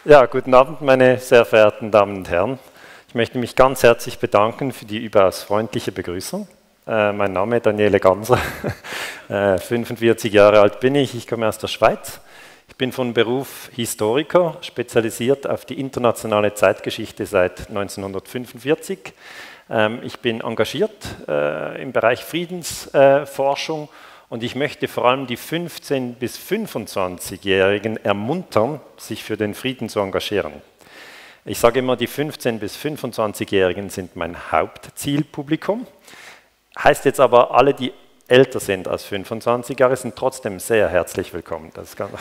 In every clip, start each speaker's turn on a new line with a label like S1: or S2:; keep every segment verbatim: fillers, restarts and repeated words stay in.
S1: Ja, guten Abend, meine sehr verehrten Damen und Herren. Ich möchte mich ganz herzlich bedanken für die überaus freundliche Begrüßung. Äh, mein Name ist Daniele Ganser, äh, fünfundvierzig Jahre alt bin ich, ich komme aus der Schweiz. Ich bin von Beruf Historiker, spezialisiert auf die internationale Zeitgeschichte seit neunzehnhundertfünfundvierzig. Ähm, ich bin engagiert äh, im Bereich Friedensforschung. Äh, Und ich möchte vor allem die fünfzehn- bis fünfundzwanzigjährigen ermuntern, sich für den Frieden zu engagieren. Ich sage immer, die fünfzehn- bis fünfundzwanzigjährigen sind mein Hauptzielpublikum. Heißt jetzt aber, alle, die älter sind als fünfundzwanzig Jahre, sind trotzdem sehr herzlich willkommen. Das kann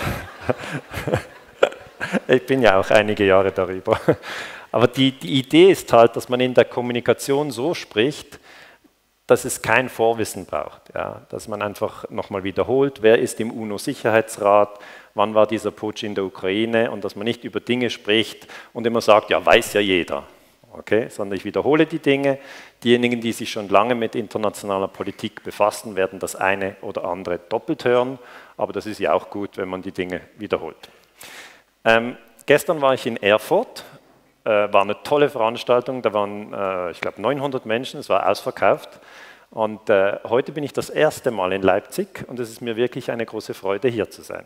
S1: ich bin ja auch einige Jahre darüber. Aber die, die Idee ist halt, dass man in der Kommunikation so spricht, dass es kein Vorwissen braucht, ja, dass man einfach nochmal wiederholt, wer ist im UNO-Sicherheitsrat, wann war dieser Putsch in der Ukraine und dass man nicht über Dinge spricht und immer sagt, ja, weiß ja jeder, okay, sondern ich wiederhole die Dinge. Diejenigen, die sich schon lange mit internationaler Politik befassen, werden das eine oder andere doppelt hören, aber das ist ja auch gut, wenn man die Dinge wiederholt. Ähm, gestern war ich in Erfurt. Äh, war eine tolle Veranstaltung, da waren, äh, ich glaube, neunhundert Menschen, es war ausverkauft. Und äh, heute bin ich das erste Mal in Leipzig und es ist mir wirklich eine große Freude, hier zu sein.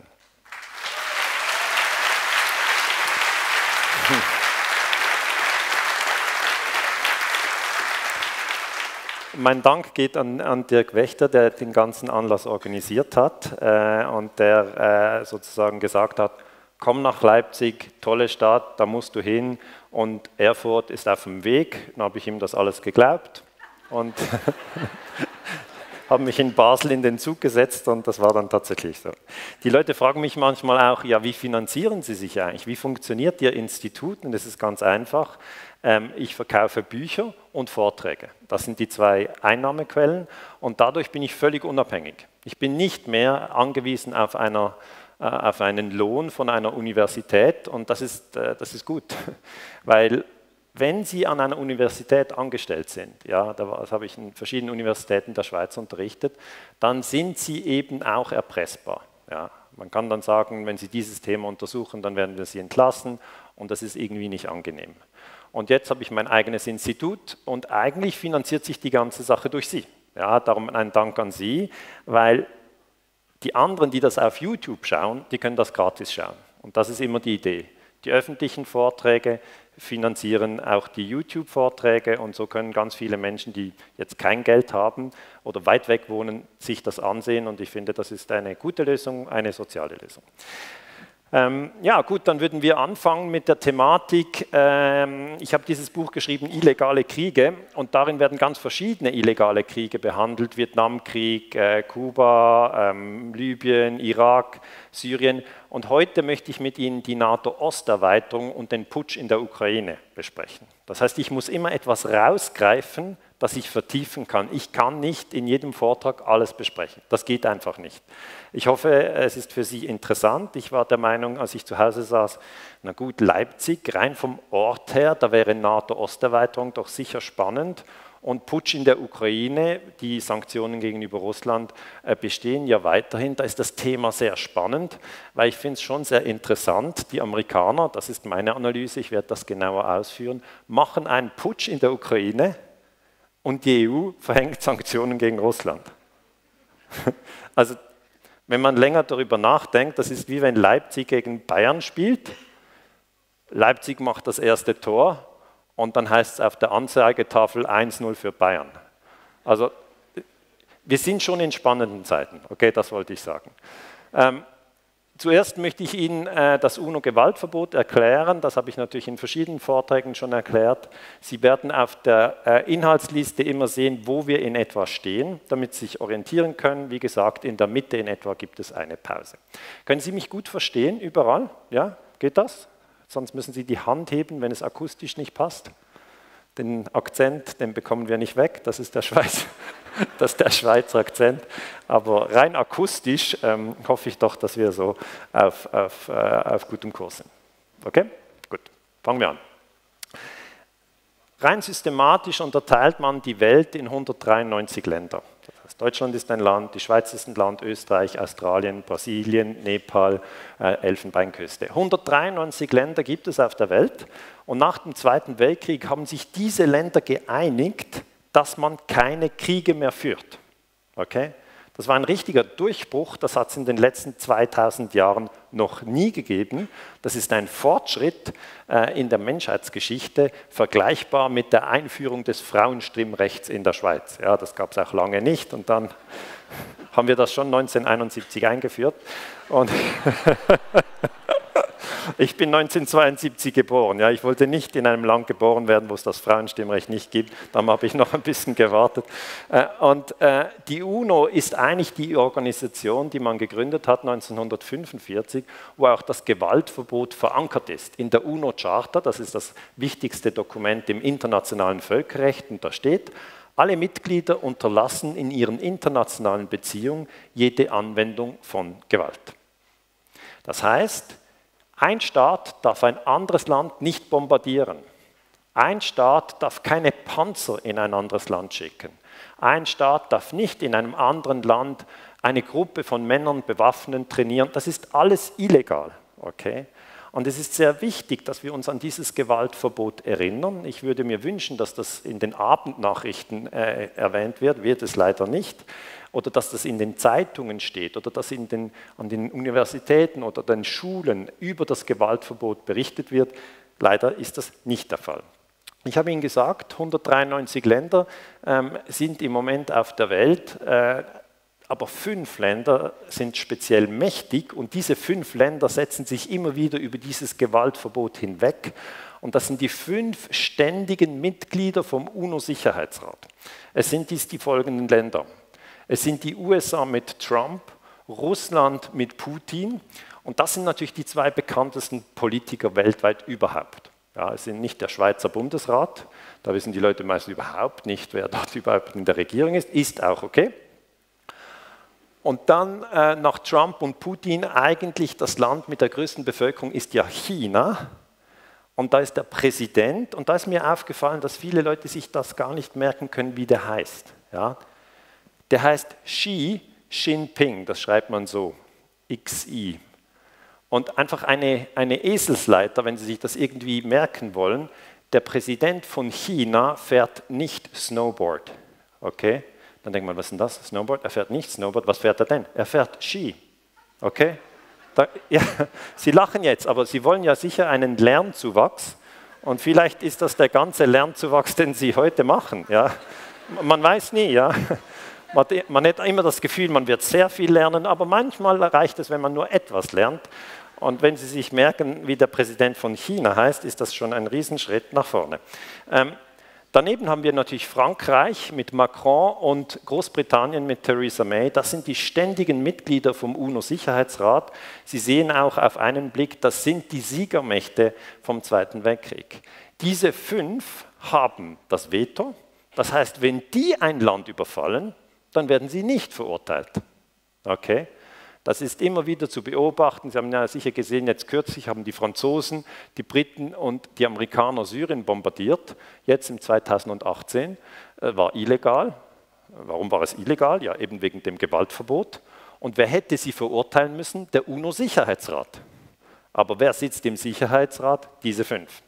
S1: Mein Dank geht an, an Dirk Wächter, der den ganzen Anlass organisiert hat äh, und der äh, sozusagen gesagt hat, komm nach Leipzig, tolle Stadt, da musst du hin und Erfurt ist auf dem Weg. Dann habe ich ihm das alles geglaubt und habe mich in Basel in den Zug gesetzt und das war dann tatsächlich so. Die Leute fragen mich manchmal auch, ja, wie finanzieren Sie sich eigentlich? Wie funktioniert Ihr Institut? Und das ist ganz einfach. Ich verkaufe Bücher und Vorträge. Das sind die zwei Einnahmequellen und dadurch bin ich völlig unabhängig. Ich bin nicht mehr angewiesen auf einer auf einen Lohn von einer Universität und das ist, das ist gut, weil wenn Sie an einer Universität angestellt sind, ja, das habe ich in verschiedenen Universitäten der Schweiz unterrichtet, dann sind Sie eben auch erpressbar. Ja. Man kann dann sagen, wenn Sie dieses Thema untersuchen, dann werden wir Sie entlassen und das ist irgendwie nicht angenehm. Und jetzt habe ich mein eigenes Institut und eigentlich finanziert sich die ganze Sache durch Sie. Ja, darum ein Dank an Sie, weil die anderen, die das auf YouTube schauen, die können das gratis schauen. Und das ist immer die Idee. Die öffentlichen Vorträge finanzieren auch die YouTube-Vorträge und so können ganz viele Menschen, die jetzt kein Geld haben oder weit weg wohnen, sich das ansehen und ich finde, das ist eine gute Lösung, eine soziale Lösung. Ähm, ja gut, dann würden wir anfangen mit der Thematik. Ähm, ich habe dieses Buch geschrieben, Illegale Kriege, und darin werden ganz verschiedene illegale Kriege behandelt, Vietnamkrieg, äh, Kuba, ähm, Libyen, Irak, Syrien. Und heute möchte ich mit Ihnen die NATO-Osterweiterung und den Putsch in der Ukraine besprechen. Das heißt, ich muss immer etwas rausgreifen, das ich vertiefen kann. Ich kann nicht in jedem Vortrag alles besprechen. Das geht einfach nicht. Ich hoffe, es ist für Sie interessant. Ich war der Meinung, als ich zu Hause saß, na gut, Leipzig, rein vom Ort her, da wäre NATO-Osterweiterung doch sicher spannend. Und Putsch in der Ukraine, die Sanktionen gegenüber Russland äh, bestehen ja weiterhin. Da ist das Thema sehr spannend, weil ich finde es schon sehr interessant. Die Amerikaner, das ist meine Analyse, ich werde das genauer ausführen, machen einen Putsch in der Ukraine und die E U verhängt Sanktionen gegen Russland. Also wenn man länger darüber nachdenkt, das ist wie wenn Leipzig gegen Bayern spielt. Leipzig macht das erste Tor. Und dann heißt es auf der Anzeigetafel eins null für Bayern. Also wir sind schon in spannenden Zeiten, okay, das wollte ich sagen. Ähm, zuerst möchte ich Ihnen äh, das UNO-Gewaltverbot erklären, das habe ich natürlich in verschiedenen Vorträgen schon erklärt. Sie werden auf der äh, Inhaltsliste immer sehen, wo wir in etwa stehen, damit Sie sich orientieren können. Wie gesagt, in der Mitte in etwa gibt es eine Pause. Können Sie mich gut verstehen, überall? Ja, geht das? Sonst müssen Sie die Hand heben, wenn es akustisch nicht passt. Den Akzent, den bekommen wir nicht weg, das ist der, Schweiz, das ist der Schweizer Akzent. Aber rein akustisch ähm, hoffe ich doch, dass wir so auf, auf, äh, auf gutem Kurs sind. Okay? Gut, fangen wir an. Rein systematisch unterteilt man die Welt in hundertdreiundneunzig Länder. Also Deutschland ist ein Land, die Schweiz ist ein Land, Österreich, Australien, Brasilien, Nepal, äh, Elfenbeinküste. hundertdreiundneunzig Länder gibt es auf der Welt und nach dem Zweiten Weltkrieg haben sich diese Länder geeinigt, dass man keine Kriege mehr führt. Okay? Das war ein richtiger Durchbruch, das hat es in den letzten zweitausend Jahren noch nie gegeben. Das ist ein Fortschritt äh, in der Menschheitsgeschichte, vergleichbar mit der Einführung des Frauenstimmrechts in der Schweiz. Ja, das gab es auch lange nicht und dann haben wir das schon neunzehnhunderteinundsiebzig eingeführt. Und ich bin neunzehnhundertzweiundsiebzig geboren. Ja, ich wollte nicht in einem Land geboren werden, wo es das Frauenstimmrecht nicht gibt. Darum habe ich noch ein bisschen gewartet. Und die UNO ist eigentlich die Organisation, die man gegründet hat neunzehnhundertfünfundvierzig, wo auch das Gewaltverbot verankert ist. In der UNO-Charta, das ist das wichtigste Dokument im internationalen Völkerrecht, und da steht: Alle Mitglieder unterlassen in ihren internationalen Beziehungen jede Anwendung von Gewalt. Das heißt, ein Staat darf ein anderes Land nicht bombardieren. Ein Staat darf keine Panzer in ein anderes Land schicken. Ein Staat darf nicht in einem anderen Land eine Gruppe von Männern bewaffnen, trainieren. Das ist alles illegal. Okay? Und es ist sehr wichtig, dass wir uns an dieses Gewaltverbot erinnern. Ich würde mir wünschen, dass das in den Abendnachrichten äh, erwähnt wird, wird es leider nicht. Oder dass das in den Zeitungen steht oder dass in den, an den Universitäten oder den Schulen über das Gewaltverbot berichtet wird. Leider ist das nicht der Fall. Ich habe Ihnen gesagt, hundertdreiundneunzig Länder ähm, sind im Moment auf der Welt, äh, aber fünf Länder sind speziell mächtig und diese fünf Länder setzen sich immer wieder über dieses Gewaltverbot hinweg. Und das sind die fünf ständigen Mitglieder vom UNO-Sicherheitsrat. Es sind dies die folgenden Länder. Es sind die U S A mit Trump, Russland mit Putin und das sind natürlich die zwei bekanntesten Politiker weltweit überhaupt. Ja, es sind nicht der Schweizer Bundesrat, da wissen die Leute meist überhaupt nicht, wer dort überhaupt in der Regierung ist, ist auch okay. Und dann äh, nach Trump und Putin eigentlich das Land mit der größten Bevölkerung ist ja China. Und da ist der Präsident und da ist mir aufgefallen, dass viele Leute sich das gar nicht merken können, wie der heißt. Ja? Der heißt Xi Jinping, das schreibt man so, X I. Und einfach eine, eine Eselsleiter, wenn Sie sich das irgendwie merken wollen, der Präsident von China fährt nicht Snowboard. Okay? Dann denkt man, was ist denn das? Snowboard? Er fährt nicht Snowboard, was fährt er denn? Er fährt Ski. Okay? Da, ja, Sie lachen jetzt, aber Sie wollen ja sicher einen Lernzuwachs und vielleicht ist das der ganze Lernzuwachs, den Sie heute machen. Ja? Man weiß nie, ja. Man hat immer das Gefühl, man wird sehr viel lernen, aber manchmal reicht es, wenn man nur etwas lernt. Und wenn Sie sich merken, wie der Präsident von China heißt, ist das schon ein Riesenschritt nach vorne. Ähm, daneben haben wir natürlich Frankreich mit Macron und Großbritannien mit Theresa May. Das sind die ständigen Mitglieder vom UNO-Sicherheitsrat. Sie sehen auch auf einen Blick, das sind die Siegermächte vom Zweiten Weltkrieg. Diese fünf haben das Veto. Das heißt, wenn die ein Land überfallen, dann werden sie nicht verurteilt. Okay? Das ist immer wieder zu beobachten. Sie haben ja sicher gesehen, jetzt kürzlich haben die Franzosen, die Briten und die Amerikaner Syrien bombardiert. Jetzt im zweitausendachtzehn äh, war illegal. Warum war es illegal? Ja, eben wegen dem Gewaltverbot. Und wer hätte sie verurteilen müssen? Der UNO-Sicherheitsrat. Aber wer sitzt im Sicherheitsrat? Diese fünf.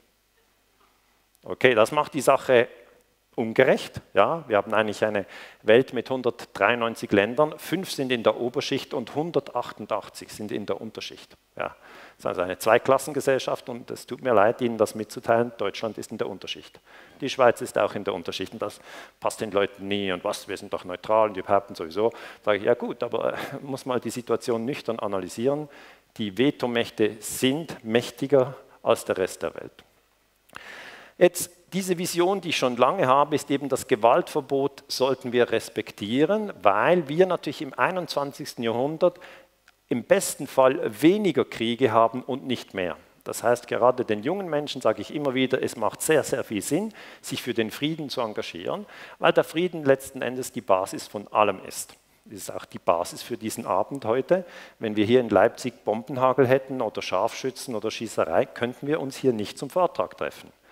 S1: Okay, das macht die Sache ungerecht. Ja, wir haben eigentlich eine Welt mit hundertdreiundneunzig Ländern, fünf sind in der Oberschicht und hundertachtundachtzig sind in der Unterschicht. Ja, das ist also eine Zweiklassengesellschaft und es tut mir leid, Ihnen das mitzuteilen, Deutschland ist in der Unterschicht. Die Schweiz ist auch in der Unterschicht und das passt den Leuten nie und was, wir sind doch neutral und die behaupten sowieso. Da sage ich, ja gut, aber muss mal die Situation nüchtern analysieren. Die Vetomächte sind mächtiger als der Rest der Welt. Jetzt, diese Vision, die ich schon lange habe, ist eben, das Gewaltverbot sollten wir respektieren, weil wir natürlich im einundzwanzigsten Jahrhundert im besten Fall weniger Kriege haben und nicht mehr. Das heißt, gerade den jungen Menschen sage ich immer wieder, es macht sehr, sehr viel Sinn, sich für den Frieden zu engagieren, weil der Frieden letzten Endes die Basis von allem ist. Das ist auch die Basis für diesen Abend heute. Wenn wir hier in Leipzig Bombenhagel hätten oder Scharfschützen oder Schießerei, könnten wir uns hier nicht zum Vortrag treffen.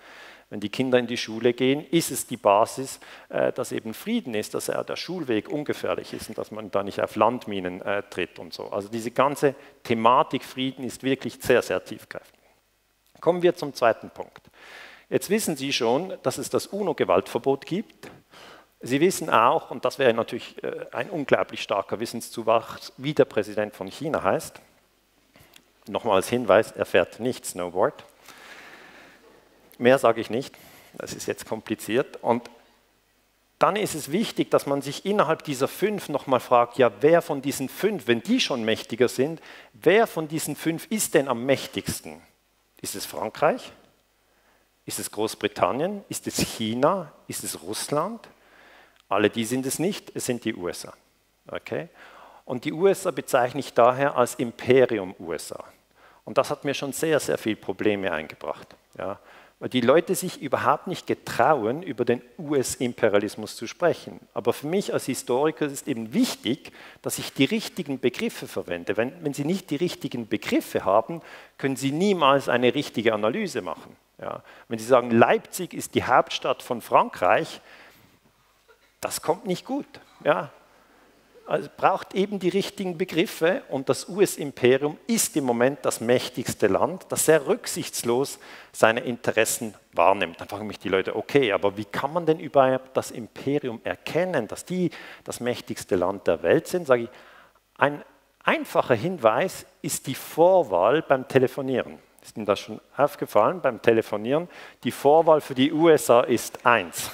S1: Wenn die Kinder in die Schule gehen, ist es die Basis, äh, dass eben Frieden ist, dass äh, der Schulweg ungefährlich ist und dass man da nicht auf Landminen äh, tritt und so. Also diese ganze Thematik Frieden ist wirklich sehr, sehr tiefgreifend. Kommen wir zum zweiten Punkt. Jetzt wissen Sie schon, dass es das UNO-Gewaltverbot gibt. Sie wissen auch, und das wäre natürlich äh, ein unglaublich starker Wissenszuwachs, wie der Präsident von China heißt. Nochmal als Hinweis, er fährt nicht Snowboard. Mehr sage ich nicht, das ist jetzt kompliziert. Und dann ist es wichtig, dass man sich innerhalb dieser fünf nochmal fragt, ja, wer von diesen fünf, wenn die schon mächtiger sind, wer von diesen fünf ist denn am mächtigsten? Ist es Frankreich? Ist es Großbritannien? Ist es China? Ist es Russland? Alle die sind es nicht, es sind die U S A. Okay? Und die U S A bezeichne ich daher als Imperium U S A. Und das hat mir schon sehr, sehr viele Probleme eingebracht. Ja? Weil die Leute sich überhaupt nicht getrauen, über den U S-Imperialismus zu sprechen. Aber für mich als Historiker ist es eben wichtig, dass ich die richtigen Begriffe verwende. Wenn, wenn Sie nicht die richtigen Begriffe haben, können Sie niemals eine richtige Analyse machen. Ja? Wenn Sie sagen, Leipzig ist die Hauptstadt von Frankreich, das kommt nicht gut. Ja? Also braucht eben die richtigen Begriffe und das U S-Imperium ist im Moment das mächtigste Land, das sehr rücksichtslos seine Interessen wahrnimmt. Dann fragen mich die Leute, okay, aber wie kann man denn überhaupt das Imperium erkennen, dass die das mächtigste Land der Welt sind? Sage ich, ein einfacher Hinweis ist die Vorwahl beim Telefonieren. Ist Ihnen das schon aufgefallen beim Telefonieren? Die Vorwahl für die U S A ist eins.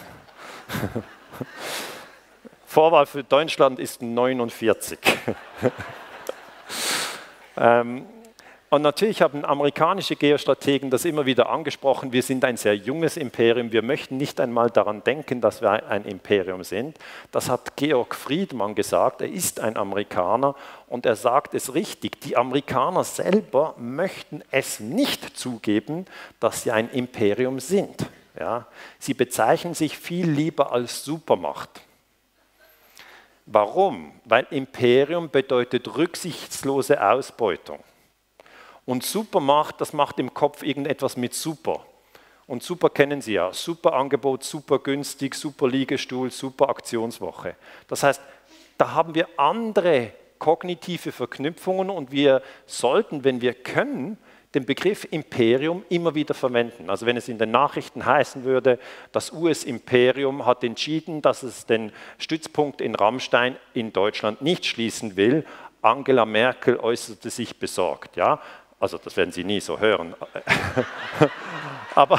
S1: Vorwahl für Deutschland ist neunundvierzig. ähm, und natürlich haben amerikanische Geostrategen das immer wieder angesprochen, wir sind ein sehr junges Imperium, wir möchten nicht einmal daran denken, dass wir ein Imperium sind. Das hat Georg Friedman gesagt, er ist ein Amerikaner und er sagt es richtig, die Amerikaner selber möchten es nicht zugeben, dass sie ein Imperium sind. Ja? Sie bezeichnen sich viel lieber als Supermacht. Warum? Weil Imperium bedeutet rücksichtslose Ausbeutung. Und Supermacht, das macht im Kopf irgendetwas mit super. Und super kennen Sie ja. Super Angebot, super günstig, super Liegestuhl, super Aktionswoche. Das heißt, da haben wir andere kognitive Verknüpfungen und wir sollten, wenn wir können, den Begriff Imperium immer wieder verwenden. Also wenn es in den Nachrichten heißen würde, das U S-Imperium hat entschieden, dass es den Stützpunkt in Ramstein in Deutschland nicht schließen will, Angela Merkel äußerte sich besorgt. Ja? Also das werden Sie nie so hören. Aber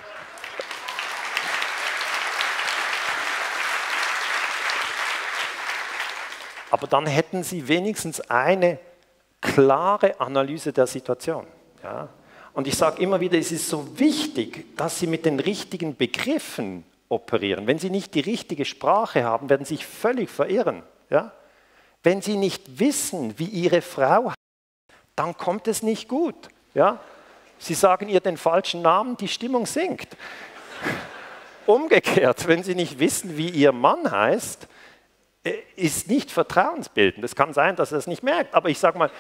S1: Aber dann hätten Sie wenigstens eine klare Analyse der Situation. Ja? Und ich sage immer wieder, es ist so wichtig, dass Sie mit den richtigen Begriffen operieren. Wenn Sie nicht die richtige Sprache haben, werden Sie sich völlig verirren. Ja? Wenn Sie nicht wissen, wie Ihre Frau heißt, dann kommt es nicht gut. Ja? Sie sagen ihr den falschen Namen, die Stimmung sinkt. Umgekehrt, wenn Sie nicht wissen, wie Ihr Mann heißt, ist nicht vertrauensbildend. Es kann sein, dass er es nicht merkt, aber ich sage mal,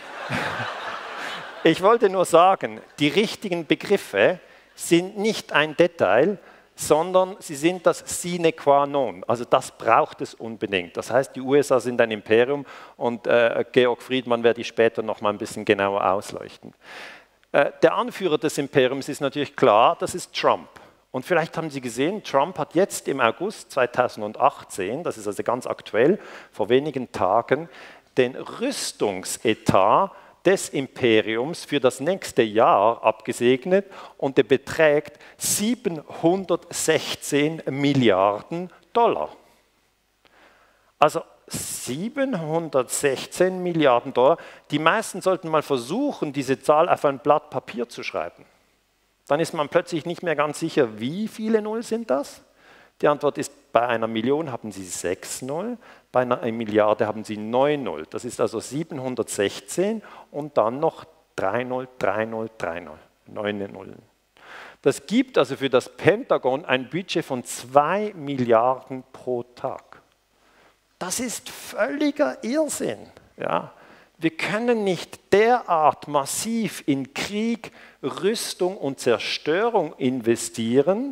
S1: ich wollte nur sagen, die richtigen Begriffe sind nicht ein Detail, sondern sie sind das sine qua non. Also das braucht es unbedingt. Das heißt, die U S A sind ein Imperium und äh, Georg Friedman werde ich später noch mal ein bisschen genauer ausleuchten. Äh, der Anführer des Imperiums ist natürlich klar, das ist Trump. Und vielleicht haben Sie gesehen, Trump hat jetzt im August zweitausendachtzehn, das ist also ganz aktuell, vor wenigen Tagen, den Rüstungsetat des Imperiums für das nächste Jahr abgesegnet und der beträgt siebenhundertsechzehn Milliarden Dollar. Also siebenhundertsechzehn Milliarden Dollar. Die meisten sollten mal versuchen, diese Zahl auf ein Blatt Papier zu schreiben. Dann ist man plötzlich nicht mehr ganz sicher, wie viele Null sind das? Die Antwort ist, bei einer Million haben Sie sechs Null, bei einer Milliarde haben Sie neun Null. Das ist also siebenhundertsechzehn und dann noch drei Null, drei Null, drei Null, neun Nullen. Das gibt also für das Pentagon ein Budget von zwei Milliarden pro Tag. Das ist völliger Irrsinn. Ja? Wir können nicht derart massiv in Krieg, Rüstung und Zerstörung investieren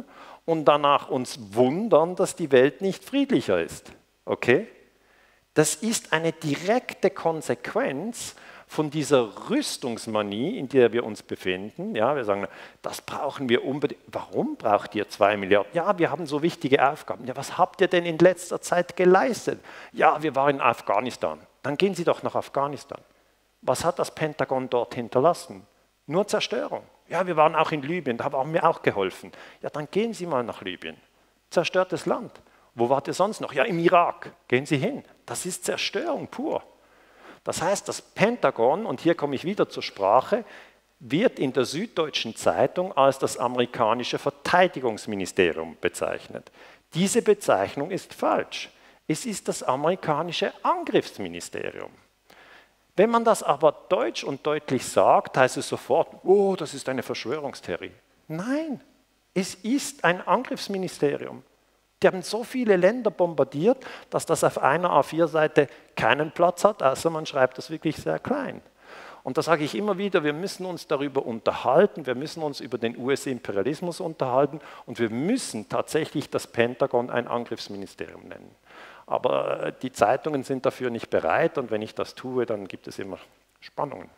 S1: und danach uns wundern, dass die Welt nicht friedlicher ist. Okay? Das ist eine direkte Konsequenz von dieser Rüstungsmanie, in der wir uns befinden. Ja, wir sagen, das brauchen wir unbedingt. Warum braucht ihr zwei Milliarden? Ja, wir haben so wichtige Aufgaben. Ja, was habt ihr denn in letzter Zeit geleistet? Ja, wir waren in Afghanistan. Dann gehen Sie doch nach Afghanistan. Was hat das Pentagon dort hinterlassen? Nur Zerstörung. Ja, wir waren auch in Libyen, da haben wir auch geholfen. Ja, dann gehen Sie mal nach Libyen. Zerstörtes Land. Wo wart ihr sonst noch? Ja, im Irak. Gehen Sie hin. Das ist Zerstörung pur. Das heißt, das Pentagon, und hier komme ich wieder zur Sprache, wird in der Süddeutschen Zeitung als das amerikanische Verteidigungsministerium bezeichnet. Diese Bezeichnung ist falsch. Es ist das amerikanische Angriffsministerium. Wenn man das aber deutsch und deutlich sagt, heißt es sofort, oh, das ist eine Verschwörungstheorie. Nein, es ist ein Angriffsministerium. Die haben so viele Länder bombardiert, dass das auf einer A vier Seite keinen Platz hat, außer man schreibt das wirklich sehr klein. Und da sage ich immer wieder, wir müssen uns darüber unterhalten, wir müssen uns über den U S-Imperialismus unterhalten und wir müssen tatsächlich das Pentagon ein Angriffsministerium nennen. Aber die Zeitungen sind dafür nicht bereit und wenn ich das tue, dann gibt es immer Spannungen.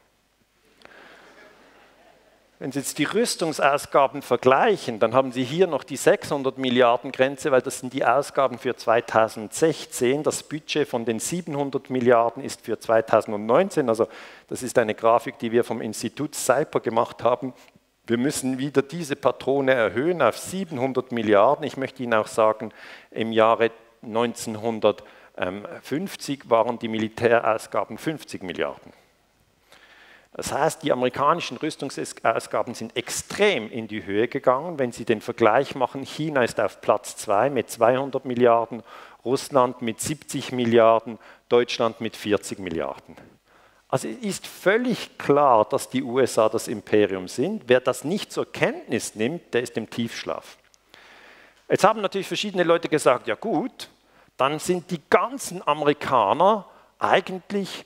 S1: Wenn Sie jetzt die Rüstungsausgaben vergleichen, dann haben Sie hier noch die sechshundert Milliarden Grenze, weil das sind die Ausgaben für zweitausendsechzehn. Das Budget von den siebenhundert Milliarden ist für zweitausendneunzehn. Also das ist eine Grafik, die wir vom Institut CYPER gemacht haben. Wir müssen wieder diese Patrone erhöhen auf siebenhundert Milliarden. Ich möchte Ihnen auch sagen, im Jahre neunzehnhundertfünfzig waren die Militärausgaben fünfzig Milliarden. Das heißt, die amerikanischen Rüstungsausgaben sind extrem in die Höhe gegangen. Wenn Sie den Vergleich machen, China ist auf Platz zwei mit zweihundert Milliarden, Russland mit siebzig Milliarden, Deutschland mit vierzig Milliarden. Also es ist völlig klar, dass die U S A das Imperium sind. Wer das nicht zur Kenntnis nimmt, der ist im Tiefschlaf. Jetzt haben natürlich verschiedene Leute gesagt, ja gut, dann sind die ganzen Amerikaner eigentlich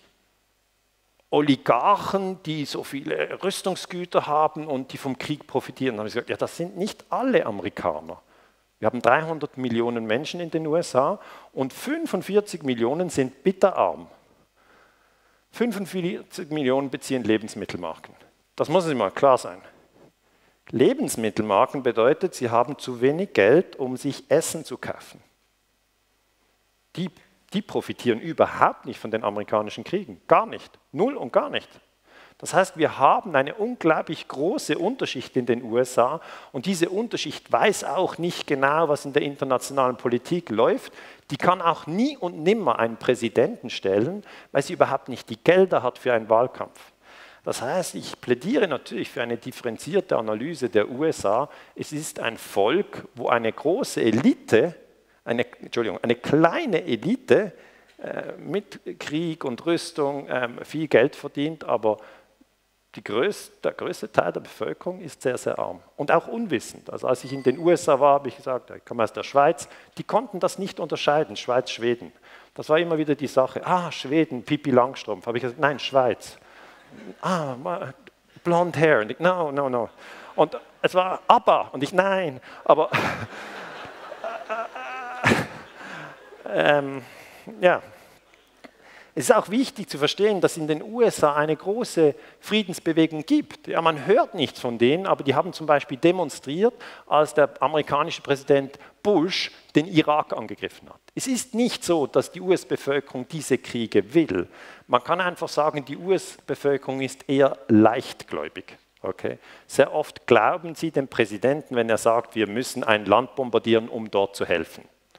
S1: Oligarchen, die so viele Rüstungsgüter haben und die vom Krieg profitieren. Da habe ich gesagt, ja, das sind nicht alle Amerikaner. Wir haben dreihundert Millionen Menschen in den U S A und fünfundvierzig Millionen sind bitterarm. fünfundvierzig Millionen beziehen Lebensmittelmarken. Das muss Ihnen mal klar sein. Lebensmittelmarken bedeutet, sie haben zu wenig Geld, um sich Essen zu kaufen. Die Die profitieren überhaupt nicht von den amerikanischen Kriegen. Gar nicht. Null und gar nicht. Das heißt, wir haben eine unglaublich große Unterschicht in den U S A und diese Unterschicht weiß auch nicht genau, was in der internationalen Politik läuft. Die kann auch nie und nimmer einen Präsidenten stellen, weil sie überhaupt nicht die Gelder hat für einen Wahlkampf. Das heißt, ich plädiere natürlich für eine differenzierte Analyse der U S A. Es ist ein Volk, wo eine große Elite Eine, Entschuldigung, eine kleine Elite äh, mit Krieg und Rüstung äh, viel Geld verdient, aber die größte, der größte Teil der Bevölkerung ist sehr, sehr arm und auch unwissend. Also als ich in den U S A war, habe ich gesagt, ich komme aus der Schweiz, die konnten das nicht unterscheiden, Schweiz, Schweden. Das war immer wieder die Sache, ah, Schweden, Pippi Langstrumpf. Habe ich gesagt, nein, Schweiz. Ah, blonde hair. Und ich, no, no, no. Und es war ABBA und ich, nein, aber... Ähm, ja. Es ist auch wichtig zu verstehen, dass in den U S A eine große Friedensbewegung gibt. Ja, man hört nichts von denen, aber die haben zum Beispiel demonstriert, als der amerikanische Präsident Bush den Irak angegriffen hat. Es ist nicht so, dass die U S-Bevölkerung diese Kriege will. Man kann einfach sagen, die U S-Bevölkerung ist eher leichtgläubig. Okay? Sehr oft glauben sie dem Präsidenten, wenn er sagt, wir müssen ein Land bombardieren, um dort zu helfen.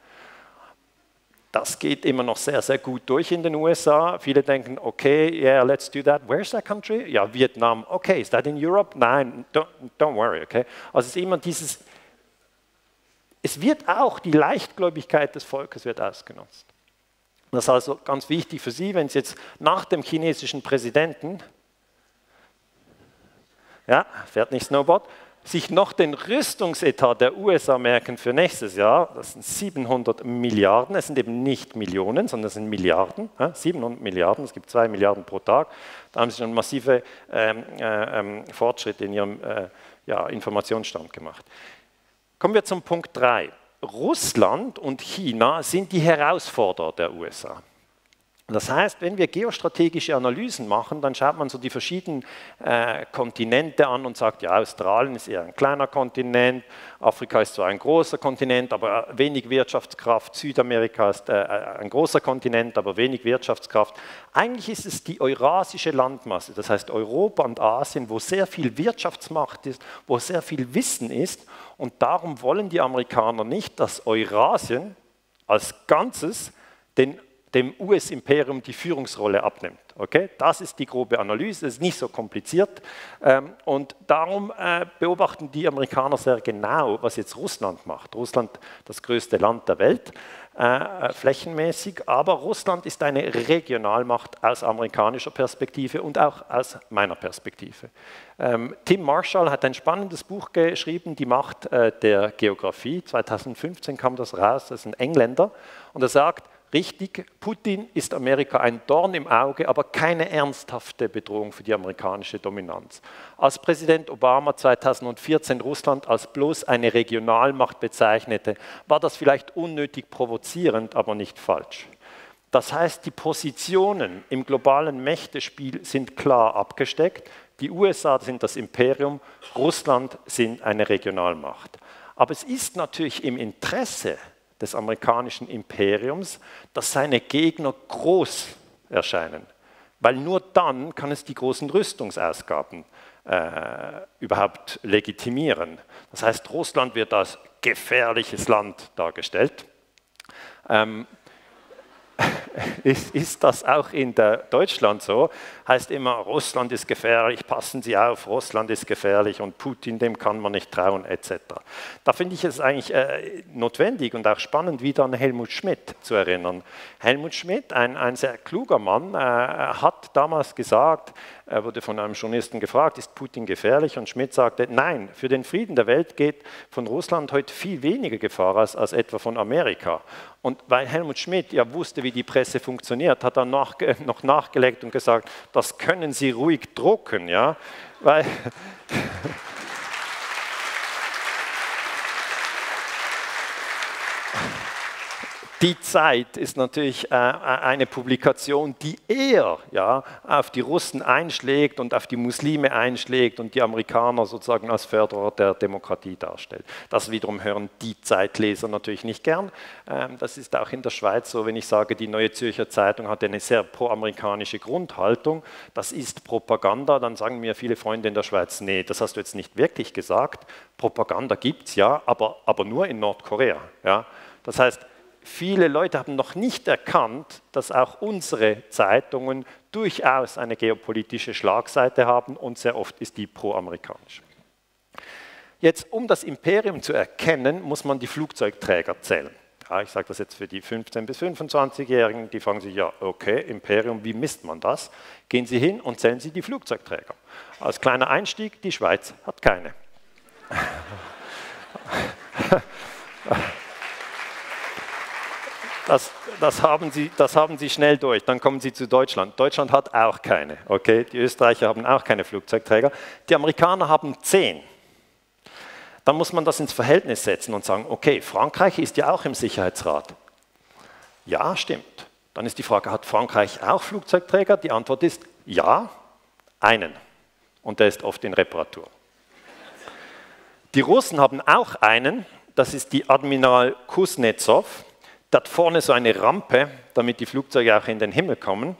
S1: Das geht immer noch sehr, sehr gut durch in den U S A. Viele denken, okay, yeah, let's do that. Where's that country? Ja, Vietnam. Okay, is that in Europe? Nein, don't, don't worry, okay. Also es ist immer dieses, es wird auch, die Leichtgläubigkeit des Volkes wird ausgenutzt. Das ist also ganz wichtig für Sie, wenn Sie jetzt nach dem chinesischen Präsidenten, ja, fährt nicht Snowboard, sich noch den Rüstungsetat der U S A merken für nächstes Jahr, das sind siebenhundert Milliarden, es sind eben nicht Millionen, sondern es sind Milliarden, ja, siebenhundert Milliarden, es gibt zwei Milliarden pro Tag, da haben sie schon massive ähm, äh, Fortschritte in ihrem äh, ja, Informationsstand gemacht. Kommen wir zum Punkt drei. Russland und China sind die Herausforderer der U S A. Das heißt, wenn wir geostrategische Analysen machen, dann schaut man so die verschiedenen äh, Kontinente an und sagt, ja, Australien ist eher ein kleiner Kontinent, Afrika ist zwar ein großer Kontinent, aber wenig Wirtschaftskraft, Südamerika ist äh, ein großer Kontinent, aber wenig Wirtschaftskraft. Eigentlich ist es die eurasische Landmasse, das heißt Europa und Asien, wo sehr viel Wirtschaftsmacht ist, wo sehr viel Wissen ist, und darum wollen die Amerikaner nicht, dass Eurasien als Ganzes den dem U S-Imperium die Führungsrolle abnimmt. Okay? Das ist die grobe Analyse, das ist nicht so kompliziert. Ähm, und darum äh, beobachten die Amerikaner sehr genau, was jetzt Russland macht. Russland, das größte Land der Welt, äh, flächenmäßig, aber Russland ist eine Regionalmacht aus amerikanischer Perspektive und auch aus meiner Perspektive. Ähm, Tim Marshall hat ein spannendes Buch geschrieben, Die Macht äh, der Geografie. zweitausendfünfzehn kam das raus, das ist ein Engländer, und er sagt, richtig, Putin ist Amerika ein Dorn im Auge, aber keine ernsthafte Bedrohung für die amerikanische Dominanz. Als Präsident Obama zweitausendvierzehn Russland als bloß eine Regionalmacht bezeichnete, war das vielleicht unnötig provozierend, aber nicht falsch. Das heißt, die Positionen im globalen Mächtespiel sind klar abgesteckt. Die U S A sind das Imperium, Russland sind eine Regionalmacht. Aber es ist natürlich im Interesse des amerikanischen Imperiums, dass seine Gegner groß erscheinen. Weil nur dann kann es die großen Rüstungsausgaben äh, überhaupt legitimieren. Das heißt, Russland wird als gefährliches Land dargestellt. Ähm, Ist, ist das auch in der Deutschland so? Heißt immer, Russland ist gefährlich, passen Sie auf, Russland ist gefährlich und Putin, dem kann man nicht trauen, et cetera. Da finde ich es eigentlich äh, notwendig und auch spannend, wieder an Helmut Schmidt zu erinnern. Helmut Schmidt, ein, ein sehr kluger Mann, äh, hat damals gesagt, er wurde von einem Journalisten gefragt, ist Putin gefährlich? Und Schmidt sagte, nein, für den Frieden der Welt geht von Russland heute viel weniger Gefahr aus als etwa von Amerika. Und weil Helmut Schmidt ja wusste, wie die Presse funktioniert, hat er nach, noch nachgelegt und gesagt, das können Sie ruhig drucken, ja, weil die Zeit ist natürlich äh, eine Publikation, die eher ja, auf die Russen einschlägt und auf die Muslime einschlägt und die Amerikaner sozusagen als Förderer der Demokratie darstellt. Das wiederum hören die Zeitleser natürlich nicht gern. Ähm, das ist auch in der Schweiz so, wenn ich sage, die Neue Zürcher Zeitung hat eine sehr pro-amerikanische Grundhaltung. Das ist Propaganda. Dann sagen mir viele Freunde in der Schweiz, nee, das hast du jetzt nicht wirklich gesagt. Propaganda gibt es ja, aber, aber nur in Nordkorea. Ja? Das heißt, viele Leute haben noch nicht erkannt, dass auch unsere Zeitungen durchaus eine geopolitische Schlagseite haben und sehr oft ist die pro-amerikanisch. Jetzt, um das Imperium zu erkennen, muss man die Flugzeugträger zählen. Ja, ich sage das jetzt für die fünfzehn- bis fünfundzwanzigjährigen, die fragen sich, ja, okay, Imperium, wie misst man das? Gehen Sie hin und zählen Sie die Flugzeugträger. Als kleiner Einstieg, die Schweiz hat keine. Das, das, haben Sie, das haben Sie schnell durch, dann kommen Sie zu Deutschland. Deutschland hat auch keine, okay? Die Österreicher haben auch keine Flugzeugträger. Die Amerikaner haben zehn. Dann muss man das ins Verhältnis setzen und sagen, okay, Frankreich ist ja auch im Sicherheitsrat. Ja, stimmt. Dann ist die Frage, hat Frankreich auch Flugzeugträger? Die Antwort ist ja, einen. Und der ist oft in Reparatur. Die Russen haben auch einen, das ist die Admiral Kuznetsov. Der hat vorne so eine Rampe, damit die Flugzeuge auch in den Himmel kommen.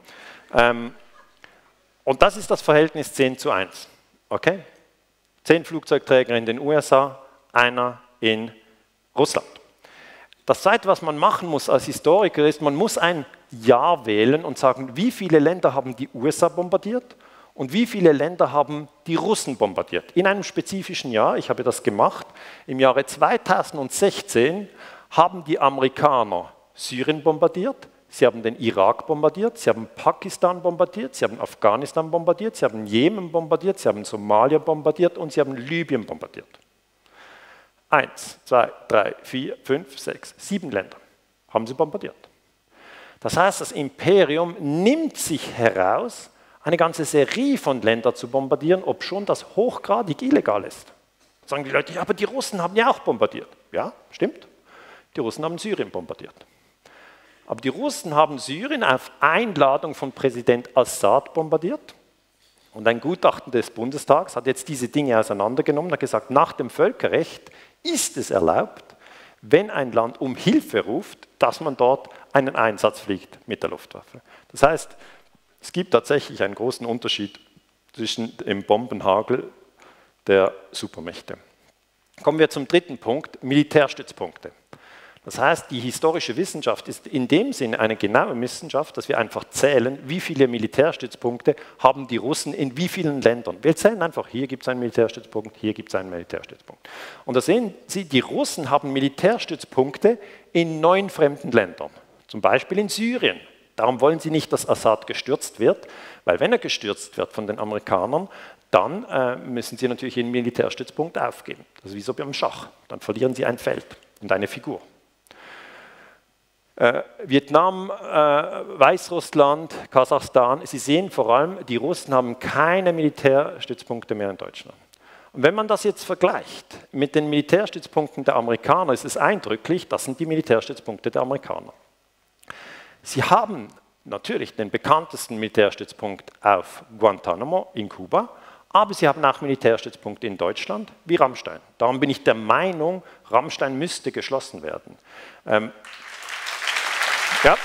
S1: Und das ist das Verhältnis zehn zu eins. Okay? Zehn Flugzeugträger in den U S A, einer in Russland. Das Zweite, was man machen muss als Historiker, ist, man muss ein Jahr wählen und sagen, wie viele Länder haben die U S A bombardiert und wie viele Länder haben die Russen bombardiert. In einem spezifischen Jahr, ich habe das gemacht, im Jahre zweitausendsechzehn haben die Amerikaner Syrien bombardiert, sie haben den Irak bombardiert, sie haben Pakistan bombardiert, sie haben Afghanistan bombardiert, sie haben Jemen bombardiert, sie haben Somalia bombardiert und sie haben Libyen bombardiert. Eins, zwei, drei, vier, fünf, sechs, sieben Länder haben sie bombardiert. Das heißt, das Imperium nimmt sich heraus, eine ganze Serie von Ländern zu bombardieren, obschon das hochgradig illegal ist. Sagen die Leute, ja, aber die Russen haben ja auch bombardiert. Ja, stimmt. Die Russen haben Syrien bombardiert. Aber die Russen haben Syrien auf Einladung von Präsident Assad bombardiert. Und ein Gutachten des Bundestags hat jetzt diese Dinge auseinandergenommen und hat gesagt, nach dem Völkerrecht ist es erlaubt, wenn ein Land um Hilfe ruft, dass man dort einen Einsatz fliegt mit der Luftwaffe. Das heißt, es gibt tatsächlich einen großen Unterschied zwischen dem Bombenhagel der Supermächte. Kommen wir zum dritten Punkt, Militärstützpunkte. Das heißt, die historische Wissenschaft ist in dem Sinne eine genaue Wissenschaft, dass wir einfach zählen, wie viele Militärstützpunkte haben die Russen in wie vielen Ländern. Wir zählen einfach, hier gibt es einen Militärstützpunkt, hier gibt es einen Militärstützpunkt. Und da sehen Sie, die Russen haben Militärstützpunkte in neun fremden Ländern, zum Beispiel in Syrien. Darum wollen sie nicht, dass Assad gestürzt wird, weil wenn er gestürzt wird von den Amerikanern, dann äh, müssen sie natürlich ihren Militärstützpunkt aufgeben. Das ist wie so beim Schach. Dann verlieren sie ein Feld und eine Figur. Äh, Vietnam, äh, Weißrussland, Kasachstan, Sie sehen vor allem, die Russen haben keine Militärstützpunkte mehr in Deutschland. Und wenn man das jetzt vergleicht mit den Militärstützpunkten der Amerikaner, ist es eindrücklich, das sind die Militärstützpunkte der Amerikaner. Sie haben natürlich den bekanntesten Militärstützpunkt auf Guantanamo in Kuba, aber sie haben auch Militärstützpunkte in Deutschland wie Ramstein. Darum bin ich der Meinung, Ramstein müsste geschlossen werden. Ähm, ja.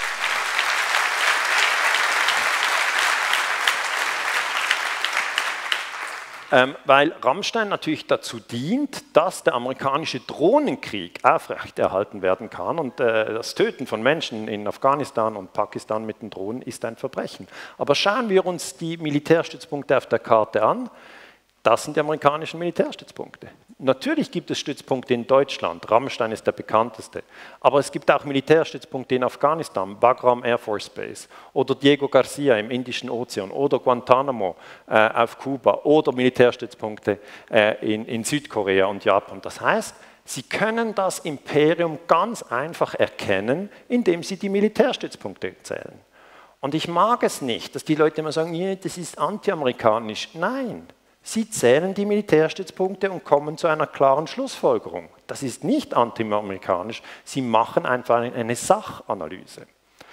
S1: Ähm, weil Ramstein natürlich dazu dient, dass der amerikanische Drohnenkrieg aufrechterhalten werden kann und äh, das Töten von Menschen in Afghanistan und Pakistan mit den Drohnen ist ein Verbrechen. Aber schauen wir uns die Militärstützpunkte auf der Karte an. Das sind die amerikanischen Militärstützpunkte. Natürlich gibt es Stützpunkte in Deutschland, Ramstein ist der bekannteste, aber es gibt auch Militärstützpunkte in Afghanistan, Bagram Air Force Base oder Diego Garcia im Indischen Ozean oder Guantanamo äh, auf Kuba oder Militärstützpunkte äh, in, in Südkorea und Japan. Das heißt, Sie können das Imperium ganz einfach erkennen, indem Sie die Militärstützpunkte zählen. Und ich mag es nicht, dass die Leute immer sagen, ja, das ist antiamerikanisch. Nein. Sie zählen die Militärstützpunkte und kommen zu einer klaren Schlussfolgerung. Das ist nicht antiamerikanisch, Sie machen einfach eine Sachanalyse.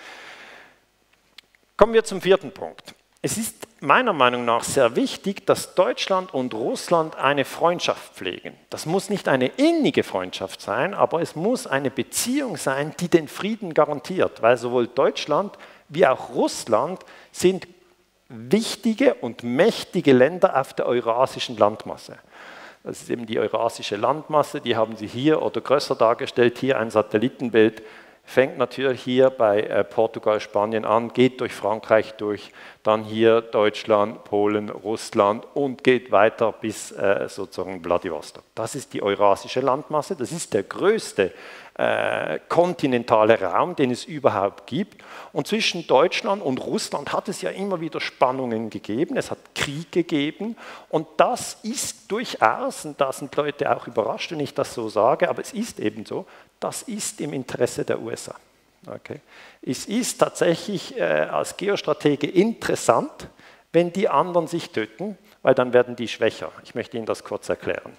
S1: Kommen wir zum vierten Punkt. Es ist meiner Meinung nach sehr wichtig, dass Deutschland und Russland eine Freundschaft pflegen. Das muss nicht eine innige Freundschaft sein, aber es muss eine Beziehung sein, die den Frieden garantiert, weil sowohl Deutschland wie auch Russland sind wichtige und mächtige Länder auf der eurasischen Landmasse. Das ist eben die eurasische Landmasse, die haben Sie hier oder größer dargestellt, hier ein Satellitenbild, fängt natürlich hier bei äh, Portugal, Spanien an, geht durch Frankreich durch, dann hier Deutschland, Polen, Russland und geht weiter bis äh, sozusagen Wladiwostok. Das ist die eurasische Landmasse, das ist der größte äh, kontinentale Raum, den es überhaupt gibt. Und zwischen Deutschland und Russland hat es ja immer wieder Spannungen gegeben, es hat Krieg gegeben und das ist durchaus, und da sind Leute auch überrascht, wenn ich das so sage, aber es ist eben so, das ist im Interesse der U S A. Okay. Es ist tatsächlich äh, als Geostratege interessant, wenn die anderen sich töten, weil dann werden die schwächer. Ich möchte Ihnen das kurz erklären.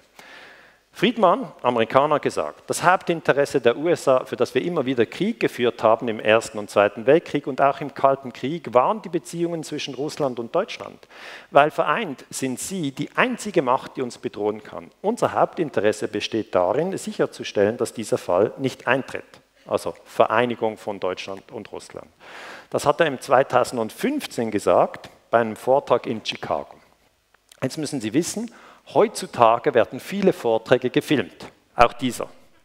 S1: Friedman, Amerikaner, gesagt, das Hauptinteresse der U S A, für das wir immer wieder Krieg geführt haben im Ersten und Zweiten Weltkrieg und auch im Kalten Krieg, waren die Beziehungen zwischen Russland und Deutschland. Weil vereint sind sie die einzige Macht, die uns bedrohen kann. Unser Hauptinteresse besteht darin, sicherzustellen, dass dieser Fall nicht eintritt. Also Vereinigung von Deutschland und Russland. Das hat er im zweitausendfünfzehn gesagt, bei einem Vortrag in Chicago. Jetzt müssen Sie wissen, heutzutage werden viele Vorträge gefilmt, auch dieser.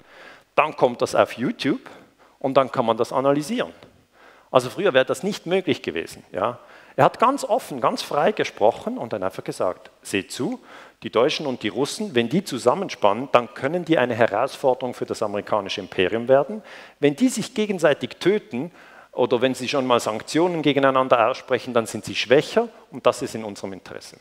S1: Dann kommt das auf YouTube und dann kann man das analysieren. Also früher wäre das nicht möglich gewesen. Ja. Er hat ganz offen, ganz frei gesprochen und dann einfach gesagt, seht zu, die Deutschen und die Russen, wenn die zusammenspannen, dann können die eine Herausforderung für das amerikanische Imperium werden. Wenn die sich gegenseitig töten oder wenn sie schon mal Sanktionen gegeneinander aussprechen, dann sind sie schwächer und das ist in unserem Interesse.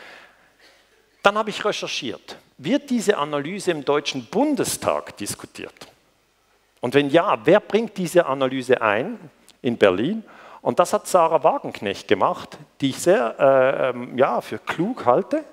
S1: Dann habe ich recherchiert, wird diese Analyse im Deutschen Bundestag diskutiert? Und wenn ja, wer bringt diese Analyse ein in Berlin? Und das hat Sarah Wagenknecht gemacht, die ich sehr äh, ja, für klug halte.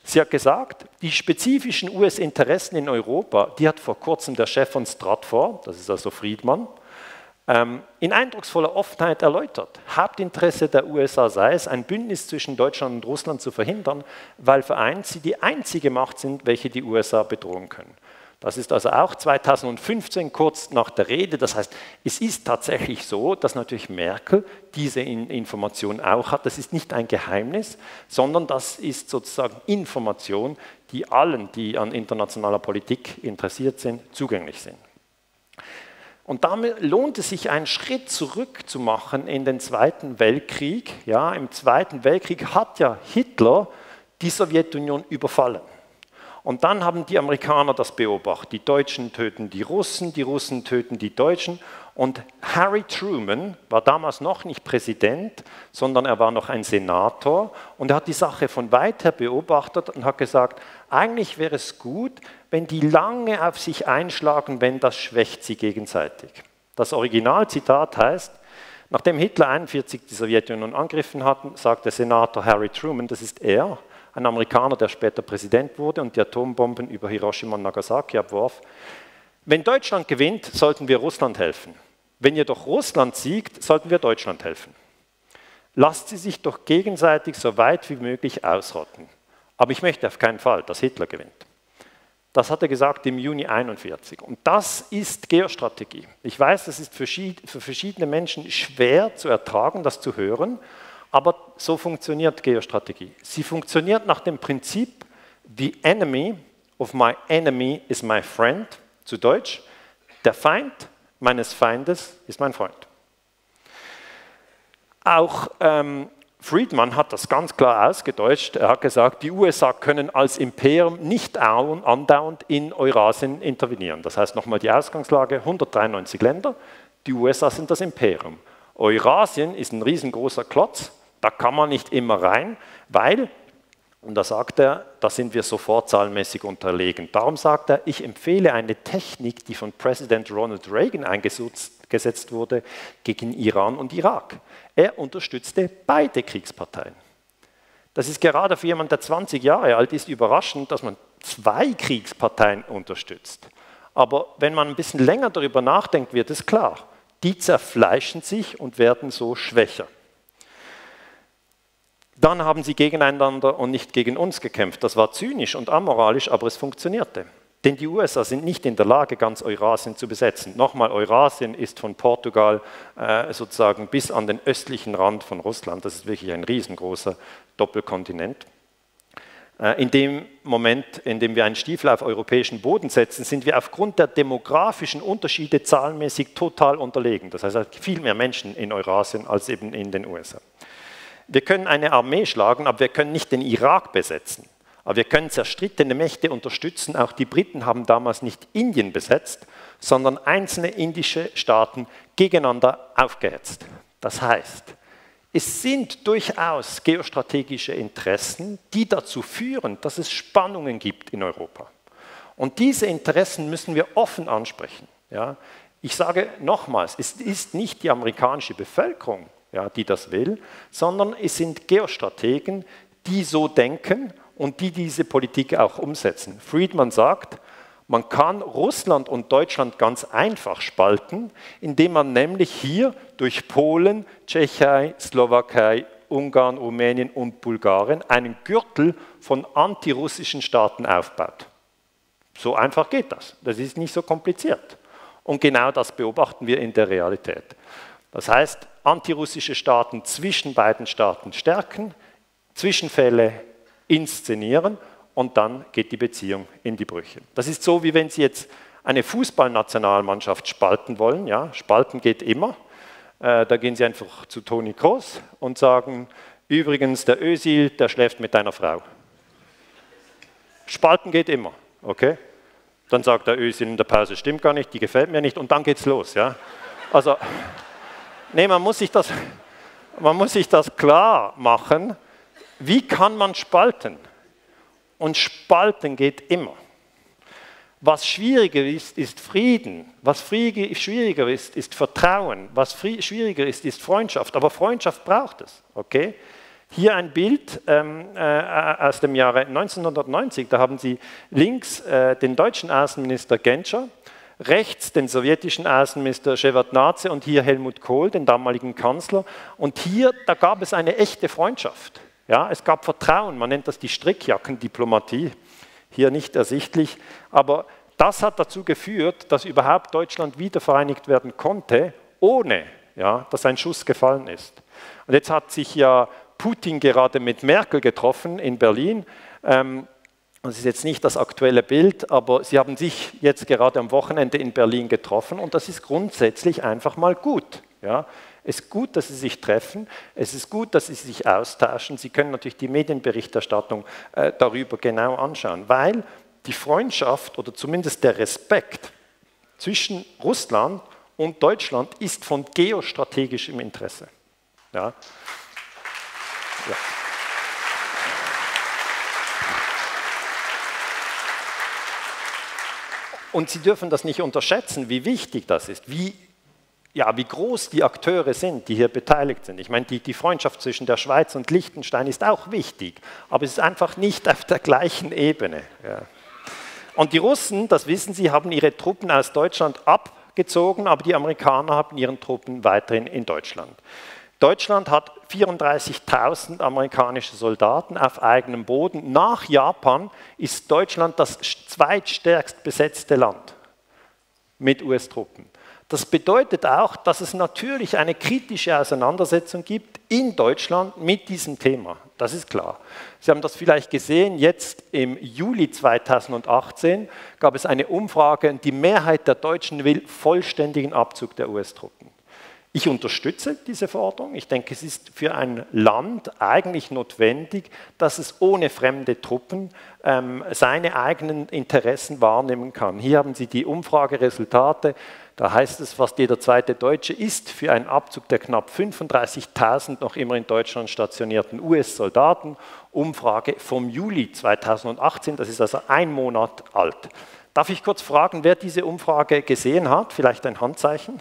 S1: Sie hat gesagt, die spezifischen U S-Interessen in Europa, die hat vor kurzem der Chef von Stratfor, das ist also Friedman, ähm, in eindrucksvoller Offenheit erläutert. Hauptinteresse der U S A sei es, ein Bündnis zwischen Deutschland und Russland zu verhindern, weil vereint sie die einzige Macht sind, welche die U S A bedrohen können. Das ist also auch zweitausendfünfzehn, kurz nach der Rede. Das heißt, es ist tatsächlich so, dass natürlich Merkel diese Information auch hat. Das ist nicht ein Geheimnis, sondern das ist sozusagen Information, die allen, die an internationaler Politik interessiert sind, zugänglich sind. Und damit lohnt es sich, einen Schritt zurück zu machen in den Zweiten Weltkrieg. Ja, im Zweiten Weltkrieg hat ja Hitler die Sowjetunion überfallen. Und dann haben die Amerikaner das beobachtet. Die Deutschen töten die Russen, die Russen töten die Deutschen. Und Harry Truman war damals noch nicht Präsident, sondern er war noch ein Senator. Und er hat die Sache von weit her beobachtet und hat gesagt, eigentlich wäre es gut, wenn die lange auf sich einschlagen, wenn das schwächt sie gegenseitig. Das Originalzitat heißt, nachdem Hitler einundvierzig die Sowjetunion angegriffen hat, sagt der Senator Harry Truman, das ist er, ein Amerikaner, der später Präsident wurde und die Atombomben über Hiroshima und Nagasaki abwarf. Wenn Deutschland gewinnt, sollten wir Russland helfen. Wenn jedoch Russland siegt, sollten wir Deutschland helfen. Lasst sie sich doch gegenseitig so weit wie möglich ausrotten. Aber ich möchte auf keinen Fall, dass Hitler gewinnt. Das hat er gesagt im Juni einundvierzig. Und das ist Geostrategie. Ich weiß, das ist für verschiedene Menschen schwer zu ertragen, das zu hören. Aber so funktioniert Geostrategie. Sie funktioniert nach dem Prinzip, the enemy of my enemy is my friend, zu Deutsch, der Feind meines Feindes ist mein Freund. Auch ähm, Friedman hat das ganz klar ausgedeutscht. Er hat gesagt, die U S A können als Imperium nicht andauernd in Eurasien intervenieren. Das heißt nochmal die Ausgangslage, hundertdreiundneunzig Länder, die U S A sind das Imperium. Eurasien ist ein riesengroßer Klotz. Da kann man nicht immer rein, weil, und da sagt er, da sind wir sofort zahlenmäßig unterlegen. Darum sagt er, ich empfehle eine Technik, die von Präsident Ronald Reagan eingesetzt wurde, gegen Iran und Irak. Er unterstützte beide Kriegsparteien. Das ist gerade für jemanden, der zwanzig Jahre alt ist, überraschend, dass man zwei Kriegsparteien unterstützt. Aber wenn man ein bisschen länger darüber nachdenkt, wird es klar. Die zerfleischen sich und werden so schwächer. Dann haben sie gegeneinander und nicht gegen uns gekämpft. Das war zynisch und amoralisch, aber es funktionierte. Denn die U S A sind nicht in der Lage, ganz Eurasien zu besetzen. Nochmal, Eurasien ist von Portugal äh, sozusagen bis an den östlichen Rand von Russland. Das ist wirklich ein riesengroßer Doppelkontinent. Äh, in dem Moment, in dem wir einen Stiefel auf europäischen Boden setzen, sind wir aufgrund der demografischen Unterschiede zahlenmäßig total unterlegen. Das heißt, es gibt viel mehr Menschen in Eurasien als eben in den U S A. Wir können eine Armee schlagen, aber wir können nicht den Irak besetzen. Aber wir können zerstrittene Mächte unterstützen. Auch die Briten haben damals nicht Indien besetzt, sondern einzelne indische Staaten gegeneinander aufgehetzt. Das heißt, es sind durchaus geostrategische Interessen, die dazu führen, dass es Spannungen gibt in Europa. Und diese Interessen müssen wir offen ansprechen. Ja? Ich sage nochmals, es ist nicht die amerikanische Bevölkerung, ja, die das will, sondern es sind Geostrategen, die so denken und die diese Politik auch umsetzen. Friedman sagt, man kann Russland und Deutschland ganz einfach spalten, indem man nämlich hier durch Polen, Tschechei, Slowakei, Ungarn, Rumänien und Bulgarien einen Gürtel von antirussischen Staaten aufbaut. So einfach geht das. Das ist nicht so kompliziert. Und genau das beobachten wir in der Realität. Das heißt, antirussische Staaten zwischen beiden Staaten stärken, Zwischenfälle inszenieren und dann geht die Beziehung in die Brüche. Das ist so, wie wenn Sie jetzt eine Fußballnationalmannschaft spalten wollen. Ja, spalten geht immer. Äh, da gehen Sie einfach zu Toni Kroos und sagen, übrigens, der Özil, der schläft mit deiner Frau. Spalten geht immer, okay? Dann sagt der Özil in der Pause, stimmt gar nicht, die gefällt mir nicht und dann geht's los. Ja? Also, nee, man muss sich das, man muss sich das klar machen, wie kann man spalten? Und spalten geht immer. Was schwieriger ist, ist Frieden. Was schwieriger ist, ist Vertrauen. Was schwieriger ist, ist Freundschaft. Aber Freundschaft braucht es. Okay? Hier ein Bild ähm, äh, aus dem Jahre neunzehnhundertneunzig, da haben Sie links äh, den deutschen Außenminister Genscher, rechts den sowjetischen Außenminister Shevardnadse und hier Helmut Kohl, den damaligen Kanzler. Und hier, da gab es eine echte Freundschaft. Ja, es gab Vertrauen, man nennt das die Strickjackendiplomatie, hier nicht ersichtlich. Aber das hat dazu geführt, dass überhaupt Deutschland wiedervereinigt werden konnte, ohne ja, dass ein Schuss gefallen ist. Und jetzt hat sich ja Putin gerade mit Merkel getroffen in Berlin. Ähm, Das ist jetzt nicht das aktuelle Bild, aber sie haben sich jetzt gerade am Wochenende in Berlin getroffen und das ist grundsätzlich einfach mal gut. Ja. Es ist gut, dass sie sich treffen, es ist gut, dass sie sich austauschen. Sie können natürlich die Medienberichterstattung äh, darüber genau anschauen, weil die Freundschaft oder zumindest der Respekt zwischen Russland und Deutschland ist von geostrategischem Interesse. Ja. Ja. Und Sie dürfen das nicht unterschätzen, wie wichtig das ist, wie, ja, wie groß die Akteure sind, die hier beteiligt sind. Ich meine, die, die Freundschaft zwischen der Schweiz und Liechtenstein ist auch wichtig, aber es ist einfach nicht auf der gleichen Ebene. Ja. Und die Russen, das wissen Sie, haben ihre Truppen aus Deutschland abgezogen, aber die Amerikaner haben ihre Truppen weiterhin in Deutschland. Deutschland hat vierunddreißigtausend amerikanische Soldaten auf eigenem Boden. Nach Japan ist Deutschland das zweitstärkst besetzte Land mit U S-Truppen. Das bedeutet auch, dass es natürlich eine kritische Auseinandersetzung gibt in Deutschland mit diesem Thema. Das ist klar. Sie haben das vielleicht gesehen, jetzt im Juli zweitausendachtzehn gab es eine Umfrage und die Mehrheit der Deutschen will vollständigen Abzug der U S-Truppen. Ich unterstütze diese Forderung. Ich denke, es ist für ein Land eigentlich notwendig, dass es ohne fremde Truppen ähm, seine eigenen Interessen wahrnehmen kann. Hier haben Sie die Umfrageresultate. Da heißt es, fast jeder zweite Deutsche ist für einen Abzug der knapp fünfunddreißigtausend noch immer in Deutschland stationierten U S-Soldaten. Umfrage vom Juli zweitausendachtzehn, das ist also ein Monat alt. Darf ich kurz fragen, wer diese Umfrage gesehen hat? Vielleicht ein Handzeichen?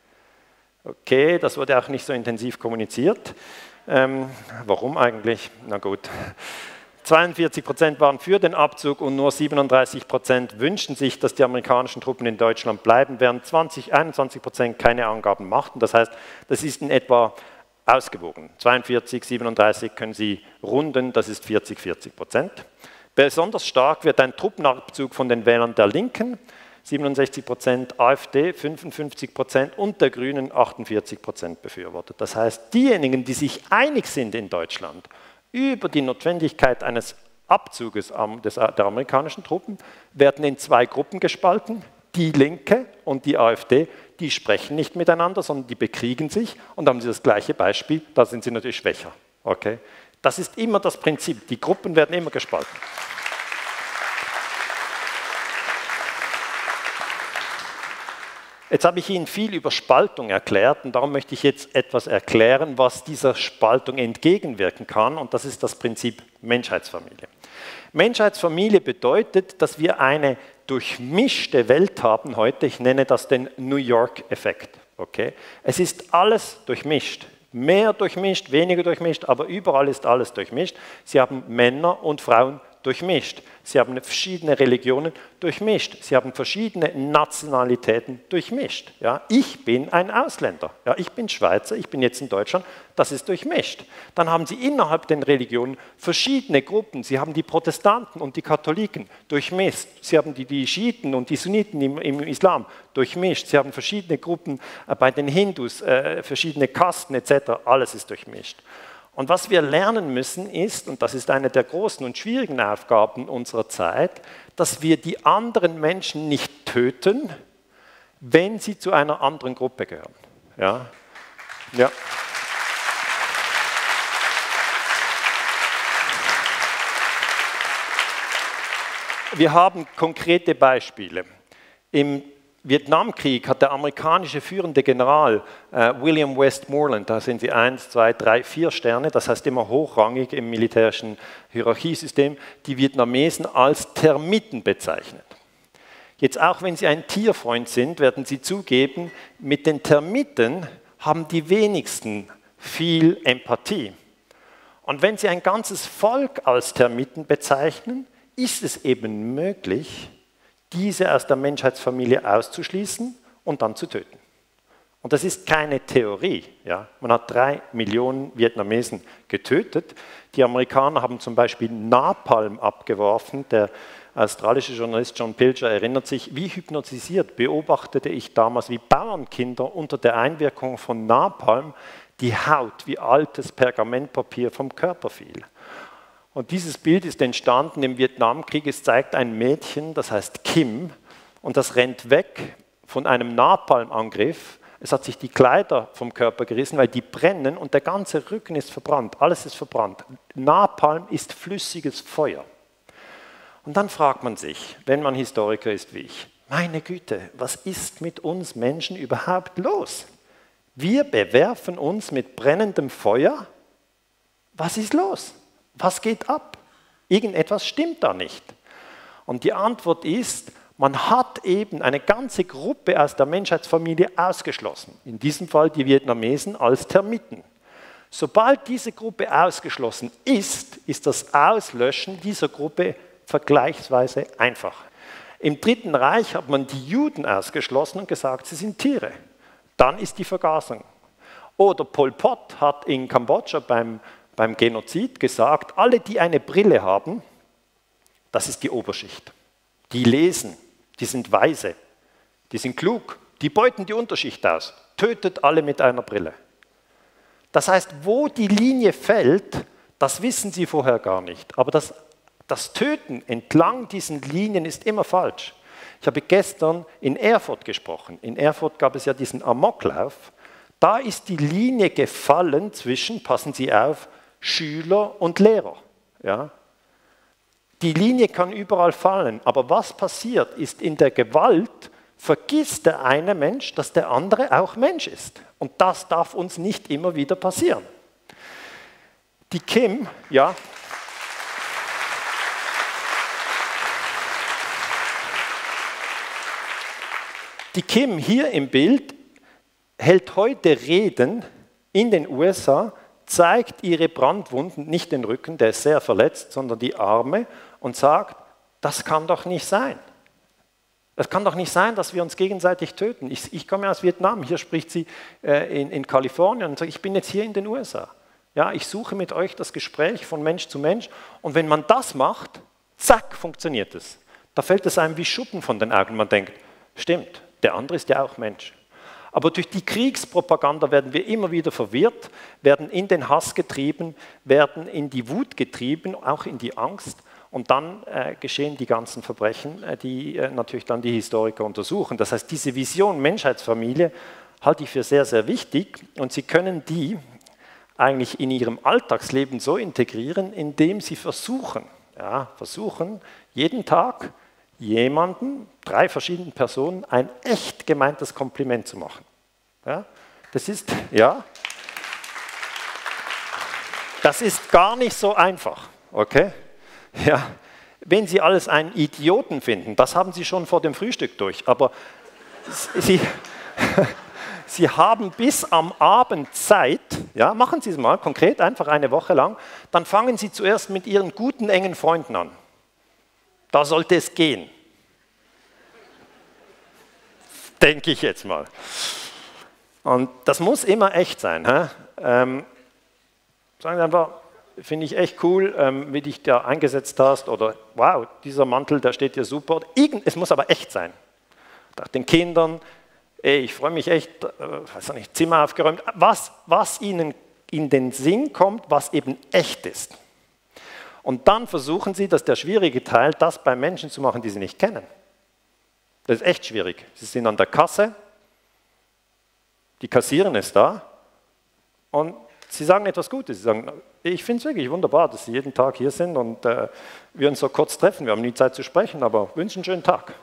S1: Okay, das wurde auch nicht so intensiv kommuniziert. Ähm, warum eigentlich? Na gut. zweiundvierzig Prozent waren für den Abzug und nur siebenunddreißig Prozent wünschten sich, dass die amerikanischen Truppen in Deutschland bleiben, während zwanzig, einundzwanzig Prozent keine Angaben machten. Das heißt, das ist in etwa ausgewogen. zweiundvierzig, siebenunddreißig können Sie runden, das ist vierzig, vierzig Prozent. Besonders stark wird ein Truppenabzug von den Wählern der Linken, siebenundsechzig Prozent, AfD fünfundfünfzig Prozent und der Grünen achtundvierzig Prozent befürwortet. Das heißt, diejenigen, die sich einig sind in Deutschland über die Notwendigkeit eines Abzuges der amerikanischen Truppen, werden in zwei Gruppen gespalten. Die Linke und die AfD, die sprechen nicht miteinander, sondern die bekriegen sich und haben Sie das gleiche Beispiel, da sind sie natürlich schwächer. Okay? Das ist immer das Prinzip, die Gruppen werden immer gespalten. Jetzt habe ich Ihnen viel über Spaltung erklärt und darum möchte ich jetzt etwas erklären, was dieser Spaltung entgegenwirken kann, und das ist das Prinzip Menschheitsfamilie. Menschheitsfamilie bedeutet, dass wir eine durchmischte Welt haben heute, ich nenne das den New York-Effekt. Okay? Es ist alles durchmischt, mehr durchmischt, weniger durchmischt, aber überall ist alles durchmischt. Sie haben Männer und Frauen durchmischt. Sie haben verschiedene Religionen durchmischt. Sie haben verschiedene Nationalitäten durchmischt. Ja, ich bin ein Ausländer. Ja, ich bin Schweizer, ich bin jetzt in Deutschland. Das ist durchmischt. Dann haben Sie innerhalb der Religionen verschiedene Gruppen. Sie haben die Protestanten und die Katholiken durchmischt. Sie haben die, die Schiiten und die Sunniten im, im Islam durchmischt. Sie haben verschiedene Gruppen äh, bei den Hindus, äh, verschiedene Kasten et cetera. Alles ist durchmischt. Und was wir lernen müssen ist, und das ist eine der großen und schwierigen Aufgaben unserer Zeit, dass wir die anderen Menschen nicht töten, wenn sie zu einer anderen Gruppe gehören. Ja? Ja. Wir haben konkrete Beispiele. Im Vietnamkrieg hat der amerikanische führende General äh, William Westmoreland, da sind sie eins, zwei, drei, vier Sterne, das heißt immer hochrangig im militärischen Hierarchiesystem, die Vietnamesen als Termiten bezeichnet. Jetzt auch wenn Sie ein Tierfreund sind, werden Sie zugeben, mit den Termiten haben die wenigsten viel Empathie. Und wenn Sie ein ganzes Volk als Termiten bezeichnen, ist es eben möglich, diese aus der Menschheitsfamilie auszuschließen und dann zu töten. Und das ist keine Theorie. Ja. Man hat drei Millionen Vietnamesen getötet. Die Amerikaner haben zum Beispiel Napalm abgeworfen. Der australische Journalist John Pilger erinnert sich, wie hypnotisiert beobachtete ich damals, wie Bauernkinder unter der Einwirkung von Napalm die Haut wie altes Pergamentpapier vom Körper fiel. Und dieses Bild ist entstanden im Vietnamkrieg. Es zeigt ein Mädchen, das heißt Kim, und das rennt weg von einem Napalmangriff. Es hat sich die Kleider vom Körper gerissen, weil die brennen und der ganze Rücken ist verbrannt, alles ist verbrannt. Napalm ist flüssiges Feuer. Und dann fragt man sich, wenn man Historiker ist wie ich, meine Güte, was ist mit uns Menschen überhaupt los? Wir bewerfen uns mit brennendem Feuer. Was ist los? Was geht ab? Irgendetwas stimmt da nicht. Und die Antwort ist, man hat eben eine ganze Gruppe aus der Menschheitsfamilie ausgeschlossen. In diesem Fall die Vietnamesen als Termiten. Sobald diese Gruppe ausgeschlossen ist, ist das Auslöschen dieser Gruppe vergleichsweise einfach. Im Dritten Reich hat man die Juden ausgeschlossen und gesagt, sie sind Tiere. Dann ist die Vergasung. Oder Pol Pot hat in Kambodscha beim, beim Genozid gesagt, alle, die eine Brille haben, das ist die Oberschicht. Die lesen. Die sind weise, die sind klug, die beuten die Unterschicht aus, tötet alle mit einer Brille. Das heißt, wo die Linie fällt, das wissen Sie vorher gar nicht. Aber das, das Töten entlang diesen Linien ist immer falsch. Ich habe gestern in Erfurt gesprochen. In Erfurt gab es ja diesen Amoklauf. Da ist die Linie gefallen zwischen, passen Sie auf, Schüler und Lehrer. Ja? Die Linie kann überall fallen, aber was passiert ist, in der Gewalt vergisst der eine Mensch, dass der andere auch Mensch ist. Und das darf uns nicht immer wieder passieren. Die Kim, ja, die Kim hier im Bild hält heute Reden in den U S A, zeigt ihre Brandwunden, nicht den Rücken, der ist sehr verletzt, sondern die Arme und sagt, das kann doch nicht sein. Es kann doch nicht sein, dass wir uns gegenseitig töten. Ich, ich komme aus Vietnam, hier spricht sie äh, in, in Kalifornien und sagt, ich bin jetzt hier in den U S A. Ja, ich suche mit euch das Gespräch von Mensch zu Mensch und wenn man das macht, zack, funktioniert es. Da fällt es einem wie Schuppen von den Augen. Man denkt, stimmt, der andere ist ja auch Mensch. Aber durch die Kriegspropaganda werden wir immer wieder verwirrt, werden in den Hass getrieben, werden in die Wut getrieben, auch in die Angst. Und dann äh, geschehen die ganzen Verbrechen, äh, die äh, natürlich dann die Historiker untersuchen. Das heißt, diese Vision Menschheitsfamilie halte ich für sehr, sehr wichtig. Und Sie können die eigentlich in Ihrem Alltagsleben so integrieren, indem Sie versuchen, ja, versuchen, jeden Tag jemanden, drei verschiedenen Personen, ein echt gemeintes Kompliment zu machen. Ja, das ist, ja, das ist gar nicht so einfach, okay? Ja, wenn Sie alles einen Idioten finden, das haben Sie schon vor dem Frühstück durch, aber Sie, Sie haben bis am Abend Zeit, ja, machen Sie es mal konkret, einfach eine Woche lang, dann fangen Sie zuerst mit Ihren guten, engen Freunden an. Da sollte es gehen. Denke ich jetzt mal. Und das muss immer echt sein. Hä? Ähm, sagen Sie einfach, finde ich echt cool, ähm, wie dich da eingesetzt hast, oder wow, dieser Mantel, der steht dir super. Irgend, es muss aber echt sein. Nach den Kindern, ey, ich freue mich echt, äh, weiß nicht, Zimmer aufgeräumt, was, was ihnen in den Sinn kommt, was eben echt ist. Und dann versuchen Sie, dass der schwierige Teil, das bei Menschen zu machen, die Sie nicht kennen. Das ist echt schwierig. Sie sind an der Kasse, die Kassiererin ist da und Sie sagen etwas Gutes. Sie sagen, ich finde es wirklich wunderbar, dass Sie jeden Tag hier sind und äh, wir uns so kurz treffen. Wir haben nie Zeit zu sprechen, aber wünschen einen schönen Tag.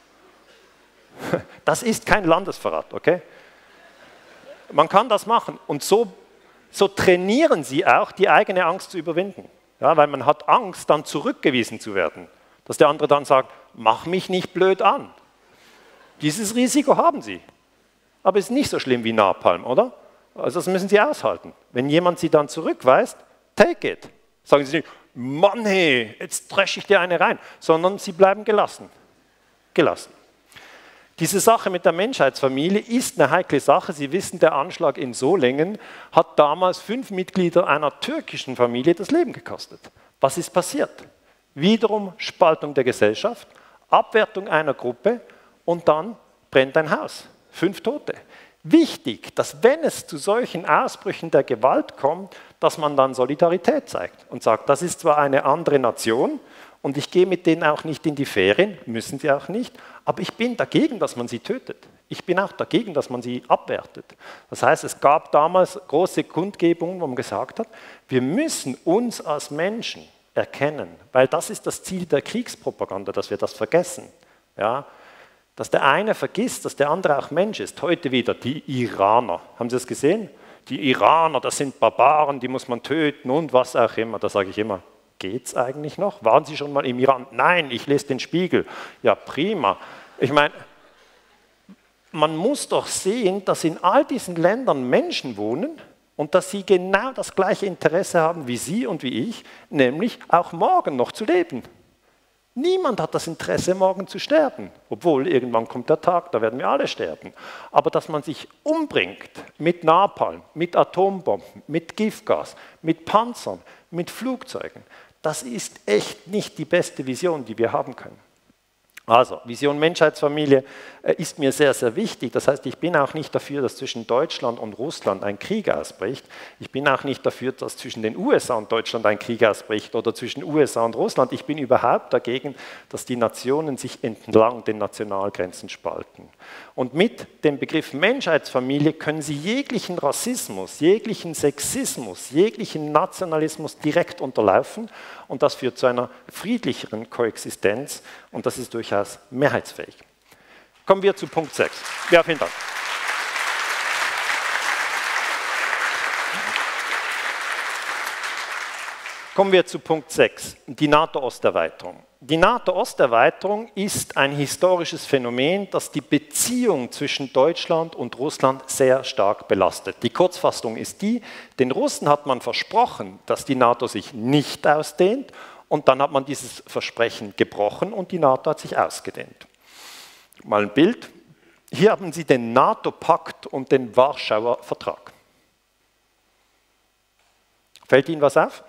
S1: Das ist kein Landesverrat, okay? Man kann das machen und so, so trainieren Sie auch, die eigene Angst zu überwinden. Ja, weil man hat Angst, dann zurückgewiesen zu werden. Dass der andere dann sagt, mach mich nicht blöd an. Dieses Risiko haben Sie. Aber es ist nicht so schlimm wie Napalm, oder? Also das müssen Sie aushalten. Wenn jemand Sie dann zurückweist, take it. Sagen sie nicht, Mann, hey, jetzt dresche ich dir eine rein, sondern sie bleiben gelassen. Gelassen. Diese Sache mit der Menschheitsfamilie ist eine heikle Sache. Sie wissen, der Anschlag in Solingen hat damals fünf Mitglieder einer türkischen Familie das Leben gekostet. Was ist passiert? Wiederum Spaltung der Gesellschaft, Abwertung einer Gruppe und dann brennt ein Haus. Fünf Tote. Wichtig, dass wenn es zu solchen Ausbrüchen der Gewalt kommt, dass man dann Solidarität zeigt und sagt, das ist zwar eine andere Nation und ich gehe mit denen auch nicht in die Ferien, müssen sie auch nicht, aber ich bin dagegen, dass man sie tötet. Ich bin auch dagegen, dass man sie abwertet. Das heißt, es gab damals große Kundgebungen, wo man gesagt hat, wir müssen uns als Menschen erkennen, weil das ist das Ziel der Kriegspropaganda, dass wir das vergessen. Ja? Dass der eine vergisst, dass der andere auch Mensch ist. Heute wieder die Iraner. Haben Sie das gesehen? Die Iraner, das sind Barbaren, die muss man töten und was auch immer. Da sage ich immer, geht's eigentlich noch? Waren Sie schon mal im Iran? Nein, ich lese den Spiegel. Ja, prima. Ich meine, man muss doch sehen, dass in all diesen Ländern Menschen wohnen und dass sie genau das gleiche Interesse haben wie Sie und wie ich, nämlich auch morgen noch zu leben. Niemand hat das Interesse, morgen zu sterben, obwohl irgendwann kommt der Tag, da werden wir alle sterben. Aber dass man sich umbringt mit Napalm, mit Atombomben, mit Giftgas, mit Panzern, mit Flugzeugen, das ist echt nicht die beste Vision, die wir haben können. Also, Vision Menschheitsfamilie ist mir sehr, sehr wichtig. Das heißt, ich bin auch nicht dafür, dass zwischen Deutschland und Russland ein Krieg ausbricht. Ich bin auch nicht dafür, dass zwischen den U S A und Deutschland ein Krieg ausbricht oder zwischen U S A und Russland. Ich bin überhaupt dagegen, dass die Nationen sich entlang den Nationalgrenzen spalten. Und mit dem Begriff Menschheitsfamilie können Sie jeglichen Rassismus, jeglichen Sexismus, jeglichen Nationalismus direkt unterlaufen. Und das führt zu einer friedlicheren Koexistenz und das ist durchaus mehrheitsfähig. Kommen wir zu Punkt sechs. Ja, vielen Dank. Kommen wir zu Punkt sechs, die NATO-Osterweiterung. Die NATO-Osterweiterung ist ein historisches Phänomen, das die Beziehung zwischen Deutschland und Russland sehr stark belastet. Die Kurzfassung ist die, den Russen hat man versprochen, dass die NATO sich nicht ausdehnt und dann hat man dieses Versprechen gebrochen und die NATO hat sich ausgedehnt. Mal ein Bild. Hier haben Sie den NATO-Pakt und den Warschauer Vertrag. Fällt Ihnen was auf?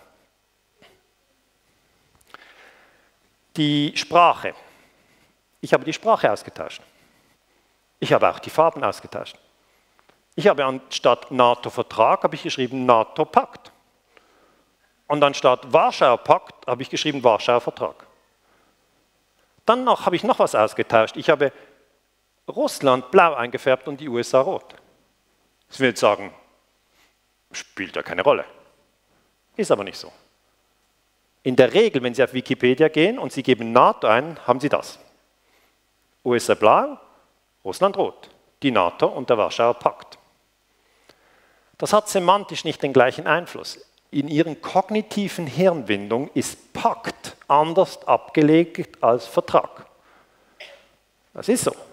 S1: Die Sprache. Ich habe die Sprache ausgetauscht. Ich habe auch die Farben ausgetauscht. Ich habe anstatt NATO-Vertrag habe ich geschrieben NATO-Pakt. Und anstatt Warschauer Pakt habe ich geschrieben Warschauer Vertrag. Dann noch, habe ich noch was ausgetauscht. Ich habe Russland blau eingefärbt und die U S A rot. Ich will jetzt sagen, spielt ja keine Rolle. Ist aber nicht so. In der Regel, wenn Sie auf Wikipedia gehen und Sie geben NATO ein, haben Sie das. U S A blau, Russland rot. Die NATO und der Warschauer Pakt. Das hat semantisch nicht den gleichen Einfluss. In Ihren kognitiven Hirnwindungen ist Pakt anders abgelegt als Vertrag. Das ist so.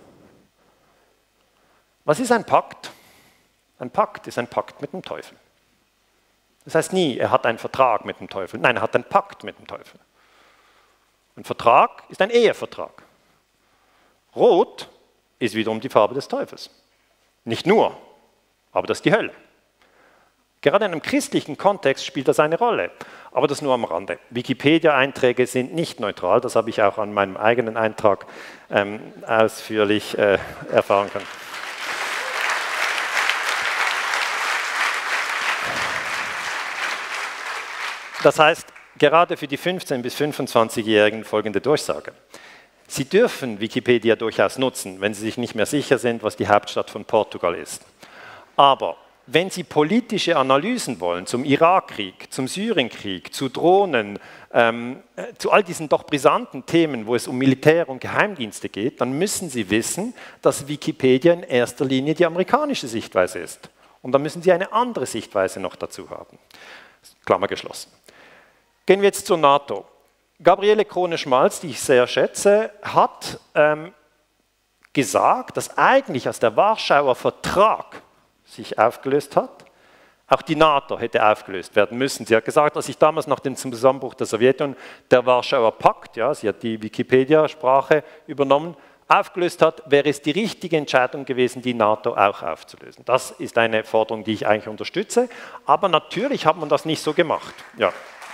S1: Was ist ein Pakt? Ein Pakt ist ein Pakt mit dem Teufel. Das heißt nie, er hat einen Vertrag mit dem Teufel. Nein, er hat einen Pakt mit dem Teufel. Ein Vertrag ist ein Ehevertrag. Rot ist wiederum die Farbe des Teufels. Nicht nur, aber das ist die Hölle. Gerade in einem christlichen Kontext spielt das eine Rolle, aber das nur am Rande. Wikipedia-Einträge sind nicht neutral, das habe ich auch an meinem eigenen Eintrag ähm, ausführlich äh, erfahren können. Das heißt, gerade für die fünfzehn- bis fünfundzwanzigjährigen folgende Durchsage. Sie dürfen Wikipedia durchaus nutzen, wenn Sie sich nicht mehr sicher sind, was die Hauptstadt von Portugal ist. Aber wenn Sie politische Analysen wollen zum Irakkrieg, zum Syrienkrieg, zu Drohnen, ähm, zu all diesen doch brisanten Themen, wo es um Militär und Geheimdienste geht, dann müssen Sie wissen, dass Wikipedia in erster Linie die amerikanische Sichtweise ist. Und dann müssen Sie eine andere Sichtweise noch dazu haben. Klammer geschlossen. Gehen wir jetzt zur NATO. Gabriele Krone-Schmalz, die ich sehr schätze, hat ähm, gesagt, dass eigentlich, als der Warschauer Vertrag sich aufgelöst hat, Auch die NATO hätte aufgelöst werden müssen. Sie hat gesagt, dass sich damals nach dem Zusammenbruch der Sowjetunion der Warschauer Pakt, ja, sie hat die Wikipedia-Sprache übernommen, aufgelöst hat, wäre es die richtige Entscheidung gewesen, die NATO auch aufzulösen. Das ist eine Forderung, die ich eigentlich unterstütze, aber natürlich hat man das nicht so gemacht. Ja.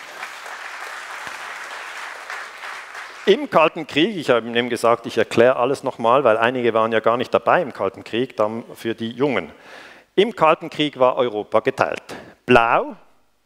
S1: Im Kalten Krieg, ich habe Ihnen gesagt, ich erkläre alles nochmal, weil einige waren ja gar nicht dabei im Kalten Krieg, dann für die Jungen. Im Kalten Krieg war Europa geteilt. Blau,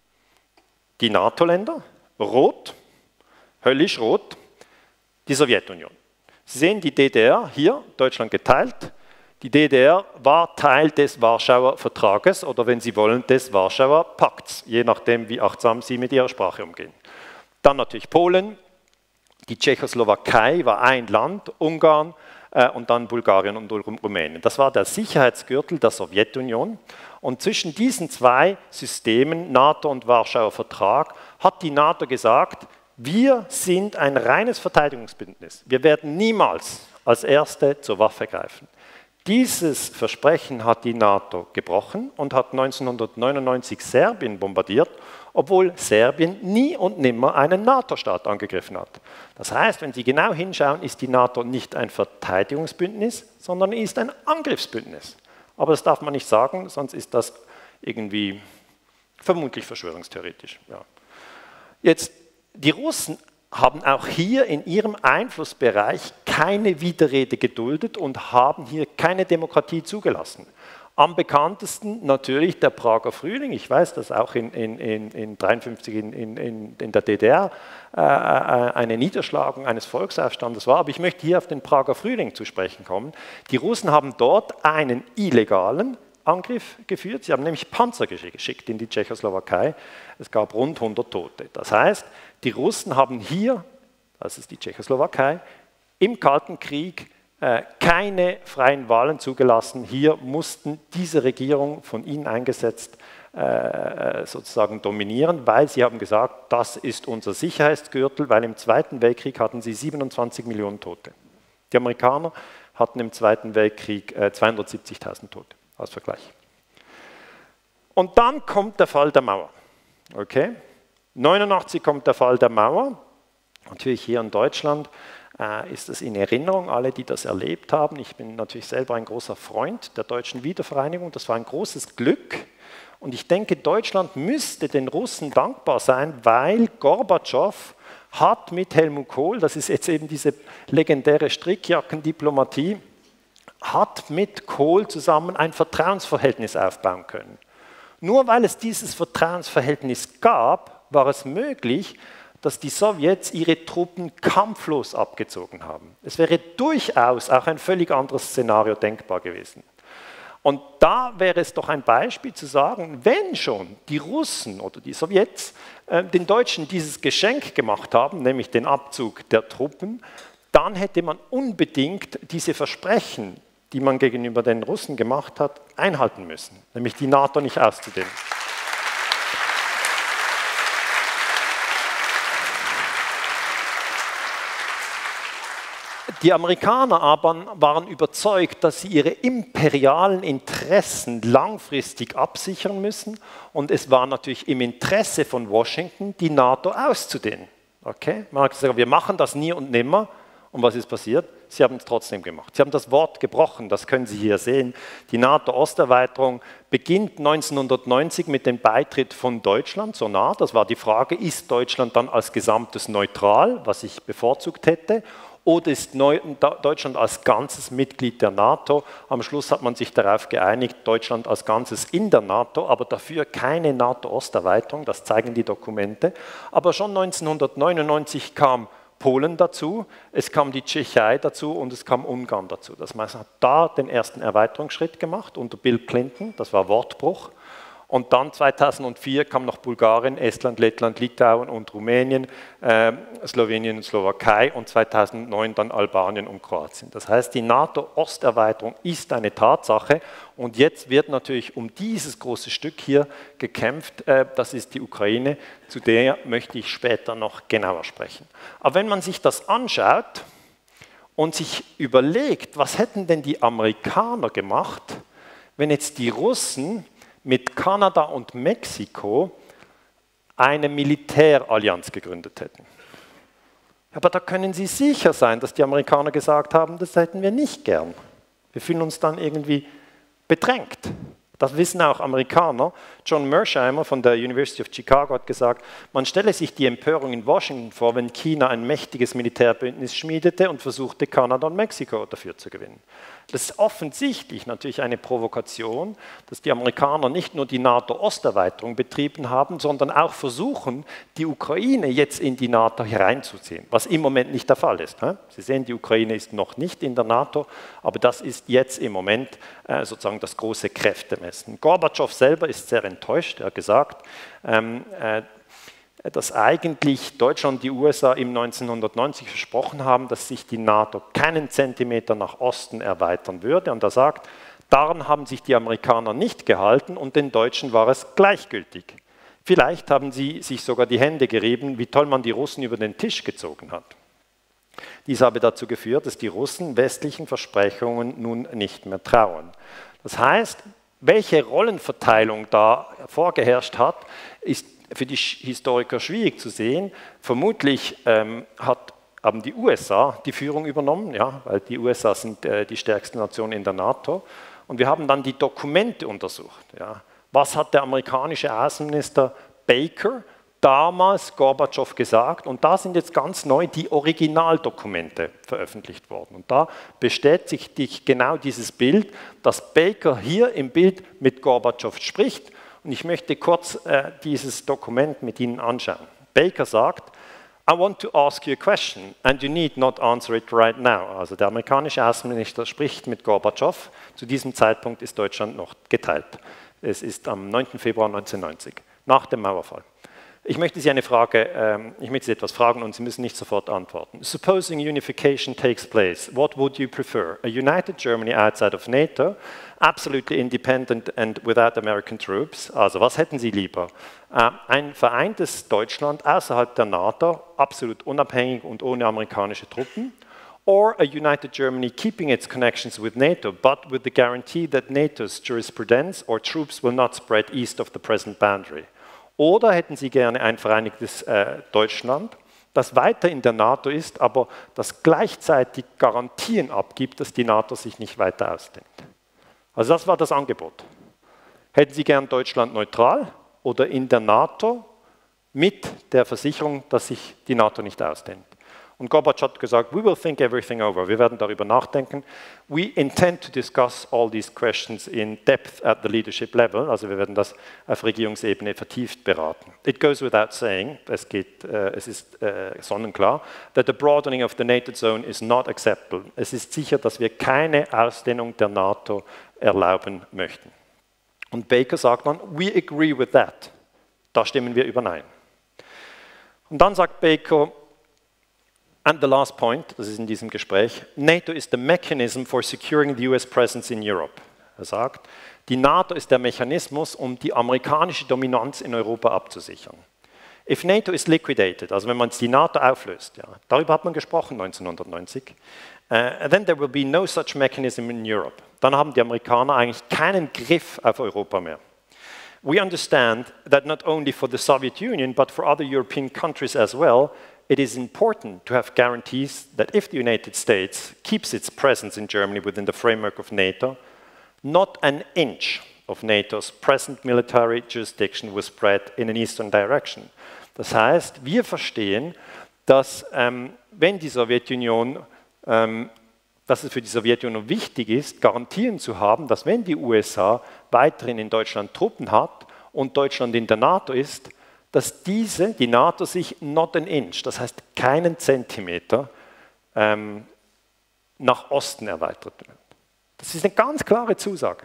S1: die NATO-Länder, rot, höllisch rot, die Sowjetunion. Sie sehen die D D R, hier, Deutschland geteilt. Die D D R war Teil des Warschauer Vertrages oder, wenn Sie wollen, des Warschauer Pakts, je nachdem, wie achtsam Sie mit Ihrer Sprache umgehen. Dann natürlich Polen, die Tschechoslowakei war ein Land, Ungarn, und dann Bulgarien und Rumänien. Das war der Sicherheitsgürtel der Sowjetunion. Und zwischen diesen zwei Systemen, NATO und Warschauer Vertrag, hat die NATO gesagt, wir sind ein reines Verteidigungsbündnis. Wir werden niemals als Erste zur Waffe greifen. Dieses Versprechen hat die NATO gebrochen und hat neunzehnhundertneunundneunzig Serbien bombardiert, obwohl Serbien nie und nimmer einen NATO-Staat angegriffen hat. Das heißt, wenn Sie genau hinschauen, ist die NATO nicht ein Verteidigungsbündnis, sondern ist ein Angriffsbündnis. Aber das darf man nicht sagen, sonst ist das irgendwie vermutlich verschwörungstheoretisch. Ja. Jetzt, die Russen haben auch hier in ihrem Einflussbereich keine Widerrede geduldet und haben hier keine Demokratie zugelassen. Am bekanntesten natürlich der Prager Frühling. Ich weiß, dass auch in neunzehnhundertdreiundfünfzig in, in, in, in der D D R äh, eine Niederschlagung eines Volksaufstandes war. Aber ich möchte hier auf den Prager Frühling zu sprechen kommen. Die Russen haben dort einen illegalen Angriff geführt. Sie haben nämlich Panzer geschickt in die Tschechoslowakei. Es gab rund hundert Tote. Das heißt, die Russen haben hier, das ist die Tschechoslowakei, im Kalten Krieg keine freien Wahlen zugelassen. Hier mussten diese Regierung von ihnen eingesetzt äh, sozusagen dominieren, weil sie haben gesagt, das ist unser Sicherheitsgürtel, weil im Zweiten Weltkrieg hatten sie siebenundzwanzig Millionen Tote. Die Amerikaner hatten im Zweiten Weltkrieg äh, zweihundertsiebzigtausend Tote, als Vergleich. Und dann kommt der Fall der Mauer. Okay? neunundachtzig kommt der Fall der Mauer, natürlich hier in Deutschland. Ist es in Erinnerung, alle, die das erlebt haben. Ich bin natürlich selber ein großer Freund der deutschen Wiedervereinigung. Das war ein großes Glück. Und ich denke, Deutschland müsste den Russen dankbar sein, weil Gorbatschow hat mit Helmut Kohl, das ist jetzt eben diese legendäre Strickjackendiplomatie, hat mit Kohl zusammen ein Vertrauensverhältnis aufbauen können. Nur weil es dieses Vertrauensverhältnis gab, war es möglich, dass die Sowjets ihre Truppen kampflos abgezogen haben. Es wäre durchaus auch ein völlig anderes Szenario denkbar gewesen. Und da wäre es doch ein Beispiel zu sagen, wenn schon die Russen oder die Sowjets äh, den Deutschen dieses Geschenk gemacht haben, nämlich den Abzug der Truppen, dann hätte man unbedingt diese Versprechen, die man gegenüber den Russen gemacht hat, einhalten müssen, nämlich die NATO nicht auszudehnen. Die Amerikaner aber waren überzeugt, dass sie ihre imperialen Interessen langfristig absichern müssen und es war natürlich im Interesse von Washington, die NATO auszudehnen. Okay? Man hat gesagt, wir machen das nie und nimmer. Und was ist passiert? Sie haben es trotzdem gemacht. Sie haben das Wort gebrochen, das können Sie hier sehen. Die NATO-Osterweiterung beginnt neunzehnhundertneunzig mit dem Beitritt von Deutschland zur NATO. Das war die Frage, ist Deutschland dann als Gesamtes neutral, was ich bevorzugt hätte? Oder ist Deutschland als Ganzes Mitglied der NATO? Am Schluss hat man sich darauf geeinigt, Deutschland als Ganzes in der NATO, aber dafür keine NATO-Osterweiterung, das zeigen die Dokumente. Aber schon neunzehnhundertneunundneunzig kam Polen dazu, es kam die Tschechei dazu und es kam Ungarn dazu. Das heißt, man hat da den ersten Erweiterungsschritt gemacht unter Bill Clinton, das war Wortbruch. Und dann zweitausendvier kam noch Bulgarien, Estland, Lettland, Litauen und Rumänien, äh, Slowenien und Slowakei und zweitausendneun dann Albanien und Kroatien. Das heißt, die NATO-Osterweiterung ist eine Tatsache und jetzt wird natürlich um dieses große Stück hier gekämpft, äh, das ist die Ukraine, zu der möchte ich später noch genauer sprechen. Aber wenn man sich das anschaut und sich überlegt, was hätten denn die Amerikaner gemacht, wenn jetzt die Russen mit Kanada und Mexiko eine Militärallianz gegründet hätten. Aber da können Sie sicher sein, dass die Amerikaner gesagt haben, das hätten wir nicht gern. Wir fühlen uns dann irgendwie bedrängt. Das wissen auch Amerikaner. John Mersheimer von der University of Chicago hat gesagt, man stelle sich die Empörung in Washington vor, wenn China ein mächtiges Militärbündnis schmiedete und versuchte, Kanada und Mexiko dafür zu gewinnen. Das ist offensichtlich natürlich eine Provokation, dass die Amerikaner nicht nur die NATO-Osterweiterung betrieben haben, sondern auch versuchen, die Ukraine jetzt in die NATO hereinzuziehen, was im Moment nicht der Fall ist. Sie sehen, die Ukraine ist noch nicht in der NATO, aber das ist jetzt im Moment sozusagen das große Kräftemessen. Gorbatschow selber ist sehr enttäuscht, er hat gesagt, dass eigentlich Deutschland und die U S A im neunzehnhundertneunzig versprochen haben, dass sich die NATO keinen Zentimeter nach Osten erweitern würde. Und er sagt, daran haben sich die Amerikaner nicht gehalten und den Deutschen war es gleichgültig. Vielleicht haben sie sich sogar die Hände gerieben, wie toll man die Russen über den Tisch gezogen hat. Dies habe dazu geführt, dass die Russen westlichen Versprechungen nun nicht mehr trauen. Das heißt, welche Rollenverteilung da vorgeherrscht hat, ist für die Historiker schwierig zu sehen. Vermutlich ähm, hat, haben die U S A die Führung übernommen, ja, weil die U S A sind äh, die stärkste Nation in der NATO. Und wir haben dann die Dokumente untersucht. Ja. Was hat der amerikanische Außenminister Baker damals Gorbatschow gesagt? Und da sind jetzt ganz neu die Originaldokumente veröffentlicht worden. Und da bestätigt sich genau dieses Bild, dass Baker hier im Bild mit Gorbatschow spricht. Und ich möchte kurz äh, dieses Dokument mit Ihnen anschauen. Baker sagt, I want to ask you a question and you need not answer it right now. Also der amerikanische Außenminister spricht mit Gorbatschow. Zu diesem Zeitpunkt ist Deutschland noch geteilt. Es ist am neunten Februar neunzehnhundertneunzig, nach dem Mauerfall. Ich möchte Sie eine Frage, ähm, ich möchte Sie etwas fragen und Sie müssen nicht sofort antworten. Supposing unification takes place, what would you prefer? A united Germany outside of NATO, absolutely independent and without American troops? Also was hätten Sie lieber? Äh, ein vereintes Deutschland außerhalb der NATO, absolut unabhängig und ohne amerikanische Truppen? Or a united Germany keeping its connections with NATO, but with the guarantee that NATO's jurisprudence or troops will not spread east of the present boundary? Oder hätten Sie gerne ein vereinigtes äh, Deutschland, das weiter in der NATO ist, aber das gleichzeitig Garantien abgibt, dass die NATO sich nicht weiter ausdehnt? Also das war das Angebot. Hätten Sie gern Deutschland neutral oder in der NATO mit der Versicherung, dass sich die NATO nicht ausdehnt? Und Gorbatschow hat gesagt, we will think everything over. Wir werden darüber nachdenken. We intend to discuss all these questions in depth at the leadership level. Also wir werden das auf Regierungsebene vertieft beraten. It goes without saying, es, geht, äh, es ist äh, sonnenklar, that the broadening of the NATO zone is not acceptable. Es ist sicher, dass wir keine Ausdehnung der NATO erlauben möchten. Und Baker sagt dann, we agree with that. Da stimmen wir überein. Und dann sagt Baker, and the last point, das ist in diesem Gespräch, NATO is the mechanism for securing the U S presence in Europe. Er sagt, die NATO ist der Mechanismus, um die amerikanische Dominanz in Europa abzusichern. If NATO is liquidated, also wenn man die NATO auflöst, ja, darüber hat man gesprochen neunzehnhundertneunzig, uh, then there will be no such mechanism in Europe. Dann haben die Amerikaner eigentlich keinen Griff auf Europa mehr. We understand that not only for the Soviet Union, but for other European countries as well, it is important to have guarantees that if the United States keeps its presence in Germany within the framework of NATO, not an inch of NATO's present military jurisdiction will spread in an eastern direction. Das heißt, wir verstehen, dass ähm, wenn die Sowjetunion, ähm, dass es für die Sowjetunion wichtig ist, Garantien zu haben, dass wenn die U S A weiterhin in Deutschland Truppen hat und Deutschland in der NATO ist, dass diese, die NATO, sich not an inch, das heißt keinen Zentimeter, ähm, nach Osten erweitert wird. Das ist eine ganz klare Zusage.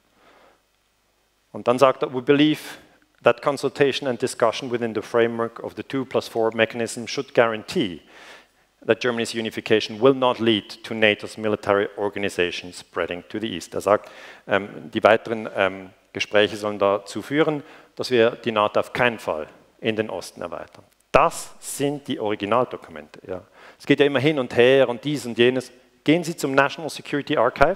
S1: Und dann sagt er, we believe that consultation and discussion within the framework of the two plus four mechanism should guarantee that Germany's unification will not lead to NATO's military organization spreading to the east. Er sagt, ähm, die weiteren ähm, Gespräche sollen dazu führen, dass wir die NATO auf keinen Fall in den Osten erweitern. Das sind die Originaldokumente. Ja. Es geht ja immer hin und her und dies und jenes. Gehen Sie zum National Security Archive,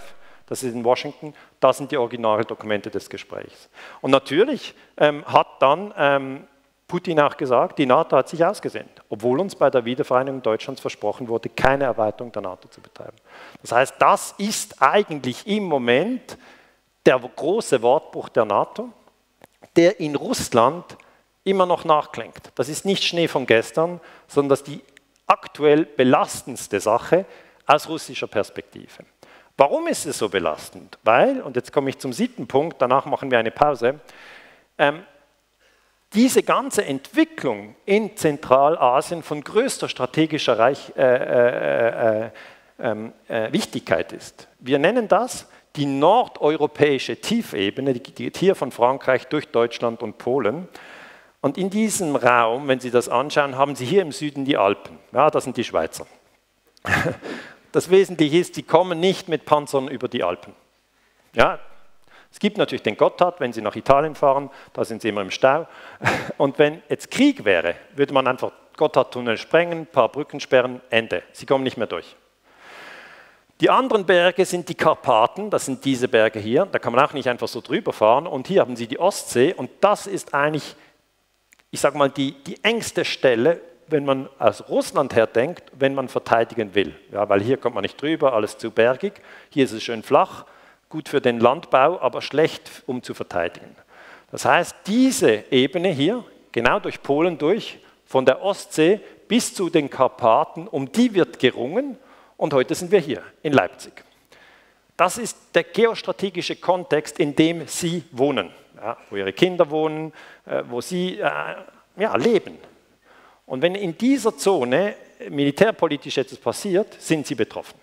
S1: das ist in Washington, da sind die Originaldokumente des Gesprächs. Und natürlich ähm, hat dann ähm, Putin auch gesagt, die NATO hat sich ausgesehnt, obwohl uns bei der Wiedervereinigung Deutschlands versprochen wurde, keine Erweiterung der NATO zu betreiben. Das heißt, das ist eigentlich im Moment der große Wortbruch der NATO, der in Russland immer noch nachklingt. Das ist nicht Schnee von gestern, sondern das ist die aktuell belastendste Sache aus russischer Perspektive. Warum ist es so belastend? Weil, und jetzt komme ich zum siebten Punkt, danach machen wir eine Pause, ähm, diese ganze Entwicklung in Zentralasien von größter strategischer Reich, äh, äh, äh, äh, Wichtigkeit ist. Wir nennen das die nordeuropäische Tiefebene, die geht hier von Frankreich durch Deutschland und Polen. Und in diesem Raum, wenn Sie das anschauen, haben Sie hier im Süden die Alpen. Ja, das sind die Schweizer. Das Wesentliche ist, die kommen nicht mit Panzern über die Alpen. Ja, es gibt natürlich den Gotthard, wenn Sie nach Italien fahren, da sind Sie immer im Stau. Und wenn jetzt Krieg wäre, würde man einfach Gotthardtunnel sprengen, ein paar Brücken sperren, Ende. Sie kommen nicht mehr durch. Die anderen Berge sind die Karpaten, das sind diese Berge hier, da kann man auch nicht einfach so drüber fahren. Und hier haben Sie die Ostsee und das ist eigentlich, ich sage mal, die, die engste Stelle, wenn man aus Russland her denkt, wenn man verteidigen will. Ja, weil hier kommt man nicht drüber, alles zu bergig, hier ist es schön flach, gut für den Landbau, aber schlecht, um zu verteidigen. Das heißt, diese Ebene hier, genau durch Polen durch, von der Ostsee bis zu den Karpaten, um die wird gerungen und heute sind wir hier in Leipzig. Das ist der geostrategische Kontext, in dem Sie wohnen, ja, wo Ihre Kinder wohnen, äh, wo Sie äh, ja, leben. Und wenn in dieser Zone militärpolitisch etwas passiert, sind Sie betroffen.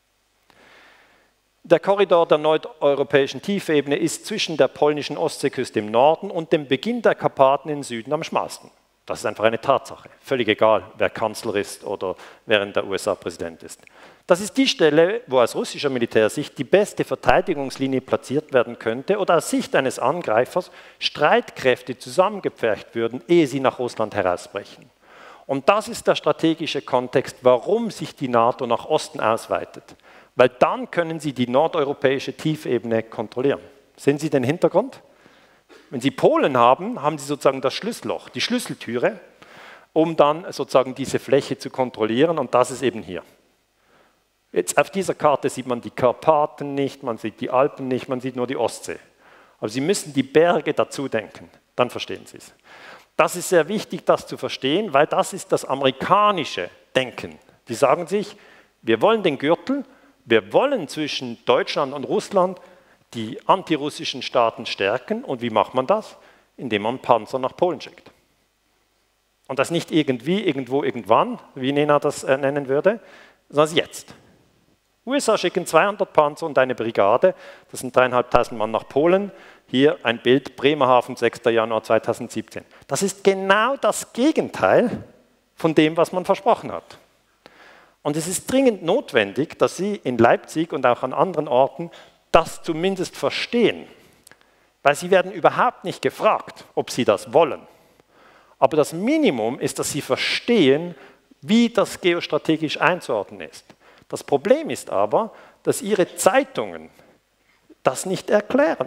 S1: Der Korridor der nordeuropäischen Tiefebene ist zwischen der polnischen Ostseeküste im Norden und dem Beginn der Karpaten im Süden am schmalsten. Das ist einfach eine Tatsache. Völlig egal, wer Kanzler ist oder wer in der U S A Präsident ist. Das ist die Stelle, wo aus russischer Militärsicht die beste Verteidigungslinie platziert werden könnte oder aus Sicht eines Angreifers Streitkräfte zusammengepfercht würden, ehe sie nach Russland herausbrechen. Und das ist der strategische Kontext, warum sich die NATO nach Osten ausweitet. Weil dann können Sie die nordeuropäische Tiefebene kontrollieren. Sehen Sie den Hintergrund? Wenn Sie Polen haben, haben Sie sozusagen das Schlüsselloch, die Schlüsseltüre, um dann sozusagen diese Fläche zu kontrollieren und das ist eben hier. Jetzt auf dieser Karte sieht man die Karpaten nicht, man sieht die Alpen nicht, man sieht nur die Ostsee. Aber Sie müssen die Berge dazu denken, dann verstehen Sie es. Das ist sehr wichtig, das zu verstehen, weil das ist das amerikanische Denken. Die sagen sich, wir wollen den Gürtel, wir wollen zwischen Deutschland und Russland die antirussischen Staaten stärken. Und wie macht man das? Indem man Panzer nach Polen schickt. Und das nicht irgendwie, irgendwo, irgendwann, wie Nena das äh, nennen würde, sondern jetzt. U S A schicken zweihundert Panzer und eine Brigade, das sind dreieinhalbtausend Mann nach Polen. Hier ein Bild, Bremerhaven, sechster Januar zweitausendsiebzehn. Das ist genau das Gegenteil von dem, was man versprochen hat. Und es ist dringend notwendig, dass Sie in Leipzig und auch an anderen Orten das zumindest verstehen. Weil Sie werden überhaupt nicht gefragt, ob Sie das wollen. Aber das Minimum ist, dass Sie verstehen, wie das geostrategisch einzuordnen ist. Das Problem ist aber, dass Ihre Zeitungen das nicht erklären.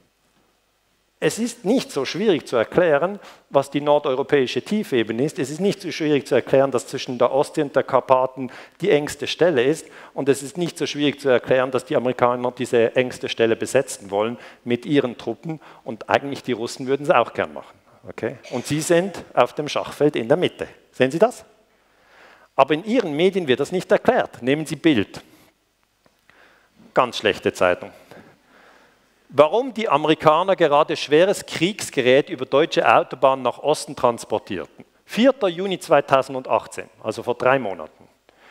S1: Es ist nicht so schwierig zu erklären, was die nordeuropäische Tiefebene ist. Es ist nicht so schwierig zu erklären, dass zwischen der Ostsee und der Karpaten die engste Stelle ist. Und es ist nicht so schwierig zu erklären, dass die Amerikaner diese engste Stelle besetzen wollen mit ihren Truppen. Und eigentlich die Russen würden es auch gern machen. Okay? Und sie sind auf dem Schachfeld in der Mitte. Sehen Sie das? Aber in Ihren Medien wird das nicht erklärt. Nehmen Sie Bild. Ganz schlechte Zeitung. Warum die Amerikaner gerade schweres Kriegsgerät über deutsche Autobahnen nach Osten transportierten. vierter Juni zweitausendachtzehn, also vor drei Monaten.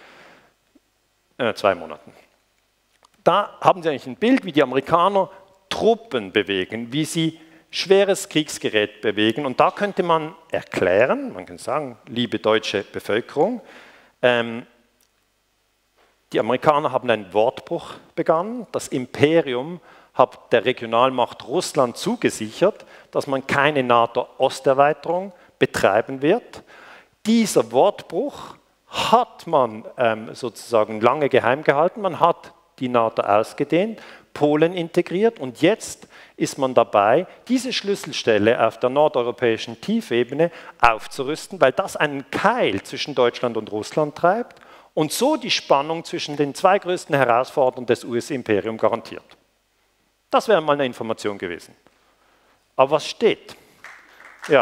S1: Äh, zwei Monaten. Da haben Sie eigentlich ein Bild, wie die Amerikaner Truppen bewegen, wie sie schweres Kriegsgerät bewegen. Und da könnte man erklären, man kann sagen, liebe deutsche Bevölkerung, ähm, die Amerikaner haben einen Wortbruch begangen, das Imperium hat der Regionalmacht Russland zugesichert, dass man keine NATO-Osterweiterung betreiben wird. Dieser Wortbruch hat man ähm, sozusagen lange geheim gehalten. Man hat die NATO ausgedehnt, Polen integriert und jetzt ist man dabei, diese Schlüsselstelle auf der nordeuropäischen Tiefebene aufzurüsten, weil das einen Keil zwischen Deutschland und Russland treibt und so die Spannung zwischen den zwei größten Herausforderungen des U S-Imperiums garantiert. Das wäre mal eine Information gewesen. Aber was steht? Ja.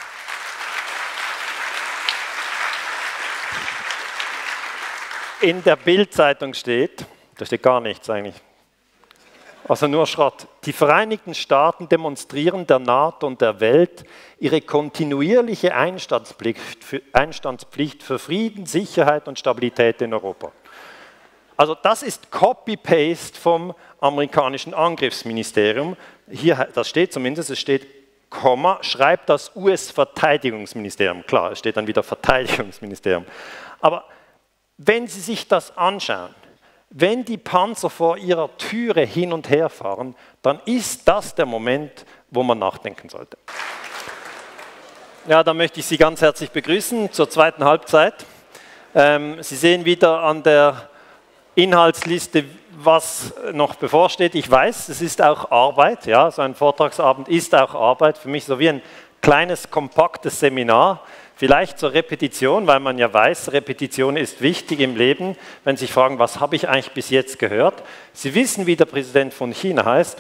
S1: In der Bild-Zeitung steht, da steht gar nichts eigentlich, also nur Schrott. Die Vereinigten Staaten demonstrieren der NATO und der Welt ihre kontinuierliche Einstandspflicht für, Einstandspflicht für Frieden, Sicherheit und Stabilität in Europa. Also das ist Copy-Paste vom amerikanischen Angriffsministerium. Hier, das steht zumindest, es steht, Komma, schreibt das U S-Verteidigungsministerium. Klar, es steht dann wieder Verteidigungsministerium. Aber wenn Sie sich das anschauen, wenn die Panzer vor Ihrer Türe hin und her fahren, dann ist das der Moment, wo man nachdenken sollte. Ja, dann möchte ich Sie ganz herzlich begrüßen zur zweiten Halbzeit. Ähm, Sie sehen wieder an der Inhaltsliste, was noch bevorsteht. Ich weiß, es ist auch Arbeit. Ja, so ein Vortragsabend ist auch Arbeit. Für mich so wie ein kleines, kompaktes Seminar. Vielleicht zur Repetition, weil man ja weiß, Repetition ist wichtig im Leben. Wenn Sie sich fragen, was habe ich eigentlich bis jetzt gehört? Sie wissen, wie der Präsident von China heißt.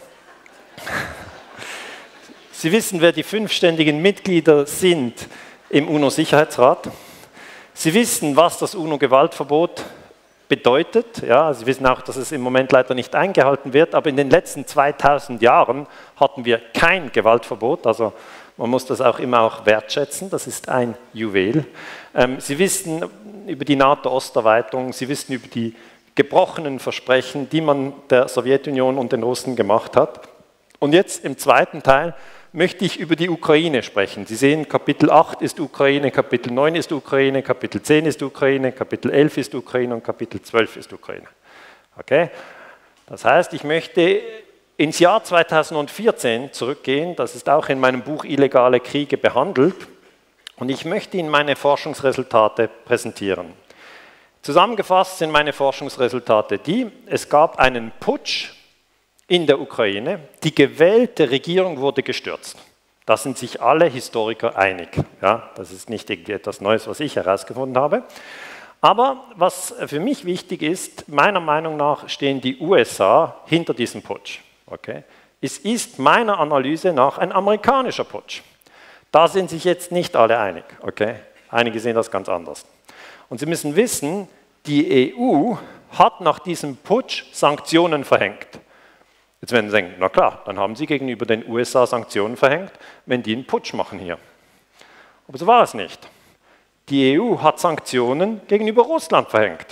S1: Sie wissen, wer die fünf ständigen Mitglieder sind im UNO-Sicherheitsrat. Sie wissen, was das UNO-Gewaltverbot bedeutet. Ja, Sie wissen auch, dass es im Moment leider nicht eingehalten wird, aber in den letzten zweitausend Jahren hatten wir kein Gewaltverbot, also man muss das auch immer auch wertschätzen, das ist ein Juwel. Ähm, Sie wissen über die NATO-Osterweiterung, Sie wissen über die gebrochenen Versprechen, die man der Sowjetunion und den Russen gemacht hat. Und jetzt im zweiten Teil möchte ich über die Ukraine sprechen. Sie sehen, Kapitel acht ist Ukraine, Kapitel neun ist Ukraine, Kapitel zehn ist Ukraine, Kapitel elf ist Ukraine und Kapitel zwölf ist Ukraine. Okay? Das heißt, ich möchte ins Jahr zweitausendvierzehn zurückgehen, das ist auch in meinem Buch Illegale Kriege behandelt, und ich möchte Ihnen meine Forschungsresultate präsentieren. Zusammengefasst sind meine Forschungsresultate die, es gab einen Putsch in der Ukraine, die gewählte Regierung wurde gestürzt. Da sind sich alle Historiker einig. Ja, das ist nicht irgendwie etwas Neues, was ich herausgefunden habe. Aber was für mich wichtig ist, meiner Meinung nach stehen die U S A hinter diesem Putsch. Okay. Es ist meiner Analyse nach ein amerikanischer Putsch. Da sind sich jetzt nicht alle einig. Okay. Einige sehen das ganz anders. Und Sie müssen wissen, die E U hat nach diesem Putsch Sanktionen verhängt. Jetzt werden Sie denken, na klar, dann haben Sie gegenüber den U S A Sanktionen verhängt, wenn die einen Putsch machen hier. Aber so war es nicht. Die E U hat Sanktionen gegenüber Russland verhängt.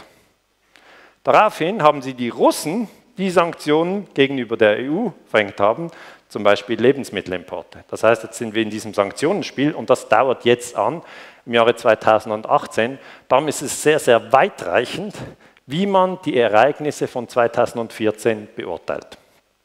S1: Daraufhin haben sie die Russen die Sanktionen gegenüber der E U verhängt haben, zum Beispiel Lebensmittelimporte. Das heißt, jetzt sind wir in diesem Sanktionenspiel und das dauert jetzt an, im Jahre zweitausendachtzehn. Darum ist es sehr, sehr weitreichend, wie man die Ereignisse von zweitausendvierzehn beurteilt.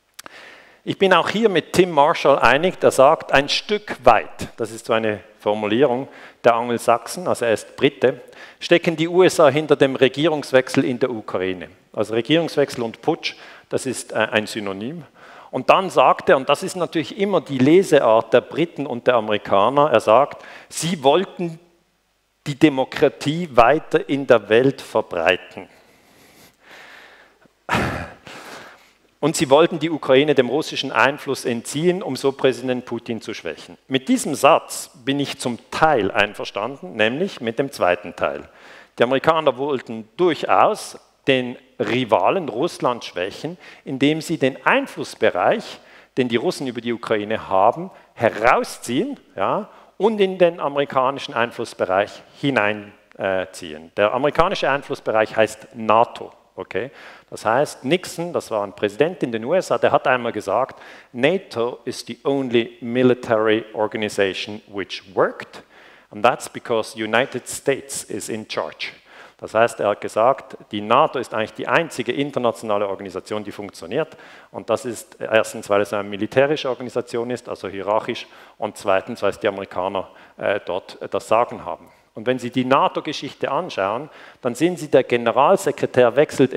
S1: Ich bin auch hier mit Tim Marshall einig, der sagt, ein Stück weit, das ist so eine Formulierung der Angelsachsen, also er ist Brite, stecken die U S A hinter dem Regierungswechsel in der Ukraine. Also Regierungswechsel und Putsch, das ist ein Synonym. Und dann sagt er, und das ist natürlich immer die Leseart der Briten und der Amerikaner, er sagt, sie wollten die Demokratie weiter in der Welt verbreiten. Und sie wollten die Ukraine dem russischen Einfluss entziehen, um so Präsident Putin zu schwächen. Mit diesem Satz bin ich zum Teil einverstanden, nämlich mit dem zweiten Teil. Die Amerikaner wollten durchaus den Rivalen Russland schwächen, indem sie den Einflussbereich, den die Russen über die Ukraine haben, herausziehen, ja, und in den amerikanischen Einflussbereich hineinziehen. Der amerikanische Einflussbereich heißt NATO. Okay? Das heißt, Nixon, das war ein Präsident in den U S A, der hat einmal gesagt, NATO is the only military organization which worked, and that's because the United States is in charge. Das heißt, er hat gesagt, die NATO ist eigentlich die einzige internationale Organisation, die funktioniert. Und das ist erstens, weil es eine militärische Organisation ist, also hierarchisch, und zweitens, weil es die Amerikaner äh, dort äh, das Sagen haben. Und wenn Sie die NATO-Geschichte anschauen, dann sehen Sie, der Generalsekretär wechselt immer.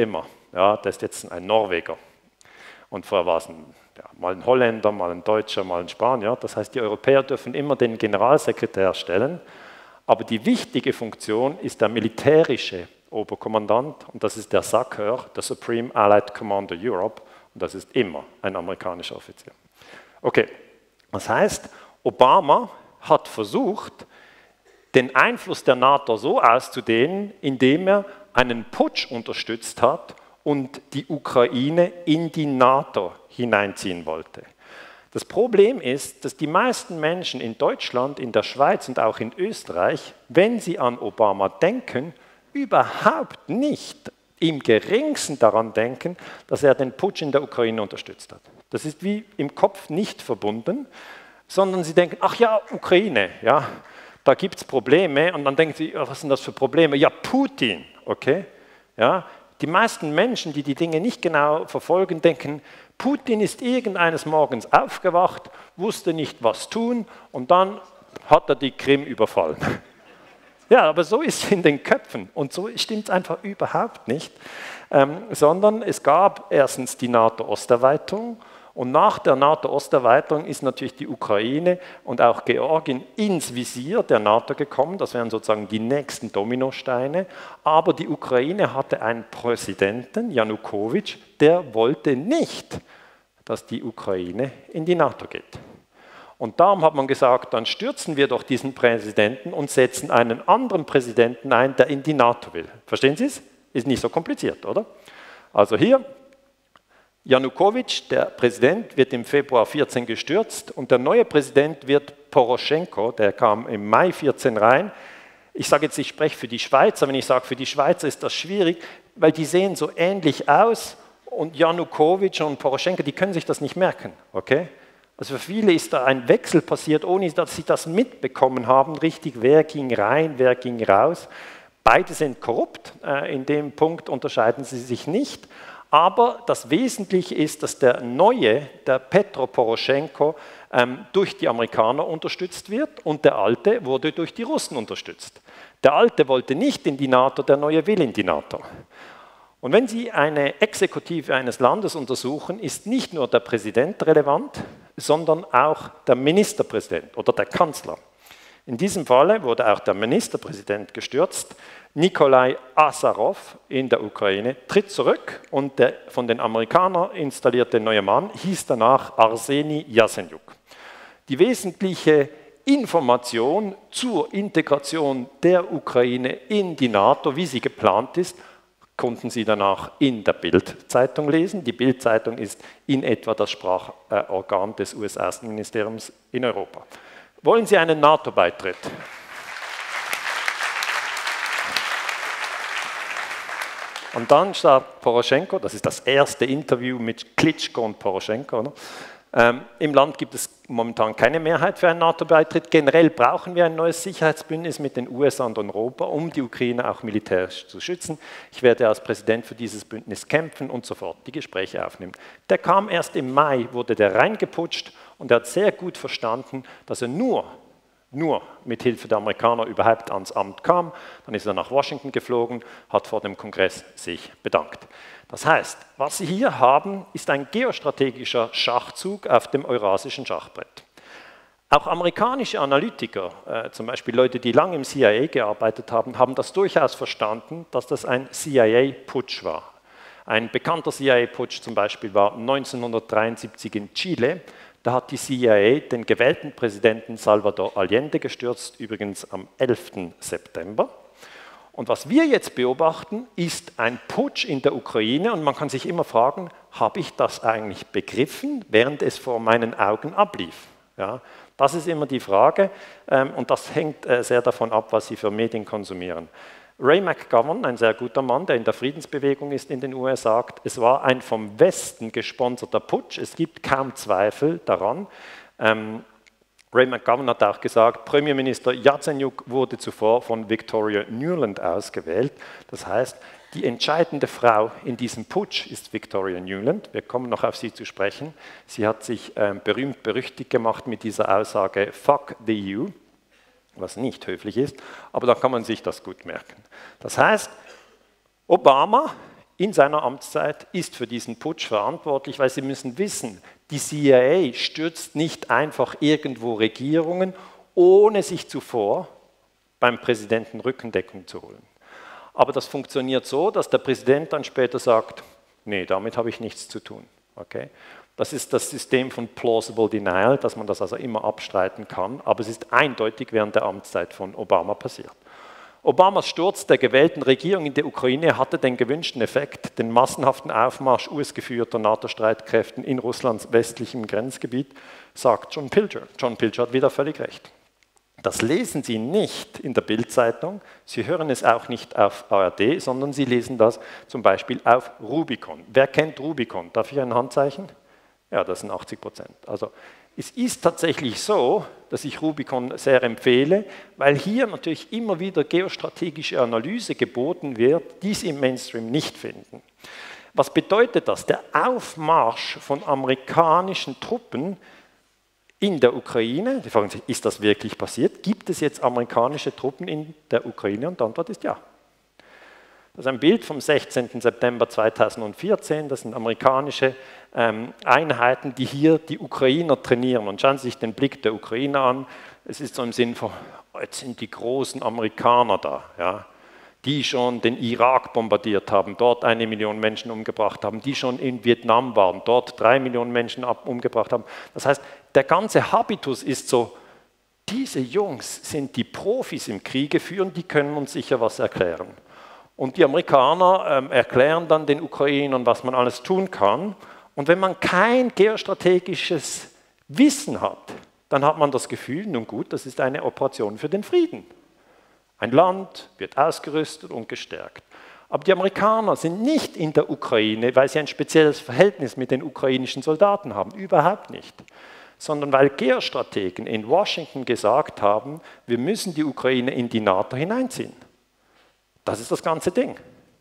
S1: Ja, der ist jetzt ein Norweger. Und vorher war es ein, ja, mal ein Holländer, mal ein Deutscher, mal ein Spanier. Das heißt, die Europäer dürfen immer den Generalsekretär stellen. Aber die wichtige Funktion ist der militärische Oberkommandant. Und das ist der S A C E U R, der Supreme Allied Commander Europe. Und das ist immer ein amerikanischer Offizier. Okay, das heißt, Obama hat versucht, den Einfluss der NATO so auszudehnen, indem er einen Putsch unterstützt hat und die Ukraine in die NATO hineinziehen wollte. Das Problem ist, dass die meisten Menschen in Deutschland, in der Schweiz und auch in Österreich, wenn sie an Obama denken, überhaupt nicht im geringsten daran denken, dass er den Putsch in der Ukraine unterstützt hat. Das ist wie im Kopf nicht verbunden, sondern sie denken, ach ja, Ukraine, ja, da gibt es Probleme. Und dann denken sie, was sind das für Probleme? Ja, Putin, okay? Ja, die meisten Menschen, die die Dinge nicht genau verfolgen, denken, Putin ist irgendeines Morgens aufgewacht, wusste nicht, was tun, und dann hat er die Krim überfallen. Ja, aber so ist es in den Köpfen und so stimmt es einfach überhaupt nicht, ähm, sondern es gab erstens die NATO-Osterweiterung und nach der NATO-Osterweiterung ist natürlich die Ukraine und auch Georgien ins Visier der NATO gekommen, das wären sozusagen die nächsten Dominosteine, aber die Ukraine hatte einen Präsidenten, Janukowitsch, der wollte nicht, dass die Ukraine in die NATO geht. Und darum hat man gesagt, dann stürzen wir doch diesen Präsidenten und setzen einen anderen Präsidenten ein, der in die NATO will. Verstehen Sie es? Ist nicht so kompliziert, oder? Also hier, Janukowitsch, der Präsident, wird im Februar vierzehn gestürzt und der neue Präsident wird Poroschenko, der kam im Mai vierzehn rein. Ich sage jetzt, ich spreche für die Schweizer, wenn ich sage, für die Schweizer ist das schwierig, weil die sehen so ähnlich aus und Janukowitsch und Poroschenko, die können sich das nicht merken, okay? Also für viele ist da ein Wechsel passiert, ohne dass sie das mitbekommen haben, richtig, wer ging rein, wer ging raus. Beide sind korrupt, in dem Punkt unterscheiden sie sich nicht. Aber das Wesentliche ist, dass der neue, der Petro Poroschenko, ähm, durch die Amerikaner unterstützt wird und der alte wurde durch die Russen unterstützt. Der alte wollte nicht in die NATO, der neue will in die NATO. Und wenn Sie eine Exekutive eines Landes untersuchen, ist nicht nur der Präsident relevant, sondern auch der Ministerpräsident oder der Kanzler. In diesem Falle wurde auch der Ministerpräsident gestürzt. Nikolai Azarov in der Ukraine tritt zurück und der von den Amerikanern installierte neue Mann hieß danach Arseni Jasenjuk. Die wesentliche Information zur Integration der Ukraine in die NATO, wie sie geplant ist, konnten Sie danach in der Bild-Zeitung lesen. Die Bild-Zeitung ist in etwa das Sprachorgan des U S-Außenministeriums in Europa. Wollen Sie einen NATO-Beitritt? Und dann sagt Poroschenko, das ist das erste Interview mit Klitschko und Poroschenko, oder? Ähm, Im Land gibt es momentan keine Mehrheit für einen NATO-Beitritt. Generell brauchen wir ein neues Sicherheitsbündnis mit den U S A und Europa, um die Ukraine auch militärisch zu schützen. Ich werde als Präsident für dieses Bündnis kämpfen und sofort die Gespräche aufnehmen. Der kam erst im Mai, wurde der reingeputscht und er hat sehr gut verstanden, dass er nur nur mit Hilfe der Amerikaner überhaupt ans Amt kam. Dann ist er nach Washington geflogen, hat vor dem Kongress sich bedankt. Das heißt, was Sie hier haben, ist ein geostrategischer Schachzug auf dem eurasischen Schachbrett. Auch amerikanische Analytiker, äh, zum Beispiel Leute, die lange im C I A gearbeitet haben, haben das durchaus verstanden, dass das ein C I A-Putsch war. Ein bekannter C I A-Putsch zum Beispiel war neunzehnhundertdreiundsiebzig in Chile. Da hat die C I A den gewählten Präsidenten Salvador Allende gestürzt, übrigens am elften September. Und was wir jetzt beobachten, ist ein Putsch in der Ukraine und man kann sich immer fragen, habe ich das eigentlich begriffen, während es vor meinen Augen ablief? Ja, das ist immer die Frage ähm, und das hängt äh, sehr davon ab, was Sie für Medien konsumieren. Ray McGovern, ein sehr guter Mann, der in der Friedensbewegung ist in den U S A, sagt, es war ein vom Westen gesponserter Putsch, es gibt kaum Zweifel daran. Ähm, Ray McGovern hat auch gesagt, Premierminister Jazenjuk wurde zuvor von Victoria Nuland ausgewählt. Das heißt, die entscheidende Frau in diesem Putsch ist Victoria Nuland. Wir kommen noch auf sie zu sprechen. Sie hat sich ähm, berühmt berüchtigt gemacht mit dieser Aussage Fuck the E U, was nicht höflich ist, aber da kann man sich das gut merken. Das heißt, Obama in seiner Amtszeit ist für diesen Putsch verantwortlich, weil Sie müssen wissen, die C I A stürzt nicht einfach irgendwo Regierungen, ohne sich zuvor beim Präsidenten Rückendeckung zu holen. Aber das funktioniert so, dass der Präsident dann später sagt, nee, damit habe ich nichts zu tun. Okay? Das ist das System von Plausible Denial, dass man das also immer abstreiten kann, aber es ist eindeutig während der Amtszeit von Obama passiert. Obamas Sturz der gewählten Regierung in der Ukraine hatte den gewünschten Effekt, den massenhaften Aufmarsch U S-geführter NATO-Streitkräften in Russlands westlichem Grenzgebiet, sagt John Pilger. John Pilger hat wieder völlig recht. Das lesen Sie nicht in der Bild-Zeitung, Sie hören es auch nicht auf A R D, sondern Sie lesen das zum Beispiel auf Rubicon. Wer kennt Rubicon? Darf ich ein Handzeichen? Ja, das sind achtzig Prozent. Also es ist tatsächlich so, dass ich Rubicon sehr empfehle, weil hier natürlich immer wieder geostrategische Analyse geboten wird, die Sie im Mainstream nicht finden. Was bedeutet das? Der Aufmarsch von amerikanischen Truppen in der Ukraine, die fragen sich, ist das wirklich passiert? Gibt es jetzt amerikanische Truppen in der Ukraine? Und die Antwort ist ja. Das ist ein Bild vom sechzehnten September zweitausendvierzehn, das sind amerikanische ähm, Einheiten, die hier die Ukrainer trainieren. Und schauen Sie sich den Blick der Ukrainer an, es ist so im Sinn von, jetzt sind die großen Amerikaner da, ja, die schon den Irak bombardiert haben, dort eine Million Menschen umgebracht haben, die schon in Vietnam waren, dort drei Millionen Menschen umgebracht haben. Das heißt, der ganze Habitus ist so, diese Jungs sind die Profis im Kriege führen, die können uns sicher was erklären. Und die Amerikaner ähm, erklären dann den Ukrainern, was man alles tun kann. Und wenn man kein geostrategisches Wissen hat, dann hat man das Gefühl, nun gut, das ist eine Operation für den Frieden. Ein Land wird ausgerüstet und gestärkt. Aber die Amerikaner sind nicht in der Ukraine, weil sie ein spezielles Verhältnis mit den ukrainischen Soldaten haben. Überhaupt nicht. Sondern weil Geostrategen in Washington gesagt haben, wir müssen die Ukraine in die NATO hineinziehen. Das ist das ganze Ding.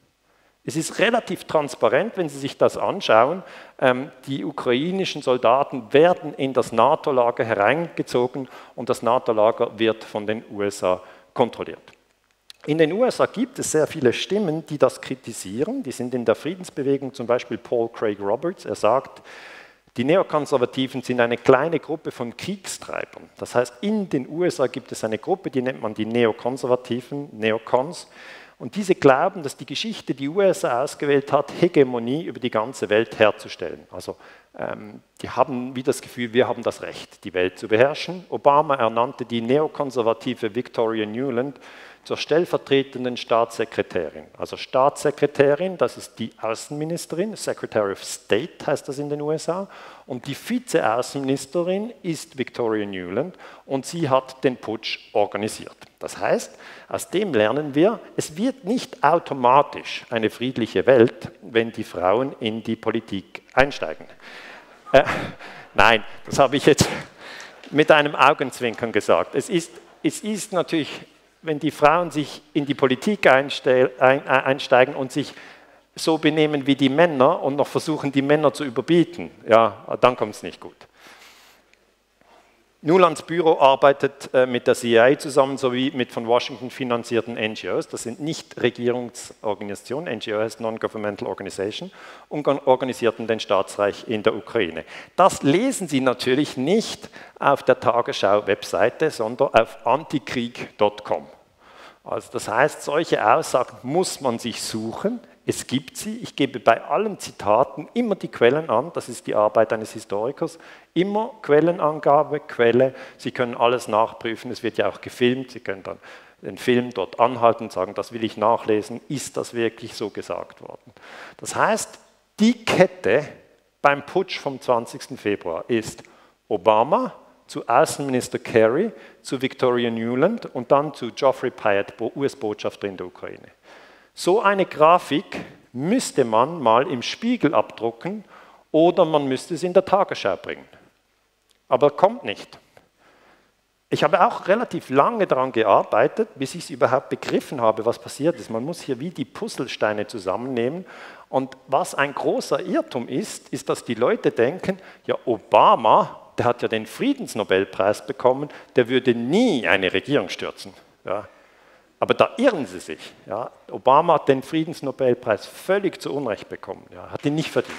S1: Es ist relativ transparent, wenn Sie sich das anschauen. Ähm, die ukrainischen Soldaten werden in das NATO-Lager hereingezogen und das NATO-Lager wird von den U S A kontrolliert. In den U S A gibt es sehr viele Stimmen, die das kritisieren. Die sind in der Friedensbewegung, zum Beispiel Paul Craig Roberts. Er sagt, die Neokonservativen sind eine kleine Gruppe von Kriegstreibern. Das heißt, in den U S A gibt es eine Gruppe, die nennt man die Neokonservativen, Neocons. Und diese glauben, dass die Geschichte die U S A ausgewählt hat, Hegemonie über die ganze Welt herzustellen. Also ähm, die haben wie das Gefühl, wir haben das Recht, die Welt zu beherrschen. Obama ernannte die neokonservative Victoria Nuland zur stellvertretenden Staatssekretärin. Also Staatssekretärin, das ist die Außenministerin, Secretary of State heißt das in den U S A. Und die Vize-Außenministerin ist Victoria Nuland und sie hat den Putsch organisiert. Das heißt, aus dem lernen wir, es wird nicht automatisch eine friedliche Welt, wenn die Frauen in die Politik einsteigen. Äh, nein, das habe ich jetzt mit einem Augenzwinkern gesagt. Es ist, es ist natürlich, wenn die Frauen sich in die Politik einsteigen und sich so benehmen wie die Männer und noch versuchen, die Männer zu überbieten, ja, dann kommt es nicht gut. Nulands Büro arbeitet äh, mit der C I A zusammen, sowie mit von Washington finanzierten N G Os. Das sind Nichtregierungsorganisationen, N G O heißt Non-Governmental Organization, und organisierten den Staatsreich in der Ukraine. Das lesen Sie natürlich nicht auf der Tagesschau-Webseite, sondern auf antikrieg punkt com. Also das heißt, solche Aussagen muss man sich suchen. Es gibt sie. Ich gebe bei allen Zitaten immer die Quellen an. Das ist die Arbeit eines Historikers. Immer Quellenangabe, Quelle. Sie können alles nachprüfen. Es wird ja auch gefilmt. Sie können dann den Film dort anhalten und sagen, das will ich nachlesen. Ist das wirklich so gesagt worden? Das heißt, die Kette beim Putsch vom zwanzigsten Februar ist Obama zu Außenminister Kerry, zu Victoria Nuland und dann zu Geoffrey Pyatt, U S-Botschafter in der Ukraine. So eine Grafik müsste man mal im Spiegel abdrucken oder man müsste es in der Tagesschau bringen. Aber kommt nicht. Ich habe auch relativ lange daran gearbeitet, bis ich es überhaupt begriffen habe, was passiert ist. Man muss hier wie die Puzzlesteine zusammennehmen. Und was ein großer Irrtum ist, ist, dass die Leute denken, ja, Obama, der hat ja den Friedensnobelpreis bekommen, der würde nie eine Regierung stürzen. Ja. Aber da irren Sie sich. Ja. Obama hat den Friedensnobelpreis völlig zu Unrecht bekommen. Ja, hat ihn nicht verdient.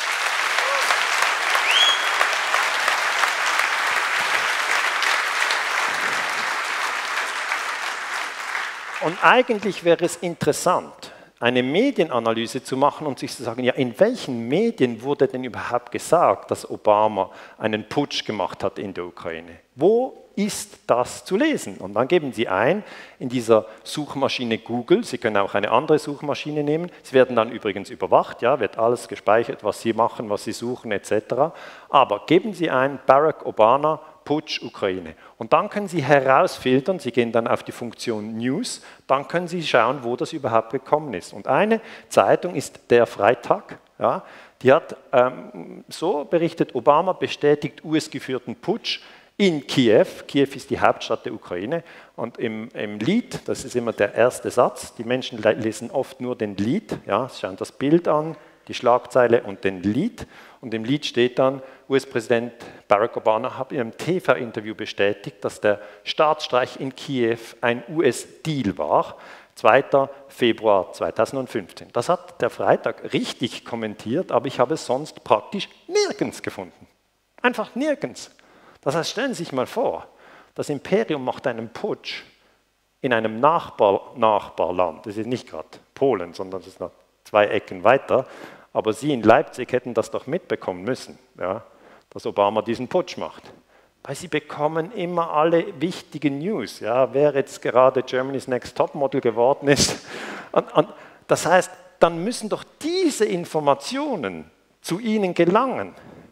S1: Und eigentlich wäre es interessant, eine Medienanalyse zu machen und sich zu sagen, ja, in welchen Medien wurde denn überhaupt gesagt, dass Obama einen Putsch gemacht hat in der Ukraine? Wo ist das zu lesen? Und dann geben Sie ein in dieser Suchmaschine Google, Sie können auch eine andere Suchmaschine nehmen, Sie werden dann übrigens überwacht, ja, wird alles gespeichert, was Sie machen, was Sie suchen et cetera. Aber geben Sie ein Barack Obama Putsch Ukraine. Und dann können Sie herausfiltern, Sie gehen dann auf die Funktion News, dann können Sie schauen, wo das überhaupt gekommen ist. Und eine Zeitung ist Der Freitag, ja, die hat ähm, so berichtet, Obama bestätigt U S-geführten Putsch in Kiew. Kiew ist die Hauptstadt der Ukraine. Und im, im Lied, das ist immer der erste Satz, die Menschen lesen oft nur den Lied, ja, sie schauen das Bild an, die Schlagzeile und den Lied. Und im Lied steht dann, U S-Präsident Barack Obama hat in einem T V-Interview bestätigt, dass der Staatsstreich in Kiew ein U S-Deal war, zweiter Februar zweitausendfünfzehn. Das hat der Freitag richtig kommentiert, aber ich habe es sonst praktisch nirgends gefunden. Einfach nirgends. Das heißt, stellen Sie sich mal vor, das Imperium macht einen Putsch in einem Nachbar Nachbarland. Das ist nicht gerade Polen, sondern das ist noch zwei Ecken weiter. Aber Sie in Leipzig hätten das doch mitbekommen müssen, ja, dass Obama diesen Putsch macht. Weil Sie bekommen immer alle wichtigen News, ja, wer jetzt gerade Germany's Next Topmodel geworden ist. Und, und das heißt, dann müssen doch diese Informationen zu Ihnen gelangen.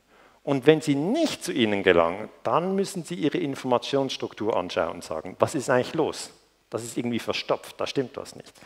S1: Und wenn sie nicht zu Ihnen gelangen, dann müssen Sie Ihre Informationsstruktur anschauen und sagen, was ist eigentlich los? Das ist irgendwie verstopft, da stimmt was nicht.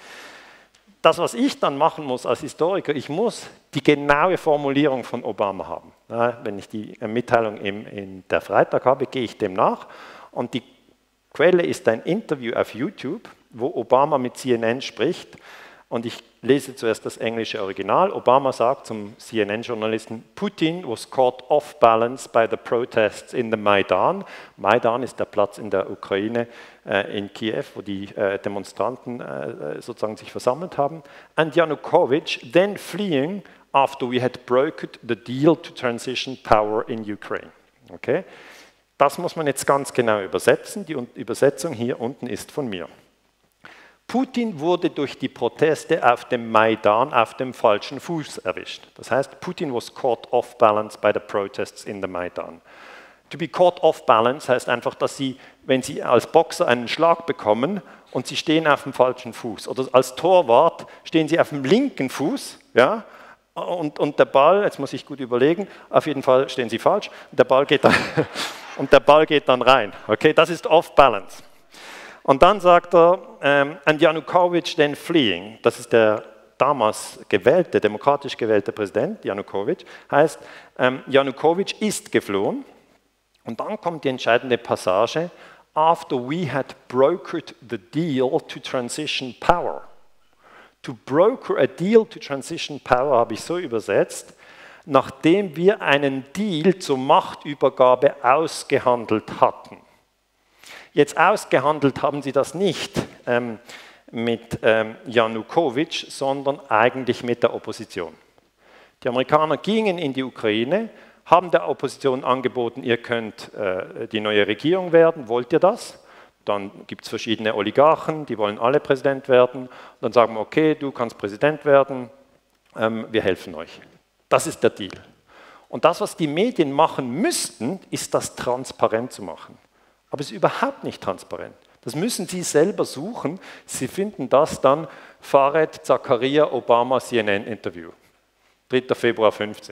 S1: Das, was ich dann machen muss als Historiker, ich muss die genaue Formulierung von Obama haben. Wenn ich die Mitteilung im, in der Freitag habe, gehe ich dem nach. Und die Quelle ist ein Interview auf YouTube, wo Obama mit C N N spricht. Und ich lese zuerst das englische Original. Obama sagt zum C N N-Journalisten, Putin was caught off balance by the protests in the Maidan. Maidan ist der Platz in der Ukraine, äh, in Kiew, wo die äh, Demonstranten äh, sozusagen sich versammelt haben. And Yanukovych then fleeing after we had brokered the deal to transition power in Ukraine. Okay? Das muss man jetzt ganz genau übersetzen. Die Übersetzung hier unten ist von mir. Putin wurde durch die Proteste auf dem Maidan auf dem falschen Fuß erwischt. Das heißt, Putin was caught off balance by the protests in the Maidan. To be caught off balance heißt einfach, dass Sie, wenn Sie als Boxer einen Schlag bekommen und Sie stehen auf dem falschen Fuß, oder als Torwart stehen Sie auf dem linken Fuß, ja, und, und der Ball, jetzt muss ich gut überlegen, auf jeden Fall stehen Sie falsch, und der Ball geht dann, und der Ball geht dann rein. Okay, das ist off balance. Und dann sagt er, um, and Yanukovych then fleeing, das ist der damals gewählte, demokratisch gewählte Präsident, Yanukovych, heißt, um, Yanukovych ist geflohen. Und dann kommt die entscheidende Passage, after we had brokered the deal to transition power. To broker a deal to transition power habe ich so übersetzt, nachdem wir einen Deal zur Machtübergabe ausgehandelt hatten. Jetzt ausgehandelt haben sie das nicht ähm, mit ähm, Yanukovych, sondern eigentlich mit der Opposition. Die Amerikaner gingen in die Ukraine, haben der Opposition angeboten, ihr könnt äh, die neue Regierung werden, wollt ihr das? Dann gibt es verschiedene Oligarchen, die wollen alle Präsident werden. Und dann sagen wir, okay, du kannst Präsident werden, ähm, wir helfen euch. Das ist der Deal. Und das, was die Medien machen müssten, ist das transparent zu machen. Aber es ist überhaupt nicht transparent. Das müssen Sie selber suchen. Sie finden das dann, Fared Zakaria Obama C N N-Interview, dritter Februar fünfzehn.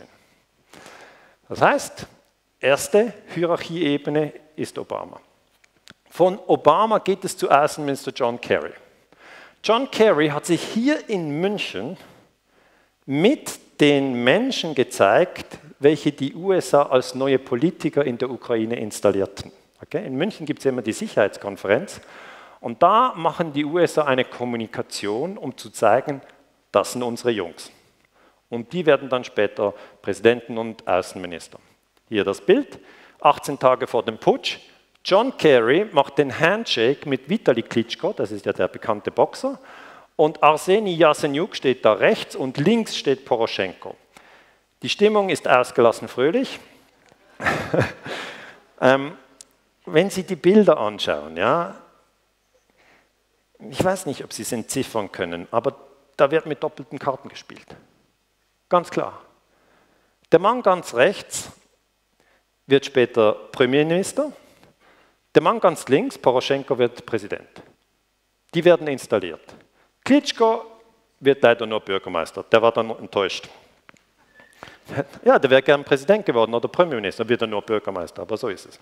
S1: Das heißt, erste Hierarchieebene ist Obama. Von Obama geht es zu Außenminister John Kerry. John Kerry hat sich hier in München mit den Menschen gezeigt, welche die U S A als neue Politiker in der Ukraine installierten. Okay? In München gibt es immer die Sicherheitskonferenz und da machen die U S A eine Kommunikation, um zu zeigen, das sind unsere Jungs. Und die werden dann später Präsidenten und Außenminister. Hier das Bild, achtzehn Tage vor dem Putsch, John Kerry macht den Handshake mit Vitali Klitschko, das ist ja der bekannte Boxer, und Arseni Jazenjuk steht da rechts und links steht Poroschenko. Die Stimmung ist ausgelassen fröhlich. ähm, wenn Sie die Bilder anschauen, ja, ich weiß nicht, ob Sie es entziffern können, aber da wird mit doppelten Karten gespielt. Ganz klar. Der Mann ganz rechts wird später Premierminister, der Mann ganz links, Poroschenko, wird Präsident. Die werden installiert. Klitschko wird leider nur Bürgermeister, der war dann enttäuscht. Ja, der wäre gern Präsident geworden oder Premierminister, wird er nur Bürgermeister, aber so ist es.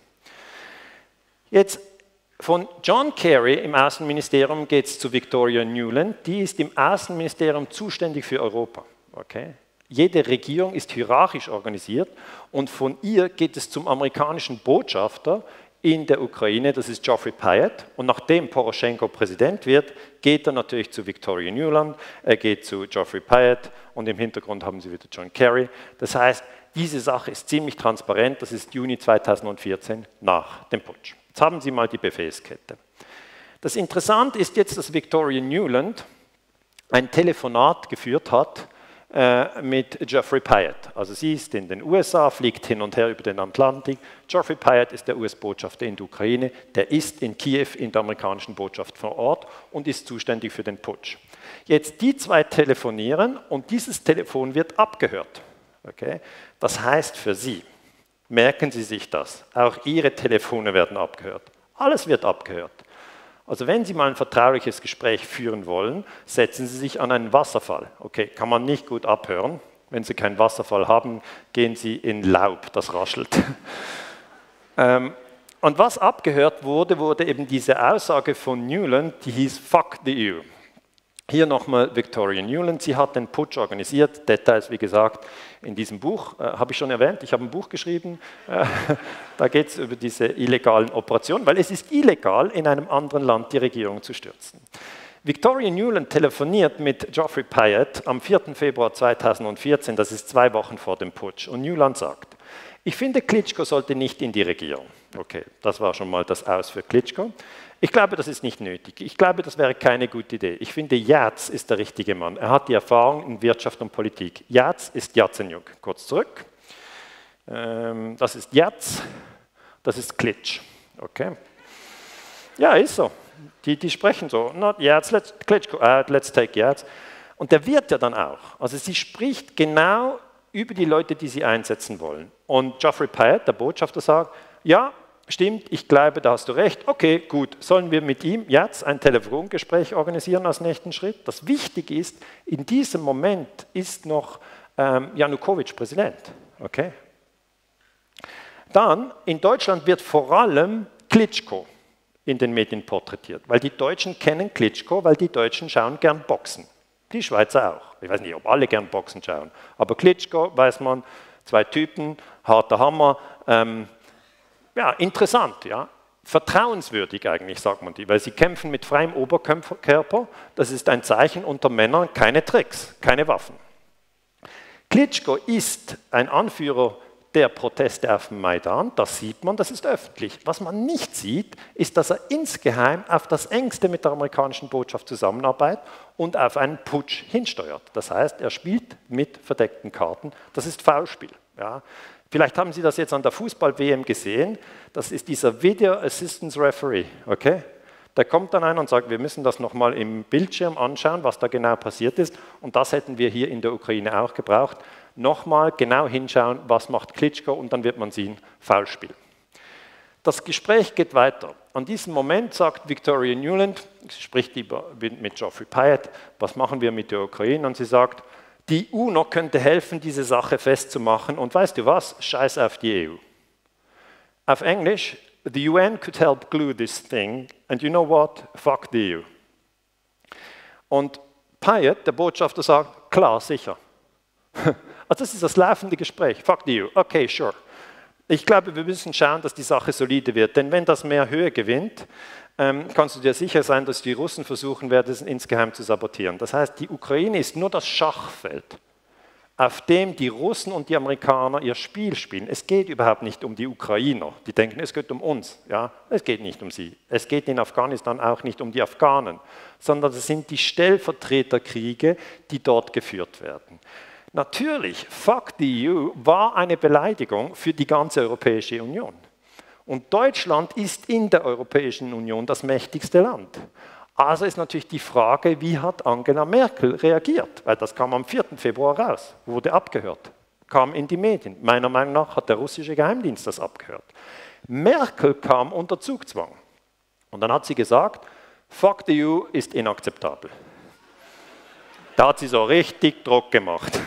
S1: Jetzt von John Kerry im Außenministerium geht es zu Victoria Nuland, die ist im Außenministerium zuständig für Europa. Okay? Jede Regierung ist hierarchisch organisiert und von ihr geht es zum amerikanischen Botschafter in der Ukraine, das ist Geoffrey Pyatt, und nachdem Poroschenko Präsident wird, geht er natürlich zu Victoria Nuland, er geht zu Geoffrey Pyatt und im Hintergrund haben Sie wieder John Kerry. Das heißt, diese Sache ist ziemlich transparent, das ist Juni zweitausendvierzehn nach dem Putsch. Jetzt haben Sie mal die Befehlskette. Das Interessante ist jetzt, dass Victoria Nuland ein Telefonat geführt hat mit Geoffrey Pyatt. Also sie ist in den U S A, fliegt hin und her über den Atlantik. Geoffrey Pyatt ist der U S-Botschafter in der Ukraine, der ist in Kiew in der amerikanischen Botschaft vor Ort und ist zuständig für den Putsch. Jetzt die zwei telefonieren und dieses Telefon wird abgehört. Okay? Das heißt für Sie, merken Sie sich das, auch Ihre Telefone werden abgehört. Alles wird abgehört. Also wenn Sie mal ein vertrauliches Gespräch führen wollen, setzen Sie sich an einen Wasserfall. Okay, kann man nicht gut abhören. Wenn Sie keinen Wasserfall haben, gehen Sie in Laub, das raschelt. ähm, und was abgehört wurde, wurde eben diese Aussage von Nuland, die hieß Fuck the E U. Hier nochmal Victoria Nuland, sie hat den Putsch organisiert, Details wie gesagt in diesem Buch, äh, habe ich schon erwähnt, ich habe ein Buch geschrieben, äh, da geht es über diese illegalen Operationen, weil es ist illegal, in einem anderen Land die Regierung zu stürzen. Victoria Nuland telefoniert mit Geoffrey Pyatt am vierten Februar zweitausendvierzehn, das ist zwei Wochen vor dem Putsch, und Nuland sagt, ich finde, Klitschko sollte nicht in die Regierung. Okay, das war schon mal das Aus für Klitschko. Ich glaube, das ist nicht nötig. Ich glaube, das wäre keine gute Idee. Ich finde, Jaz ist der richtige Mann. Er hat die Erfahrung in Wirtschaft und Politik. Jaz ist Jazenjuk. Kurz zurück. Ähm, das ist Jaz, das ist Klitsch. Okay. Ja, ist so. Die, die sprechen so. Not Jaz, let's, Klitschko, uh, let's take Jaz. Und der wird ja dann auch. Also sie spricht genau über die Leute, die sie einsetzen wollen. Und Geoffrey Pyatt, der Botschafter, sagt, ja, stimmt, ich glaube, da hast du recht. Okay, gut, sollen wir mit ihm jetzt ein Telefongespräch organisieren als nächsten Schritt? Das Wichtige ist, in diesem Moment ist noch ähm, Janukowitsch Präsident. Okay? Dann, in Deutschland wird vor allem Klitschko in den Medien porträtiert, weil die Deutschen kennen Klitschko, weil die Deutschen schauen gern Boxen. Die Schweizer auch. Ich weiß nicht, ob alle gern Boxen schauen, aber Klitschko, weiß man, zwei Typen, harter Hammer, ähm, ja, interessant, ja. Vertrauenswürdig eigentlich, sagt man die, weil sie kämpfen mit freiem Oberkörper, das ist ein Zeichen unter Männern, keine Tricks, keine Waffen. Klitschko ist ein Anführer der Proteste auf dem Maidan, das sieht man, das ist öffentlich. Was man nicht sieht, ist, dass er insgeheim auf das Engste mit der amerikanischen Botschaft zusammenarbeitet und auf einen Putsch hinsteuert. Das heißt, er spielt mit verdeckten Karten, das ist Foulspiel. Ja. Vielleicht haben Sie das jetzt an der Fußball-W M gesehen, das ist dieser Video Assistance Referee, okay? Da kommt dann einer und sagt, wir müssen das nochmal im Bildschirm anschauen, was da genau passiert ist, und das hätten wir hier in der Ukraine auch gebraucht. Nochmal genau hinschauen, was macht Klitschko, und dann wird man sehen, Foulspiel. Das Gespräch geht weiter. An diesem Moment sagt Victoria Nuland, sie spricht mit Geoffrey Pyatt, was machen wir mit der Ukraine, und sie sagt, die UNO könnte helfen, diese Sache festzumachen, und weißt du was, scheiß auf die E U. Auf Englisch, the U N could help glue this thing, and you know what, fuck the E U. Und Pyatt, der Botschafter, sagt, klar, sicher. Also das ist das laufende Gespräch, fuck the E U, okay, sure. Ich glaube, wir müssen schauen, dass die Sache solide wird, denn wenn das mehr Höhe gewinnt, ähm, kannst du dir sicher sein, dass die Russen versuchen werden, es insgeheim zu sabotieren. Das heißt, die Ukraine ist nur das Schachfeld. auf dem die Russen und die Amerikaner ihr Spiel spielen. Es geht überhaupt nicht um die Ukrainer. Die denken, es geht um uns. Ja? Es geht nicht um sie. Es geht in Afghanistan auch nicht um die Afghanen, sondern es sind die Stellvertreterkriege, die dort geführt werden. Natürlich, fuck the E U war eine Beleidigung für die ganze Europäische Union. Und Deutschland ist in der Europäischen Union das mächtigste Land. Also ist natürlich die Frage, wie hat Angela Merkel reagiert? Weil das kam am vierten Februar raus, wurde abgehört, kam in die Medien. Meiner Meinung nach hat der russische Geheimdienst das abgehört. Merkel kam unter Zugzwang. Und dann hat sie gesagt, fuck the E U ist inakzeptabel. Da hat sie so richtig Druck gemacht.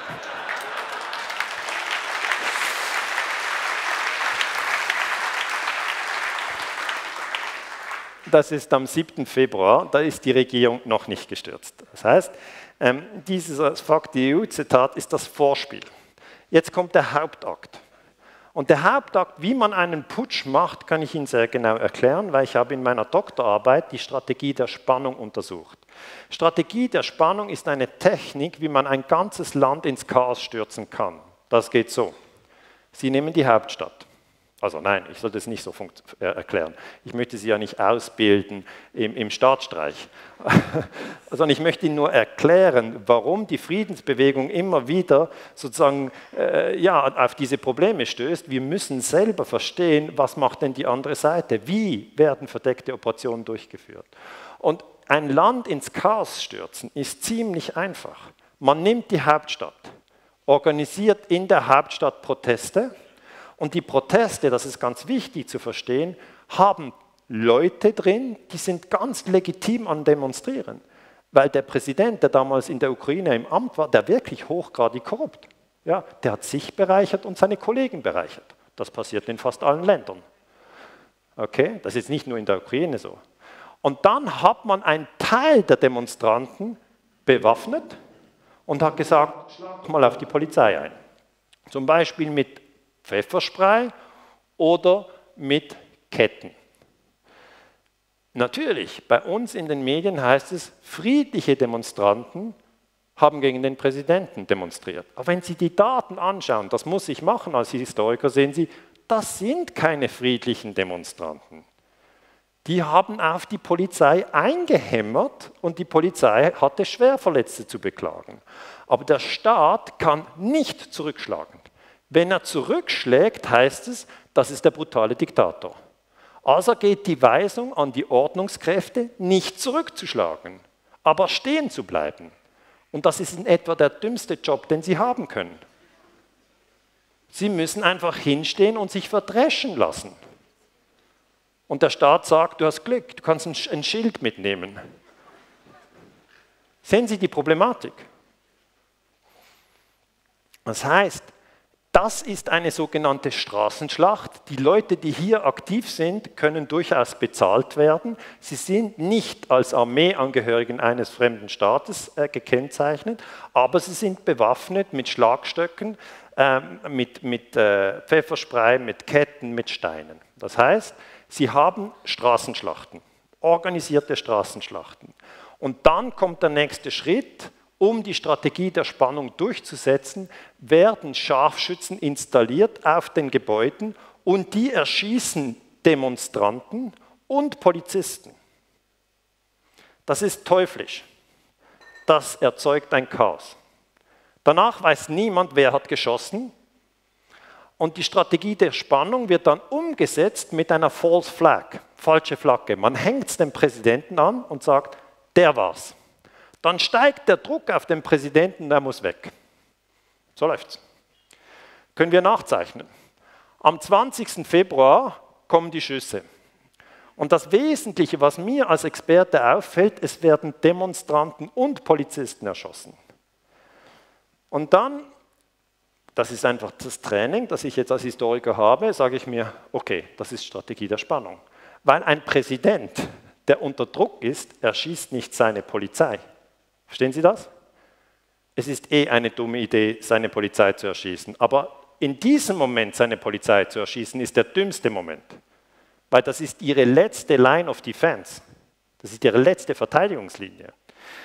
S1: Das ist am siebten Februar, da ist die Regierung noch nicht gestürzt. Das heißt, ähm, dieses Fuck the E U-Zitat ist das Vorspiel. Jetzt kommt der Hauptakt. Und der Hauptakt, wie man einen Putsch macht, kann ich Ihnen sehr genau erklären, weil ich habe in meiner Doktorarbeit die Strategie der Spannung untersucht. Strategie der Spannung ist eine Technik, wie man ein ganzes Land ins Chaos stürzen kann. Das geht so. Sie nehmen die Hauptstadt. Also nein, ich soll das nicht so äh, erklären. Ich möchte Sie ja nicht ausbilden im, im Staatsstreich, sondern ich möchte Ihnen nur erklären, warum die Friedensbewegung immer wieder sozusagen äh, ja, auf diese Probleme stößt. Wir müssen selber verstehen, was macht denn die andere Seite? Wie werden verdeckte Operationen durchgeführt? Und ein Land ins Chaos stürzen ist ziemlich einfach. Man nimmt die Hauptstadt, organisiert in der Hauptstadt Proteste. Und die Proteste, das ist ganz wichtig zu verstehen, haben Leute drin, die sind ganz legitim an Demonstrieren. Weil der Präsident, der damals in der Ukraine im Amt war, der wirklich hochgradig korrupt. Ja, der hat sich bereichert und seine Kollegen bereichert. Das passiert in fast allen Ländern. Okay, das ist nicht nur in der Ukraine so. Und dann hat man einen Teil der Demonstranten bewaffnet und hat gesagt, schlag mal auf die Polizei ein. Zum Beispiel mit Pfefferspray oder mit Ketten. Natürlich, bei uns in den Medien heißt es, friedliche Demonstranten haben gegen den Präsidenten demonstriert. Aber wenn Sie die Daten anschauen, das muss ich machen als Historiker, sehen Sie, das sind keine friedlichen Demonstranten. Die haben auf die Polizei eingehämmert und die Polizei hatte Schwerverletzte zu beklagen. Aber der Staat kann nicht zurückschlagen. Wenn er zurückschlägt, heißt es, das ist der brutale Diktator. Also geht die Weisung an die Ordnungskräfte, nicht zurückzuschlagen, aber stehen zu bleiben. Und das ist in etwa der dümmste Job, den Sie haben können. Sie müssen einfach hinstehen und sich verdreschen lassen. Und der Staat sagt, du hast Glück, du kannst ein Schild mitnehmen. Sehen Sie die Problematik? Das heißt, das ist eine sogenannte Straßenschlacht. Die Leute, die hier aktiv sind, können durchaus bezahlt werden. Sie sind nicht als Armeeangehörigen eines fremden Staates äh, gekennzeichnet, aber sie sind bewaffnet mit Schlagstöcken, äh, mit, mit äh, Pfefferspray, mit Ketten, mit Steinen. Das heißt, sie haben Straßenschlachten, organisierte Straßenschlachten. Und dann kommt der nächste Schritt. Um die Strategie der Spannung durchzusetzen, werden Scharfschützen installiert auf den Gebäuden und die erschießen Demonstranten und Polizisten. Das ist teuflisch. Das erzeugt ein Chaos. Danach weiß niemand, wer hat geschossen. Und die Strategie der Spannung wird dann umgesetzt mit einer False Flag, falsche Flagge. Man hängt es dem Präsidenten an und sagt, der war's. Dann steigt der Druck auf den Präsidenten, der muss weg. So läuft's. Können wir nachzeichnen. Am zwanzigsten Februar kommen die Schüsse. Und das Wesentliche, was mir als Experte auffällt, es werden Demonstranten und Polizisten erschossen. Und dann, das ist einfach das Training, das ich jetzt als Historiker habe, sage ich mir, okay, das ist Strategie der Spannung. Weil ein Präsident, der unter Druck ist, erschießt nicht seine Polizei. Verstehen Sie das? Es ist eh eine dumme Idee, seine Polizei zu erschießen. Aber in diesem Moment seine Polizei zu erschießen, ist der dümmste Moment. Weil das ist ihre letzte Line of Defense. Das ist ihre letzte Verteidigungslinie.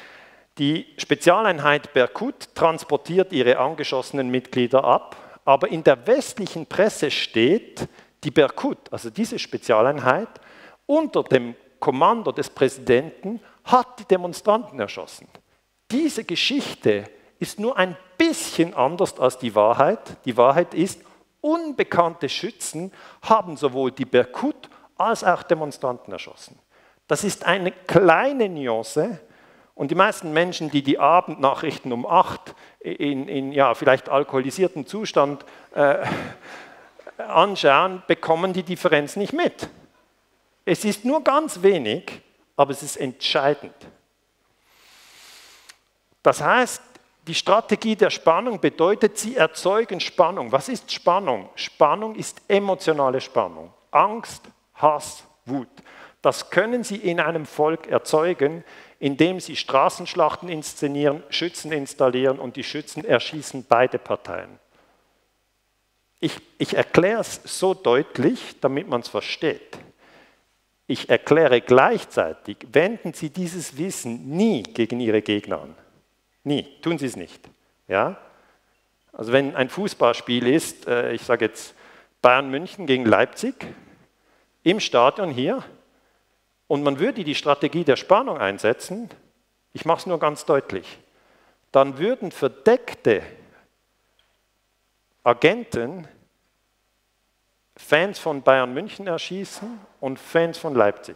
S1: Die Spezialeinheit Berkut transportiert ihre angeschossenen Mitglieder ab, aber in der westlichen Presse steht, die Berkut, also diese Spezialeinheit, unter dem Kommando des Präsidenten hat die Demonstranten erschossen. Diese Geschichte ist nur ein bisschen anders als die Wahrheit. Die Wahrheit ist, unbekannte Schützen haben sowohl die Berkut als auch Demonstranten erschossen. Das ist eine kleine Nuance und die meisten Menschen, die die Abendnachrichten um acht in, in ja, vielleicht alkoholisiertem Zustand äh, anschauen, bekommen die Differenz nicht mit. Es ist nur ganz wenig, aber es ist entscheidend. Das heißt, die Strategie der Spannung bedeutet, sie erzeugen Spannung. Was ist Spannung? Spannung ist emotionale Spannung. Angst, Hass, Wut. Das können Sie in einem Volk erzeugen, indem Sie Straßenschlachten inszenieren, Schützen installieren und die Schützen erschießen beide Parteien. Ich, ich erkläre es so deutlich, damit man es versteht. Ich erkläre gleichzeitig, wenden Sie dieses Wissen nie gegen Ihre Gegner an. Nie, tun Sie es nicht. Ja? Also wenn ein Fußballspiel ist, äh, ich sage jetzt Bayern München gegen Leipzig, im Stadion hier, und man würde die Strategie der Spannung einsetzen, ich mache es nur ganz deutlich, dann würden verdeckte Agenten Fans von Bayern München erschießen und Fans von Leipzig.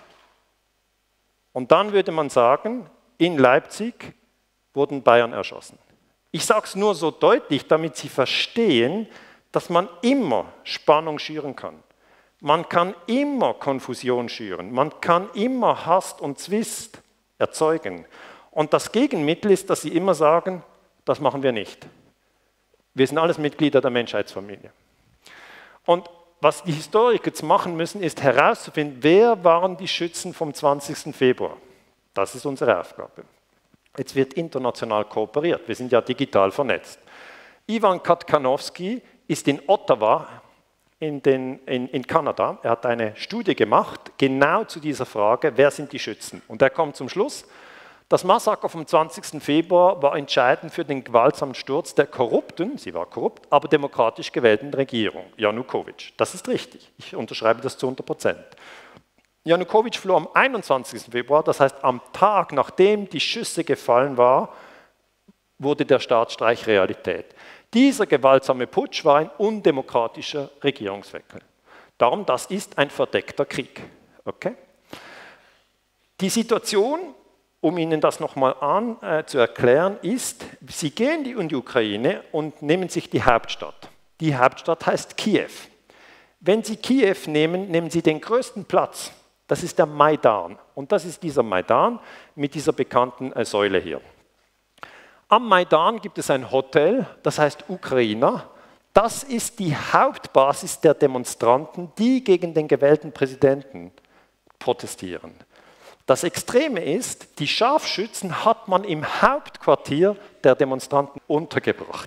S1: Und dann würde man sagen, in Leipzig wurden Bayern erschossen. Ich sage es nur so deutlich, damit Sie verstehen, dass man immer Spannung schüren kann. Man kann immer Konfusion schüren, man kann immer Hass und Zwist erzeugen. Und das Gegenmittel ist, dass Sie immer sagen, das machen wir nicht. Wir sind alles Mitglieder der Menschheitsfamilie. Und was die Historiker jetzt machen müssen, ist herauszufinden, wer waren die Schützen vom zwanzigsten Februar. Das ist unsere Aufgabe. Jetzt wird international kooperiert, wir sind ja digital vernetzt. Ivan Katkanowski ist in Ottawa, in, den, in, in Kanada. Er hat eine Studie gemacht, genau zu dieser Frage, wer sind die Schützen? Und er kommt zum Schluss, das Massaker vom zwanzigsten Februar war entscheidend für den gewaltsamen Sturz der korrupten, sie war korrupt, aber demokratisch gewählten Regierung, Janukowitsch. Das ist richtig, ich unterschreibe das zu hundert Prozent. Janukowitsch floh am einundzwanzigsten Februar, das heißt am Tag, nachdem die Schüsse gefallen waren, wurde der Staatsstreich Realität. Dieser gewaltsame Putsch war ein undemokratischer Regierungswechsel. Darum, das ist ein verdeckter Krieg. Okay? Die Situation, um Ihnen das nochmal an, äh, zu erklären, ist, Sie gehen in die Ukraine und nehmen sich die Hauptstadt. Die Hauptstadt heißt Kiew. Wenn Sie Kiew nehmen, nehmen Sie den größten Platz. Das ist der Maidan. Und das ist dieser Maidan mit dieser bekannten äh, Säule hier. Am Maidan gibt es ein Hotel, das heißt Ukraina. Das ist die Hauptbasis der Demonstranten, die gegen den gewählten Präsidenten protestieren. Das Extreme ist, die Scharfschützen hat man im Hauptquartier der Demonstranten untergebracht.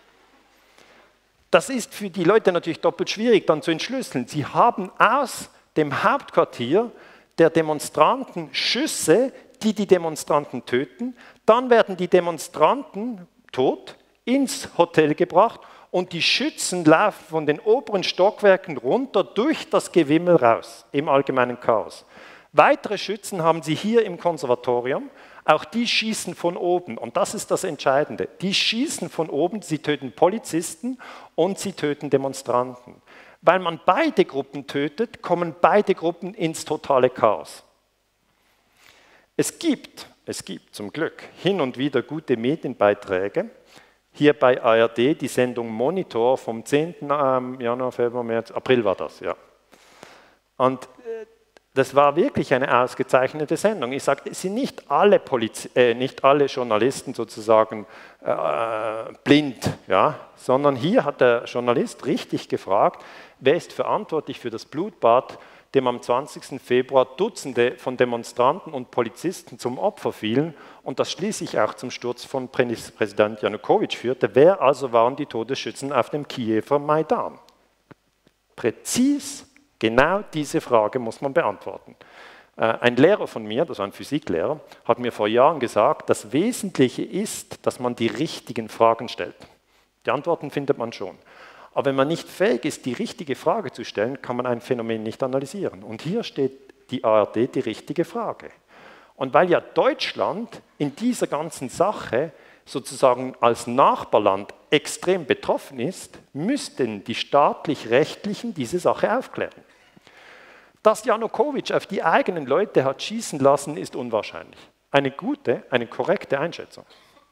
S1: Das ist für die Leute natürlich doppelt schwierig dann zu entschlüsseln. Sie haben aus dem Hauptquartier der Demonstranten Schüsse, die die Demonstranten töten. Dann werden die Demonstranten tot ins Hotel gebracht und die Schützen laufen von den oberen Stockwerken runter durch das Gewimmel raus, im allgemeinen Chaos. Weitere Schützen haben Sie hier im Konservatorium, auch die schießen von oben und das ist das Entscheidende. Die schießen von oben, sie töten Polizisten und sie töten Demonstranten. Weil man beide Gruppen tötet, kommen beide Gruppen ins totale Chaos. Es gibt, es gibt zum Glück hin und wieder gute Medienbeiträge. Hier bei A R D die Sendung Monitor vom zehnten Januar, Februar, März, April war das, ja. Und das war wirklich eine ausgezeichnete Sendung. Ich sage, es sind nicht alle, Poliz äh, nicht alle Journalisten sozusagen äh, blind, ja, sondern hier hat der Journalist richtig gefragt, wer ist verantwortlich für das Blutbad, dem am zwanzigsten Februar Dutzende von Demonstranten und Polizisten zum Opfer fielen und das schließlich auch zum Sturz von Präsident Janukowitsch führte. Wer also waren die Todesschützen auf dem Kiewer Maidan? Präzis, genau diese Frage muss man beantworten. Ein Lehrer von mir, das war ein Physiklehrer, hat mir vor Jahren gesagt, das Wesentliche ist, dass man die richtigen Fragen stellt. Die Antworten findet man schon. Aber wenn man nicht fähig ist, die richtige Frage zu stellen, kann man ein Phänomen nicht analysieren. Und hier steht die A R D die richtige Frage. Und weil ja Deutschland in dieser ganzen Sache sozusagen als Nachbarland extrem betroffen ist, müssten die staatlich-rechtlichen diese Sache aufklären. Dass Janukowitsch auf die eigenen Leute hat schießen lassen, ist unwahrscheinlich. Eine gute, eine korrekte Einschätzung.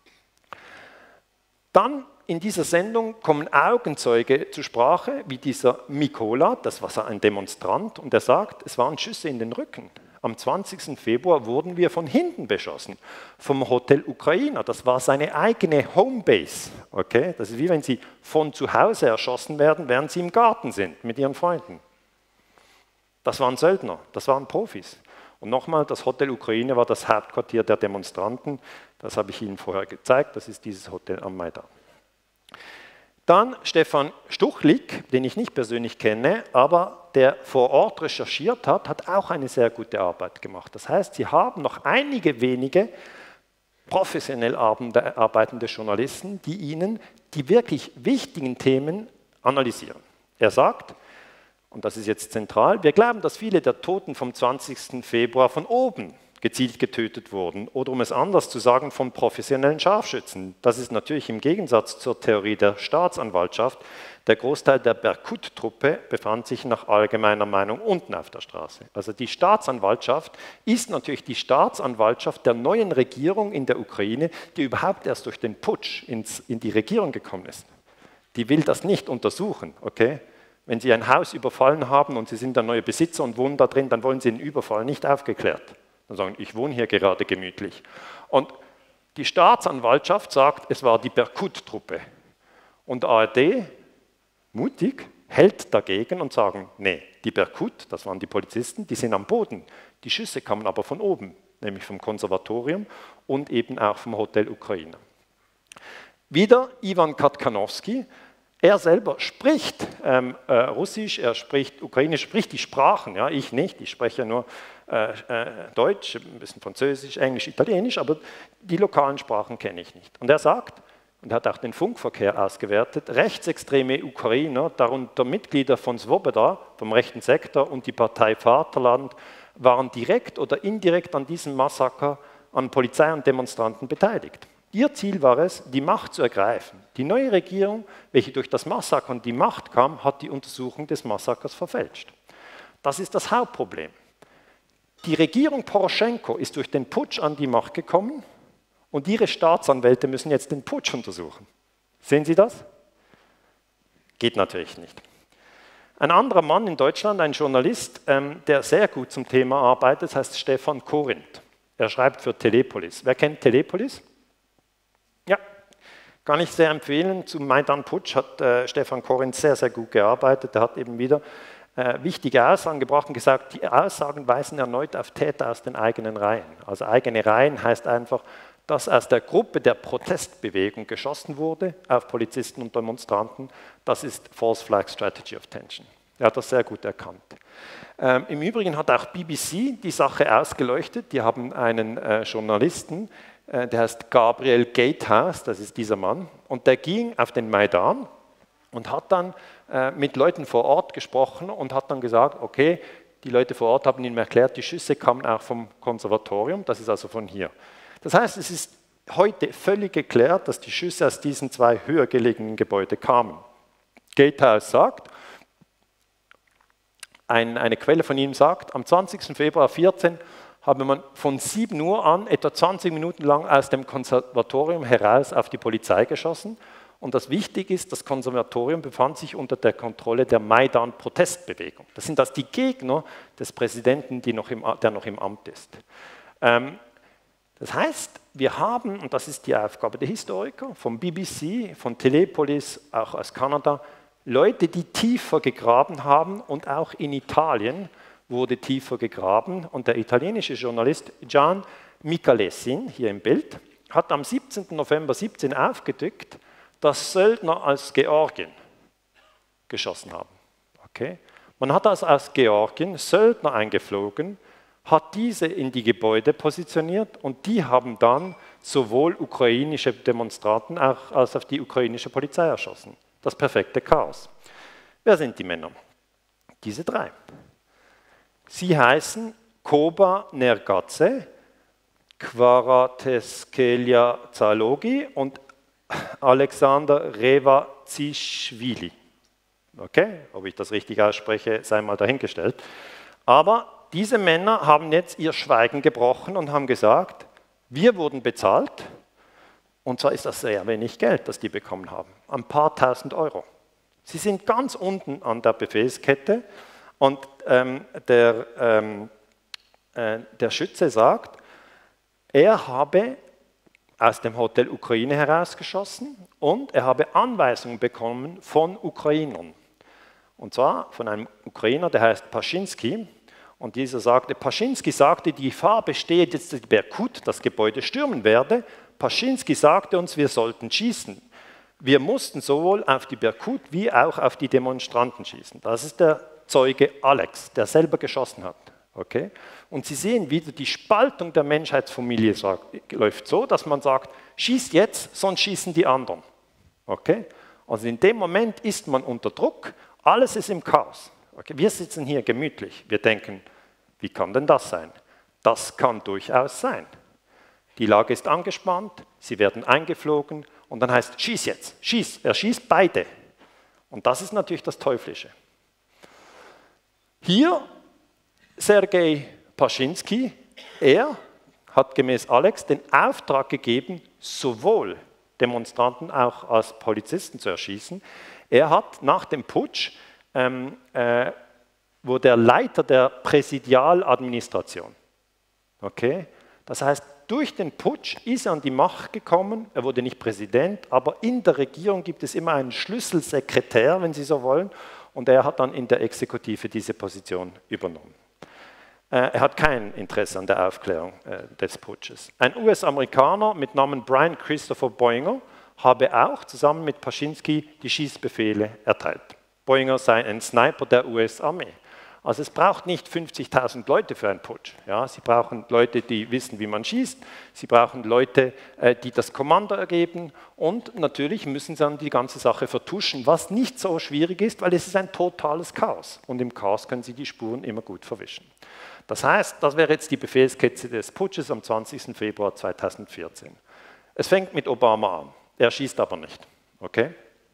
S1: Dann in dieser Sendung kommen Augenzeuge zur Sprache, wie dieser Mikola, das war ein Demonstrant, und er sagt, es waren Schüsse in den Rücken. Am zwanzigsten Februar wurden wir von hinten beschossen, vom Hotel Ukraina. Das war seine eigene Homebase. Okay? Das ist wie wenn Sie von zu Hause erschossen werden, während Sie im Garten sind mit Ihren Freunden. Das waren Söldner, das waren Profis. Und nochmal, das Hotel Ukraine war das Hauptquartier der Demonstranten. Das habe ich Ihnen vorher gezeigt, das ist dieses Hotel am Maidan. Dann Stefan Stuchlik, den ich nicht persönlich kenne, aber der vor Ort recherchiert hat, hat auch eine sehr gute Arbeit gemacht. Das heißt, Sie haben noch einige wenige professionell arbeitende Journalisten, die Ihnen die wirklich wichtigen Themen analysieren. Er sagt, und das ist jetzt zentral, wir glauben, dass viele der Toten vom zwanzigsten Februar von oben gezielt getötet wurden oder um es anders zu sagen, von professionellen Scharfschützen. Das ist natürlich im Gegensatz zur Theorie der Staatsanwaltschaft. Der Großteil der Berkut-Truppe befand sich nach allgemeiner Meinung unten auf der Straße. Also die Staatsanwaltschaft ist natürlich die Staatsanwaltschaft der neuen Regierung in der Ukraine, die überhaupt erst durch den Putsch ins, in die Regierung gekommen ist. Die will das nicht untersuchen, okay? Wenn Sie ein Haus überfallen haben und Sie sind der neue Besitzer und wohnen da drin, dann wollen Sie den Überfall nicht aufgeklärt. Dann sagen, ich wohne hier gerade gemütlich. Und die Staatsanwaltschaft sagt, es war die Berkut-Truppe. Und A R D, mutig, hält dagegen und sagen, nee, die Berkut, das waren die Polizisten, die sind am Boden. Die Schüsse kamen aber von oben, nämlich vom Konservatorium und eben auch vom Hotel Ukraine. Wieder Ivan Katkanowski. Er selber spricht ähm, äh, Russisch, er spricht Ukrainisch, spricht die Sprachen, ja, ich nicht, ich spreche nur äh, äh, Deutsch, ein bisschen Französisch, Englisch, Italienisch, aber die lokalen Sprachen kenne ich nicht. Und er sagt, und er hat auch den Funkverkehr ausgewertet, rechtsextreme Ukrainer, darunter Mitglieder von Svoboda, vom rechten Sektor und die Partei Vaterland, waren direkt oder indirekt an diesem Massaker an Polizei und Demonstranten beteiligt. Ihr Ziel war es, die Macht zu ergreifen. Die neue Regierung, welche durch das Massaker an die Macht kam, hat die Untersuchung des Massakers verfälscht. Das ist das Hauptproblem. Die Regierung Poroschenko ist durch den Putsch an die Macht gekommen und ihre Staatsanwälte müssen jetzt den Putsch untersuchen. Sehen Sie das? Geht natürlich nicht. Ein anderer Mann in Deutschland, ein Journalist, ähm, der sehr gut zum Thema arbeitet, heißt Stefan Korinth. Er schreibt für Telepolis. Wer kennt Telepolis? Ja, kann ich sehr empfehlen. Zum Maidan-Putsch hat äh, Stefan Korinth sehr, sehr gut gearbeitet. Er hat eben wieder äh, wichtige Aussagen gebracht und gesagt, die Aussagen weisen erneut auf Täter aus den eigenen Reihen. Also eigene Reihen heißt einfach, dass aus der Gruppe der Protestbewegung geschossen wurde auf Polizisten und Demonstranten. Das ist False Flag Strategy of Tension. Er hat das sehr gut erkannt. Ähm, Im Übrigen hat auch B B C die Sache ausgeleuchtet. Die haben einen äh, Journalisten, der heißt Gabriel Gatehouse, das ist dieser Mann, und der ging auf den Maidan und hat dann äh, mit Leuten vor Ort gesprochen und hat dann gesagt, okay, die Leute vor Ort haben ihm erklärt, die Schüsse kamen auch vom Konservatorium, das ist also von hier. Das heißt, es ist heute völlig geklärt, dass die Schüsse aus diesen zwei höher gelegenen Gebäuden kamen. Gatehouse sagt, ein, eine Quelle von ihm sagt, am zwanzigsten Februar vierzehn habe man von sieben Uhr an etwa zwanzig Minuten lang aus dem Konservatorium heraus auf die Polizei geschossen. Und das Wichtige ist, das Konservatorium befand sich unter der Kontrolle der Maidan-Protestbewegung. Das sind das die Gegner des Präsidenten, die noch im, der noch im Amt ist. Ähm, das heißt, wir haben, und das ist die Aufgabe der Historiker, vom B B C, von Telepolis, auch aus Kanada, Leute, die tiefer gegraben haben und auch in Italien wurde tiefer gegraben und der italienische Journalist Gian Micalesin, hier im Bild, hat am siebzehnten November siebzehn aufgedeckt, dass Söldner aus Georgien geschossen haben. Okay? Man hat also aus Georgien Söldner eingeflogen, hat diese in die Gebäude positioniert und die haben dann sowohl ukrainische Demonstranten als auch die ukrainische Polizei erschossen. Das perfekte Chaos. Wer sind die Männer? Diese drei. Sie heißen Koba Nergadze, Kvaratskhelia Zalogi und Alexander Revazischwili. Okay, ob ich das richtig ausspreche, sei mal dahingestellt. Aber diese Männer haben jetzt ihr Schweigen gebrochen und haben gesagt, wir wurden bezahlt, und zwar ist das sehr wenig Geld, das die bekommen haben, ein paar tausend Euro. Sie sind ganz unten an der Befehlskette und ähm, der, ähm, äh, der Schütze sagt, er habe aus dem Hotel Ukraine herausgeschossen und er habe Anweisungen bekommen von Ukrainern. Und zwar von einem Ukrainer, der heißt Paschinski. Und dieser sagte, Paschinski sagte, die Gefahr besteht jetzt, dass die Berkut das Gebäude stürmen werde. Paschinski sagte uns, wir sollten schießen. Wir mussten sowohl auf die Berkut wie auch auf die Demonstranten schießen. Das ist der Zeuge Alex, der selber geschossen hat. Okay? Und Sie sehen wieder, die Spaltung der Menschheitsfamilie sagt, läuft so, dass man sagt, schießt jetzt, sonst schießen die anderen. Okay? Also in dem Moment ist man unter Druck, alles ist im Chaos. Okay? Wir sitzen hier gemütlich, wir denken, wie kann denn das sein? Das kann durchaus sein. Die Lage ist angespannt, sie werden eingeflogen und dann heißt, schieß jetzt, schieß, er schießt beide. Und das ist natürlich das Teuflische. Hier Sergei Paschinski, er hat gemäß Alex den Auftrag gegeben, sowohl Demonstranten auch als Polizisten zu erschießen. Er hat nach dem Putsch, ähm, äh, wurde er Leiter der Präsidialadministration. Okay? Das heißt, durch den Putsch ist er an die Macht gekommen, er wurde nicht Präsident, aber in der Regierung gibt es immer einen Schlüsselsekretär, wenn Sie so wollen, und er hat dann in der Exekutive diese Position übernommen. Er hat kein Interesse an der Aufklärung des Putsches. Ein U S-Amerikaner mit Namen Brian Christopher Boenger habe auch zusammen mit Paschinski die Schießbefehle erteilt. Boenger sei ein Sniper der U S-Armee. Also es braucht nicht fünfzigtausend Leute für einen Putsch. Ja, Sie brauchen Leute, die wissen, wie man schießt. Sie brauchen Leute, die das Kommando ergeben. Und natürlich müssen sie dann die ganze Sache vertuschen, was nicht so schwierig ist, weil es ist ein totales Chaos. Und im Chaos können Sie die Spuren immer gut verwischen. Das heißt, das wäre jetzt die Befehlskette des Putsches am zwanzigsten Februar zweitausendvierzehn. Es fängt mit Obama an. Er schießt aber nicht. Okay?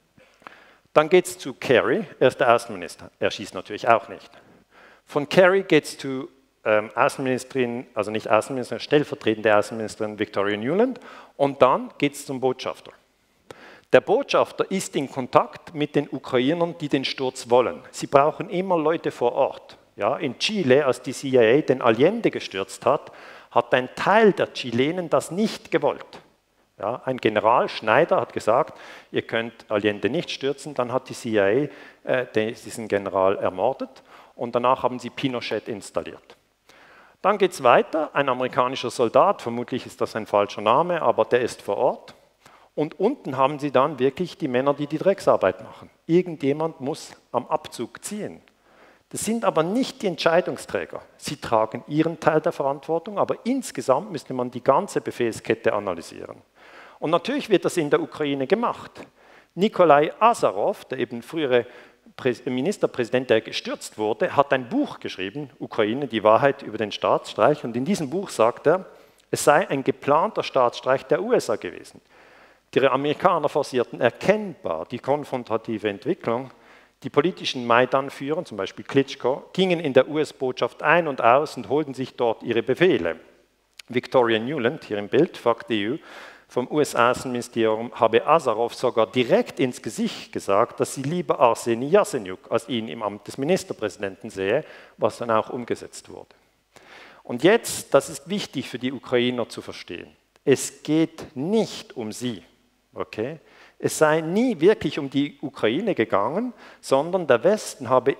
S1: Dann geht es zu Kerry, er ist der Außenminister. Er schießt natürlich auch nicht. Von Kerry geht es zu ähm, Außenministerin, also nicht Außenministerin, stellvertretende Außenministerin Victoria Nuland und dann geht es zum Botschafter. Der Botschafter ist in Kontakt mit den Ukrainern, die den Sturz wollen. Sie brauchen immer Leute vor Ort. Ja, in Chile, als die C I A den Allende gestürzt hat, hat ein Teil der Chilenen das nicht gewollt. Ja, ein General Schneider hat gesagt, ihr könnt Allende nicht stürzen, dann hat die C I A äh, diesen General ermordet und danach haben sie Pinochet installiert. Dann geht es weiter, ein amerikanischer Soldat, vermutlich ist das ein falscher Name, aber der ist vor Ort. Und unten haben sie dann wirklich die Männer, die die Drecksarbeit machen. Irgendjemand muss am Abzug ziehen. Das sind aber nicht die Entscheidungsträger. Sie tragen ihren Teil der Verantwortung, aber insgesamt müsste man die ganze Befehlskette analysieren. Und natürlich wird das in der Ukraine gemacht. Nikolai Azarov, der eben frühere Ministerpräsident, der gestürzt wurde, hat ein Buch geschrieben, Ukraine, die Wahrheit über den Staatsstreich. Und in diesem Buch sagt er, es sei ein geplanter Staatsstreich der U S A gewesen. Die Amerikaner forcierten erkennbar die konfrontative Entwicklung. Die politischen Maidan-Führer, zum Beispiel Klitschko, gingen in der U S-Botschaft ein und aus und holten sich dort ihre Befehle. Victoria Nuland, hier im Bild, Fakt E U, vom U S-Außenministerium habe Azarov sogar direkt ins Gesicht gesagt, dass sie lieber Arseni Jasenjuk als ihn im Amt des Ministerpräsidenten sehe, was dann auch umgesetzt wurde. Und jetzt, das ist wichtig für die Ukrainer zu verstehen, es geht nicht um sie, okay? Es sei nie wirklich um die Ukraine gegangen, sondern der Westen habe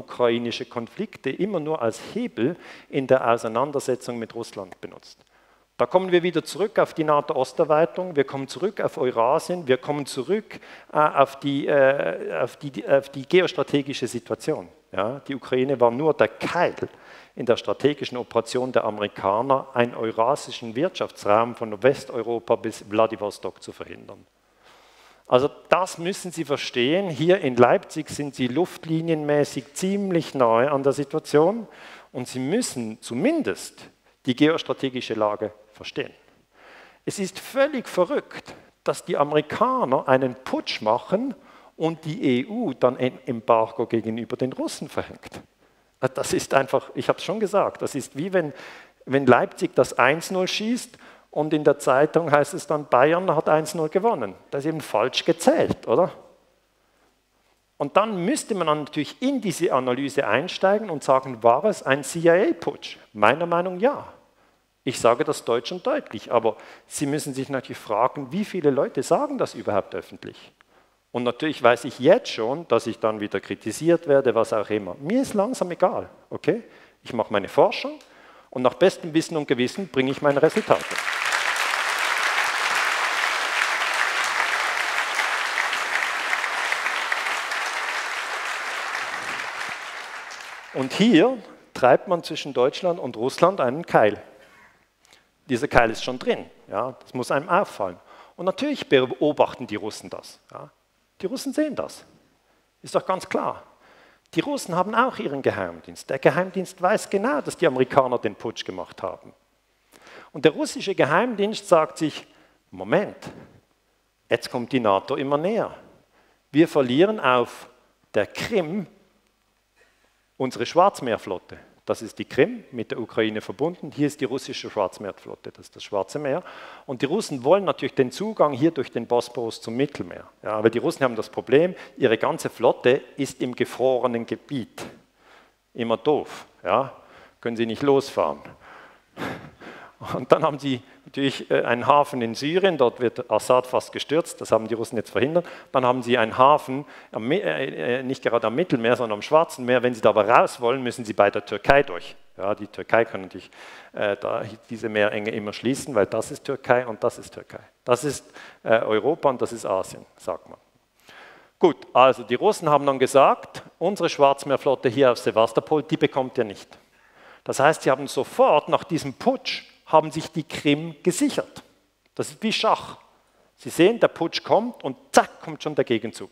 S1: innerukrainische Konflikte immer nur als Hebel in der Auseinandersetzung mit Russland benutzt. Da kommen wir wieder zurück auf die NATO-Osterweiterung, wir kommen zurück auf Eurasien, wir kommen zurück äh, auf, die, äh, auf, die, auf die geostrategische Situation. Ja, die Ukraine war nur der Keil in der strategischen Operation der Amerikaner, einen eurasischen Wirtschaftsraum von Westeuropa bis Wladiwostok zu verhindern. Also das müssen Sie verstehen. Hier in Leipzig sind Sie luftlinienmäßig ziemlich nahe an der Situation und Sie müssen zumindest die geostrategische Lage verstehen. Es ist völlig verrückt, dass die Amerikaner einen Putsch machen und die E U dann ein Embargo gegenüber den Russen verhängt. Das ist einfach, ich habe es schon gesagt, das ist wie wenn, wenn Leipzig das eins null schießt und in der Zeitung heißt es dann, Bayern hat eins null gewonnen. Das ist eben falsch gezählt, oder? Und dann müsste man dann natürlich in diese Analyse einsteigen und sagen, war es ein C I A-Putsch? Meiner Meinung nach ja. Ich sage das deutsch und deutlich, aber Sie müssen sich natürlich fragen, wie viele Leute sagen das überhaupt öffentlich? Und natürlich weiß ich jetzt schon, dass ich dann wieder kritisiert werde, was auch immer. Mir ist langsam egal, okay? Ich mache meine Forschung und nach bestem Wissen und Gewissen bringe ich meine Resultate. Und hier treibt man zwischen Deutschland und Russland einen Keil. Dieser Keil ist schon drin, ja, das muss einem auffallen. Und natürlich beobachten die Russen das. Ja. Die Russen sehen das, ist doch ganz klar. Die Russen haben auch ihren Geheimdienst. Der Geheimdienst weiß genau, dass die Amerikaner den Putsch gemacht haben. Und der russische Geheimdienst sagt sich, Moment, jetzt kommt die NATO immer näher. Wir verlieren auf der Krim unsere Schwarzmeerflotte. Das ist die Krim, mit der Ukraine verbunden. Hier ist die russische Schwarzmeerflotte, das ist das Schwarze Meer. Und die Russen wollen natürlich den Zugang hier durch den Bosporus zum Mittelmeer. Ja, aber die Russen haben das Problem, ihre ganze Flotte ist im gefrorenen Gebiet. Immer doof, ja, können sie nicht losfahren. Und dann haben sie natürlich einen Hafen in Syrien, dort wird Assad fast gestürzt, das haben die Russen jetzt verhindert. Dann haben sie einen Hafen, nicht gerade am Mittelmeer, sondern am Schwarzen Meer. Wenn sie da aber raus wollen, müssen sie bei der Türkei durch. Ja, die Türkei kann natürlich äh, da diese Meerenge immer schließen, weil das ist Türkei und das ist Türkei. Das ist äh, Europa und das ist Asien, sagt man. Gut, also die Russen haben dann gesagt, unsere Schwarzmeerflotte hier auf Sevastopol, die bekommt ihr nicht. Das heißt, sie haben sofort nach diesem Putsch haben sich die Krim gesichert. Das ist wie Schach. Sie sehen, der Putsch kommt und zack, kommt schon der Gegenzug.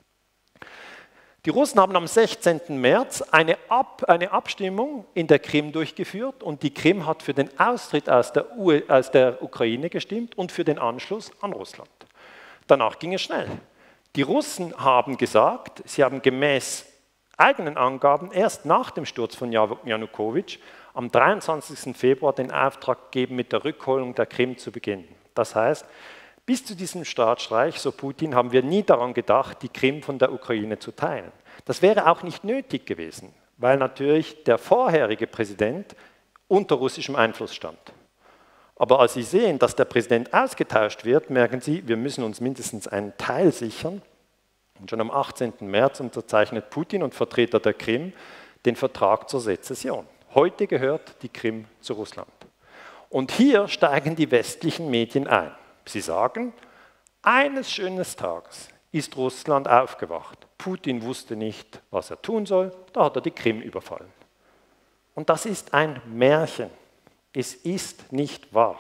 S1: Die Russen haben am sechzehnten März eine, Ab, eine Abstimmung in der Krim durchgeführt und die Krim hat für den Austritt aus der, U aus der Ukraine gestimmt und für den Anschluss an Russland. Danach ging es schnell. Die Russen haben gesagt, sie haben gemäß eigenen Angaben erst nach dem Sturz von Janukowitsch am dreiundzwanzigsten Februar den Auftrag gegeben, mit der Rückholung der Krim zu beginnen. Das heißt, bis zu diesem Staatsstreich, so Putin, haben wir nie daran gedacht, die Krim von der Ukraine zu teilen. Das wäre auch nicht nötig gewesen, weil natürlich der vorherige Präsident unter russischem Einfluss stand. Aber als Sie sehen, dass der Präsident ausgetauscht wird, merken Sie, wir müssen uns mindestens einen Teil sichern. Und schon am achtzehnten März unterzeichnet Putin und Vertreter der Krim den Vertrag zur Sezession. Heute gehört die Krim zu Russland. Und hier steigen die westlichen Medien ein. Sie sagen, eines schönen Tages ist Russland aufgewacht. Putin wusste nicht, was er tun soll, da hat er die Krim überfallen. Und das ist ein Märchen. Es ist nicht wahr.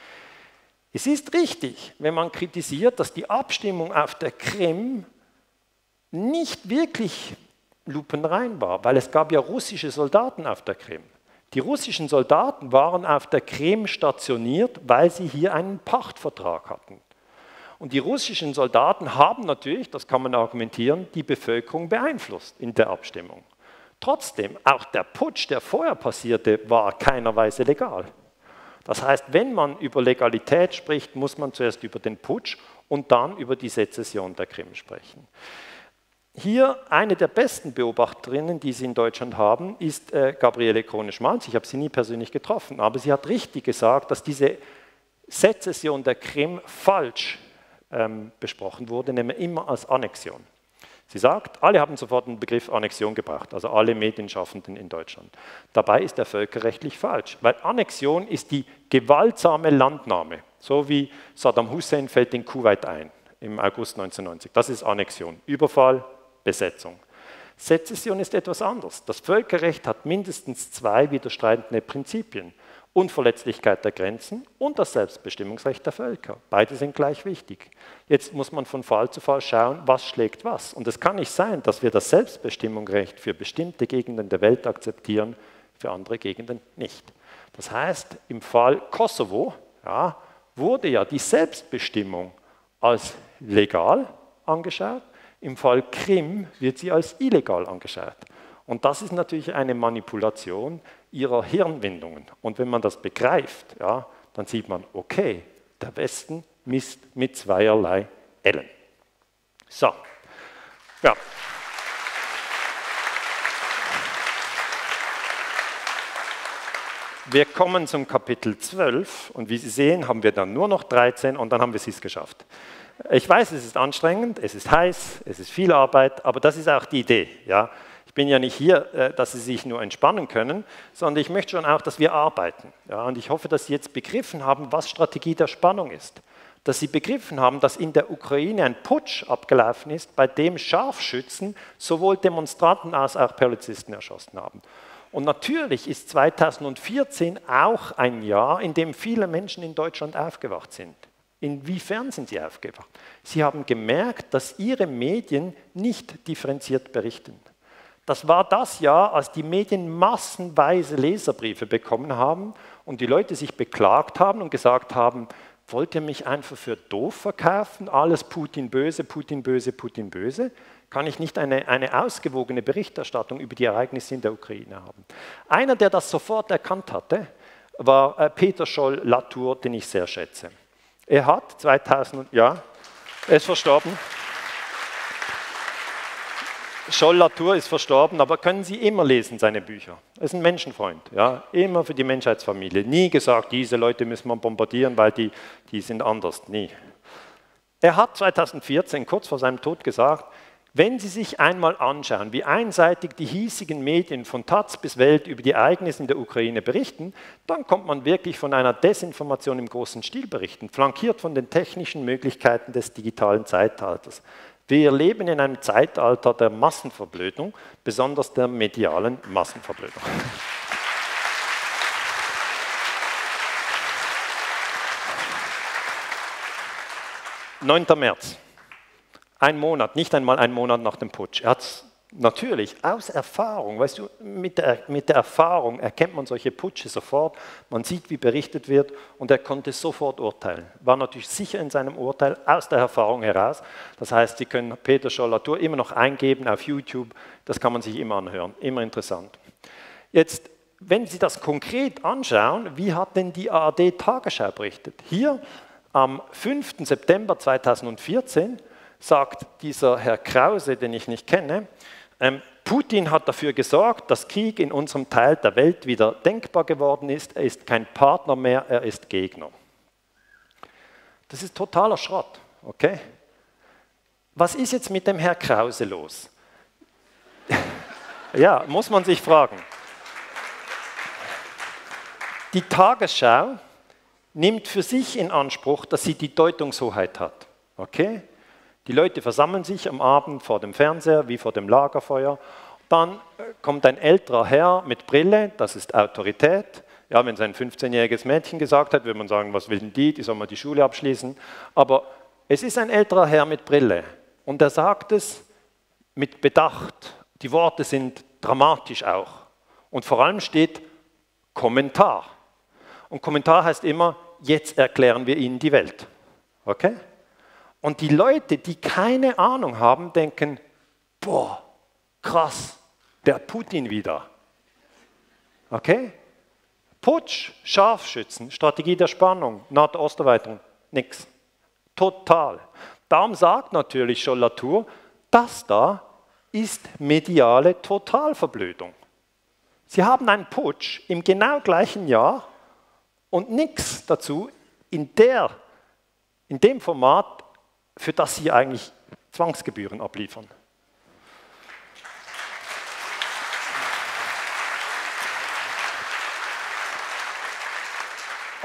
S1: Es ist richtig, wenn man kritisiert, dass die Abstimmung auf der Krim nicht wirklich lupenrein war, weil es gab ja russische Soldaten auf der Krim. Die russischen Soldaten waren auf der Krim stationiert, weil sie hier einen Pachtvertrag hatten. Und die russischen Soldaten haben natürlich, das kann man argumentieren, die Bevölkerung beeinflusst in der Abstimmung. Trotzdem, auch der Putsch, der vorher passierte, war keiner Weise legal. Das heißt, wenn man über Legalität spricht, muss man zuerst über den Putsch und dann über die Sezession der Krim sprechen. Hier eine der besten Beobachterinnen, die Sie in Deutschland haben, ist äh, Gabriele Krone-Schmalz. Ich habe sie nie persönlich getroffen, aber sie hat richtig gesagt, dass diese Sezession der Krim falsch ähm, besprochen wurde, nämlich immer als Annexion. Sie sagt, alle haben sofort den Begriff Annexion gebracht, also alle Medienschaffenden in Deutschland. Dabei ist er völkerrechtlich falsch, weil Annexion ist die gewaltsame Landnahme, so wie Saddam Hussein fällt in Kuwait ein im August neunzehnhundertneunzig. Das ist Annexion, Überfall, Besetzung. Sezession ist etwas anderes. Das Völkerrecht hat mindestens zwei widerstreitende Prinzipien. Unverletzlichkeit der Grenzen und das Selbstbestimmungsrecht der Völker. Beide sind gleich wichtig. Jetzt muss man von Fall zu Fall schauen, was schlägt was. Und es kann nicht sein, dass wir das Selbstbestimmungsrecht für bestimmte Gegenden der Welt akzeptieren, für andere Gegenden nicht. Das heißt, im Fall Kosovo ja, wurde ja die Selbstbestimmung als legal angeschaut, im Fall Krim wird sie als illegal angeschaut. Und das ist natürlich eine Manipulation ihrer Hirnwindungen. Und wenn man das begreift, ja, dann sieht man, okay, der Westen misst mit zweierlei Ellen. So, ja. Wir kommen zum Kapitel zwölf und wie Sie sehen, haben wir dann nur noch dreizehn und dann haben wir es geschafft. Ich weiß, es ist anstrengend, es ist heiß, es ist viel Arbeit, aber das ist auch die Idee. Ja. Ich bin ja nicht hier, dass Sie sich nur entspannen können, sondern ich möchte schon auch, dass wir arbeiten. Ja, und ich hoffe, dass Sie jetzt begriffen haben, was Strategie der Spannung ist. Dass Sie begriffen haben, dass in der Ukraine ein Putsch abgelaufen ist, bei dem Scharfschützen sowohl Demonstranten als auch Polizisten erschossen haben. Und natürlich ist zweitausendvierzehn auch ein Jahr, in dem viele Menschen in Deutschland aufgewacht sind. Inwiefern sind sie aufgewacht? Sie haben gemerkt, dass ihre Medien nicht differenziert berichten. Das war das Jahr, als die Medien massenweise Leserbriefe bekommen haben und die Leute sich beklagt haben und gesagt haben, wollt ihr mich einfach für doof verkaufen? Alles Putin böse, Putin böse, Putin böse? Kann ich nicht eine, eine ausgewogene Berichterstattung über die Ereignisse in der Ukraine haben? Einer, der das sofort erkannt hatte, war äh, Peter Scholl-Latour, den ich sehr schätze. Er hat zweitausend, ja, er ist verstorben. Scholl-Latour ist verstorben, aber können Sie immer lesen, seine Bücher. Er ist ein Menschenfreund, ja, immer für die Menschheitsfamilie. Nie gesagt, diese Leute müssen wir bombardieren, weil die, die sind anders, nie. Er hat zweitausendvierzehn, kurz vor seinem Tod, gesagt, wenn Sie sich einmal anschauen, wie einseitig die hiesigen Medien von Taz bis Welt über die Ereignisse in der Ukraine berichten, dann kommt man wirklich von einer Desinformation im großen Stil berichten, flankiert von den technischen Möglichkeiten des digitalen Zeitalters. Wir leben in einem Zeitalter der Massenverblödung, besonders der medialen Massenverblödung. neunter März. Ein Monat, nicht einmal ein Monat nach dem Putsch. Er hat es natürlich aus Erfahrung, weißt du, mit der, mit der Erfahrung erkennt man solche Putsche sofort, man sieht, wie berichtet wird und er konnte sofort urteilen. War natürlich sicher in seinem Urteil aus der Erfahrung heraus. Das heißt, Sie können Peter Scholl-Latour immer noch eingeben auf YouTube, das kann man sich immer anhören, immer interessant. Jetzt, wenn Sie das konkret anschauen, wie hat denn die A R D-Tagesschau berichtet? Hier am fünften September zweitausendvierzehn sagt dieser Herr Krause, den ich nicht kenne, ähm, Putin hat dafür gesorgt, dass Krieg in unserem Teil der Welt wieder denkbar geworden ist. Er ist kein Partner mehr, er ist Gegner. Das ist totaler Schrott, okay? Was ist jetzt mit dem Herr Krause los? Ja, muss man sich fragen. Die Tagesschau nimmt für sich in Anspruch, dass sie die Deutungshoheit hat, okay? Die Leute versammeln sich am Abend vor dem Fernseher, wie vor dem Lagerfeuer. Dann kommt ein älterer Herr mit Brille, das ist Autorität. Ja, wenn es ein fünfzehnjähriges Mädchen gesagt hat, würde man sagen, was will denn die, die soll mal die Schule abschließen. Aber es ist ein älterer Herr mit Brille und er sagt es mit Bedacht. Die Worte sind dramatisch auch. Und vor allem steht Kommentar. Und Kommentar heißt immer, jetzt erklären wir Ihnen die Welt. Okay? Und die Leute, die keine Ahnung haben, denken, boah, krass, der Putin wieder. Okay? Putsch, Scharfschützen, Strategie der Spannung, Nahosterweiterung, nix. Total. Darum sagt natürlich Scholl-Latour, das da ist mediale Totalverblödung. Sie haben einen Putsch im genau gleichen Jahr und nichts dazu in, der, in dem Format, für das Sie eigentlich Zwangsgebühren abliefern.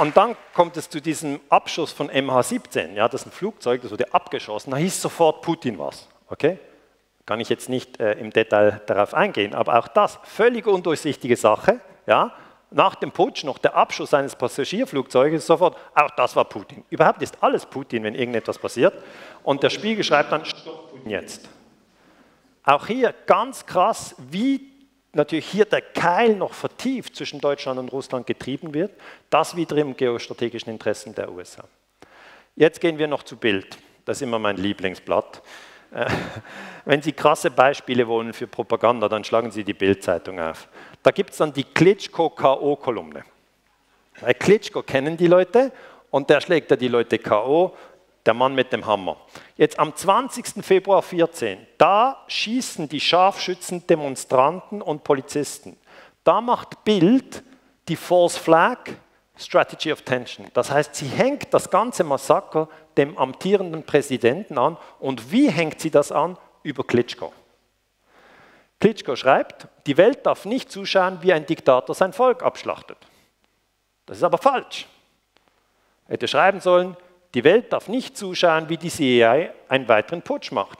S1: Und dann kommt es zu diesem Abschuss von M H siebzehn, ja, das ist ein Flugzeug, das wurde abgeschossen, da hieß sofort Putin was, okay? Kann ich jetzt nicht äh, im Detail darauf eingehen, aber auch das, völlig undurchsichtige Sache, ja? Nach dem Putsch noch der Abschuss eines Passagierflugzeuges, sofort, auch das war Putin. Überhaupt ist alles Putin, wenn irgendetwas passiert. Und der Spiegel schreibt dann, stopp Putin jetzt. Auch hier ganz krass, wie natürlich hier der Keil noch vertieft zwischen Deutschland und Russland getrieben wird, das wieder im geostrategischen Interessen der U S A. Jetzt gehen wir noch zu Bild. Das ist immer mein Lieblingsblatt. Wenn Sie krasse Beispiele wollen für Propaganda, dann schlagen Sie die Bild-Zeitung auf. Da gibt es dann die Klitschko-K O-Kolumne. Bei Klitschko kennen die Leute und der schlägt ja die Leute K O, der Mann mit dem Hammer. Jetzt am zwanzigsten Februar vierzehn, da schießen die Scharfschützen Demonstranten und Polizisten. Da macht Bild die False Flag Strategy of Tension. Das heißt, sie hängt das ganze Massaker dem amtierenden Präsidenten an. Und wie hängt sie das an? Über Klitschko. Klitschko schreibt, die Welt darf nicht zuschauen, wie ein Diktator sein Volk abschlachtet. Das ist aber falsch. Er hätte schreiben sollen, die Welt darf nicht zuschauen, wie die C I A einen weiteren Putsch macht.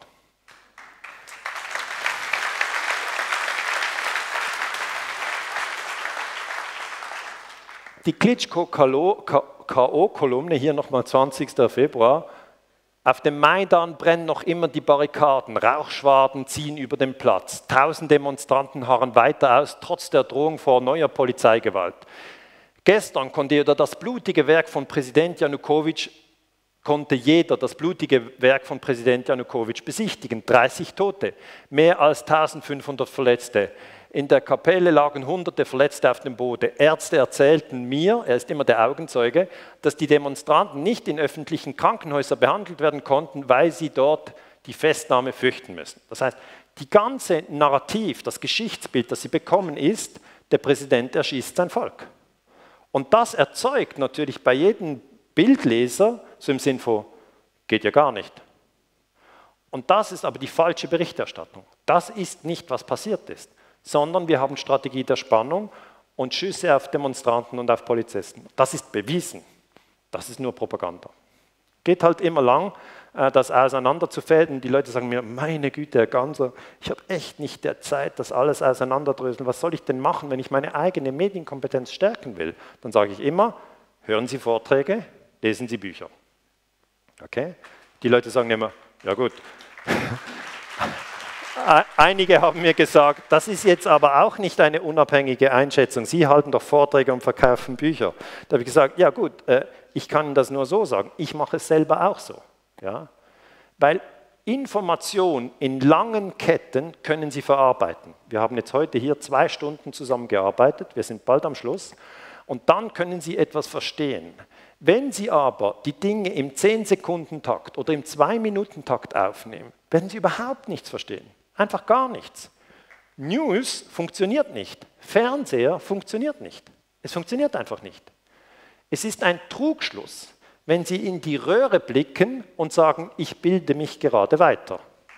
S1: Die Klitschko-K O-Kolumne, hier nochmal zwanzigsten Februar, auf dem Maidan brennen noch immer die Barrikaden, Rauchschwaden ziehen über den Platz, tausend Demonstranten harren weiter aus, trotz der Drohung vor neuer Polizeigewalt. Gestern konnte jeder das blutige Werk von Präsident Janukowitsch, konnte jeder das blutige Werk von Präsident Janukowitsch besichtigen, dreißig Tote, mehr als eintausendfünfhundert Verletzte. In der Kapelle lagen hunderte Verletzte auf dem Boden. Ärzte erzählten mir, er ist immer der Augenzeuge, dass die Demonstranten nicht in öffentlichen Krankenhäusern behandelt werden konnten, weil sie dort die Festnahme fürchten müssen. Das heißt, die ganze Narrativ, das Geschichtsbild, das sie bekommen, ist, der Präsident erschießt sein Volk. Und das erzeugt natürlich bei jedem Bildleser so im Sinn von, geht ja gar nicht. Und das ist aber die falsche Berichterstattung. Das ist nicht, was passiert ist, sondern wir haben Strategie der Spannung und Schüsse auf Demonstranten und auf Polizisten. Das ist bewiesen. Das ist nur Propaganda. Geht halt immer lang, das auseinanderzufädeln. Die Leute sagen mir, meine Güte, Herr Ganser, ich habe echt nicht der Zeit, das alles auseinanderdröseln. Was soll ich denn machen, wenn ich meine eigene Medienkompetenz stärken will? Dann sage ich immer, hören Sie Vorträge, lesen Sie Bücher. Okay? Die Leute sagen immer, ja gut. Einige haben mir gesagt, das ist jetzt aber auch nicht eine unabhängige Einschätzung. Sie halten doch Vorträge und verkaufen Bücher. Da habe ich gesagt, ja gut, ich kann das nur so sagen. Ich mache es selber auch so. Ja? Weil Information in langen Ketten können Sie verarbeiten. Wir haben jetzt heute hier zwei Stunden zusammengearbeitet, wir sind bald am Schluss. Und dann können Sie etwas verstehen. Wenn Sie aber die Dinge im zehn-Sekunden-Takt oder im zwei-Minuten-Takt aufnehmen, werden Sie überhaupt nichts verstehen. Einfach gar nichts. News funktioniert nicht. Fernseher funktioniert nicht. Es funktioniert einfach nicht. Es ist ein Trugschluss, wenn Sie in die Röhre blicken und sagen, ich bilde mich gerade weiter.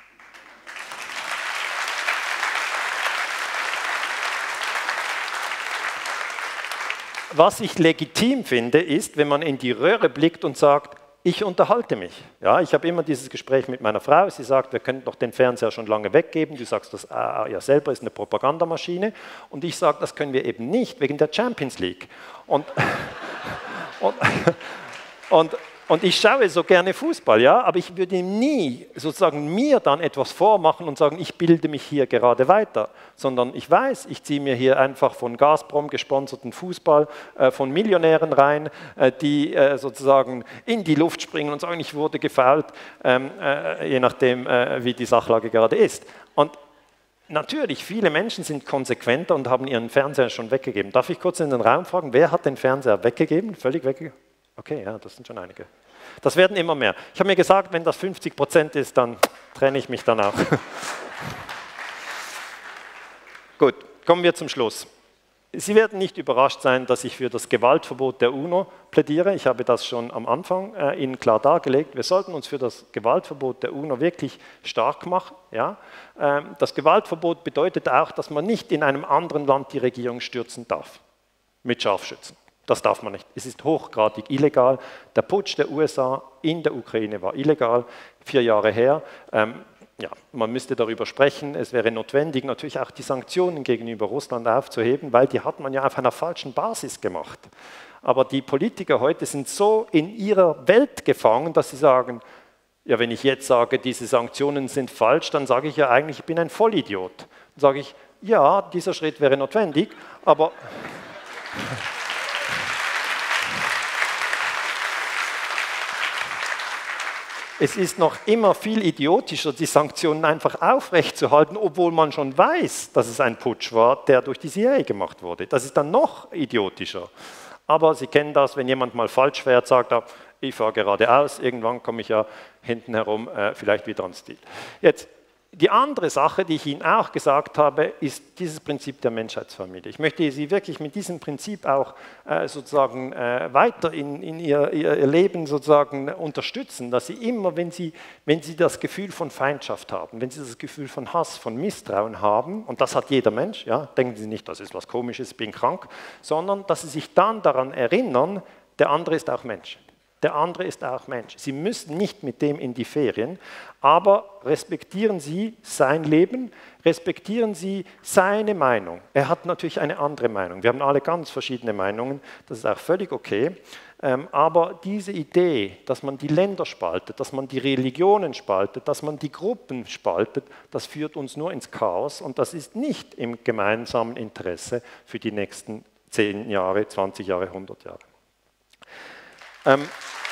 S1: Was ich legitim finde, ist, wenn man in die Röhre blickt und sagt, ich unterhalte mich. Ja, ich habe immer dieses Gespräch mit meiner Frau, sie sagt, wir könnten doch den Fernseher schon lange weggeben, du sagst, das ja selber ist eine Propagandamaschine und ich sage, das können wir eben nicht, wegen der Champions League. Und, und, und, und ich schaue so gerne Fußball, ja, aber ich würde nie sozusagen mir dann etwas vormachen und sagen, ich bilde mich hier gerade weiter, sondern ich weiß, ich ziehe mir hier einfach von Gazprom gesponserten Fußball äh, von Millionären rein, äh, die äh, sozusagen in die Luft springen und sagen, ich wurde gefoult, ähm, äh, je nachdem, äh, wie die Sachlage gerade ist. Und natürlich, viele Menschen sind konsequenter und haben ihren Fernseher schon weggegeben. Darf ich kurz in den Raum fragen, wer hat den Fernseher weggegeben, völlig weggegeben? Okay, ja, das sind schon einige. Das werden immer mehr. Ich habe mir gesagt, wenn das fünfzig Prozent ist, dann trenne ich mich dann auch. Gut, kommen wir zum Schluss. Sie werden nicht überrascht sein, dass ich für das Gewaltverbot der UNO plädiere. Ich habe das schon am Anfang äh, Ihnen klar dargelegt. Wir sollten uns für das Gewaltverbot der UNO wirklich stark machen. Ja? Ähm, das Gewaltverbot bedeutet auch, dass man nicht in einem anderen Land die Regierung stürzen darf. Mit Scharfschützen. Das darf man nicht. Es ist hochgradig illegal. Der Putsch der U S A in der Ukraine war illegal, vier Jahre her. Ähm, ja, man müsste darüber sprechen. Es wäre notwendig, natürlich auch die Sanktionen gegenüber Russland aufzuheben, weil die hat man ja auf einer falschen Basis gemacht. Aber die Politiker heute sind so in ihrer Welt gefangen, dass sie sagen, ja, wenn ich jetzt sage, diese Sanktionen sind falsch, dann sage ich ja eigentlich, ich bin ein Vollidiot. Dann sage ich, ja, dieser Schritt wäre notwendig, aber... Es ist noch immer viel idiotischer, die Sanktionen einfach aufrechtzuerhalten, obwohl man schon weiß, dass es ein Putsch war, der durch die C I A gemacht wurde. Das ist dann noch idiotischer. Aber Sie kennen das, wenn jemand mal falsch fährt, sagt er, ich fahre geradeaus, irgendwann komme ich ja hinten herum äh, vielleicht wieder ans Ziel. Jetzt, die andere Sache, die ich Ihnen auch gesagt habe, ist dieses Prinzip der Menschheitsfamilie. Ich möchte Sie wirklich mit diesem Prinzip auch äh, sozusagen äh, weiter in, in ihr, ihr Leben sozusagen unterstützen, dass Sie immer, wenn Sie, wenn Sie das Gefühl von Feindschaft haben, wenn Sie das Gefühl von Hass, von Misstrauen haben, und das hat jeder Mensch, ja, denken Sie nicht, das ist was Komisches, ich bin krank, sondern dass Sie sich dann daran erinnern, der andere ist auch Mensch. Der andere ist auch Mensch. Sie müssen nicht mit dem in die Ferien, aber respektieren Sie sein Leben, respektieren Sie seine Meinung. Er hat natürlich eine andere Meinung. Wir haben alle ganz verschiedene Meinungen, das ist auch völlig okay. Aber diese Idee, dass man die Länder spaltet, dass man die Religionen spaltet, dass man die Gruppen spaltet, das führt uns nur ins Chaos und das ist nicht im gemeinsamen Interesse für die nächsten zehn Jahre, zwanzig Jahre, hundert Jahre. Ähm,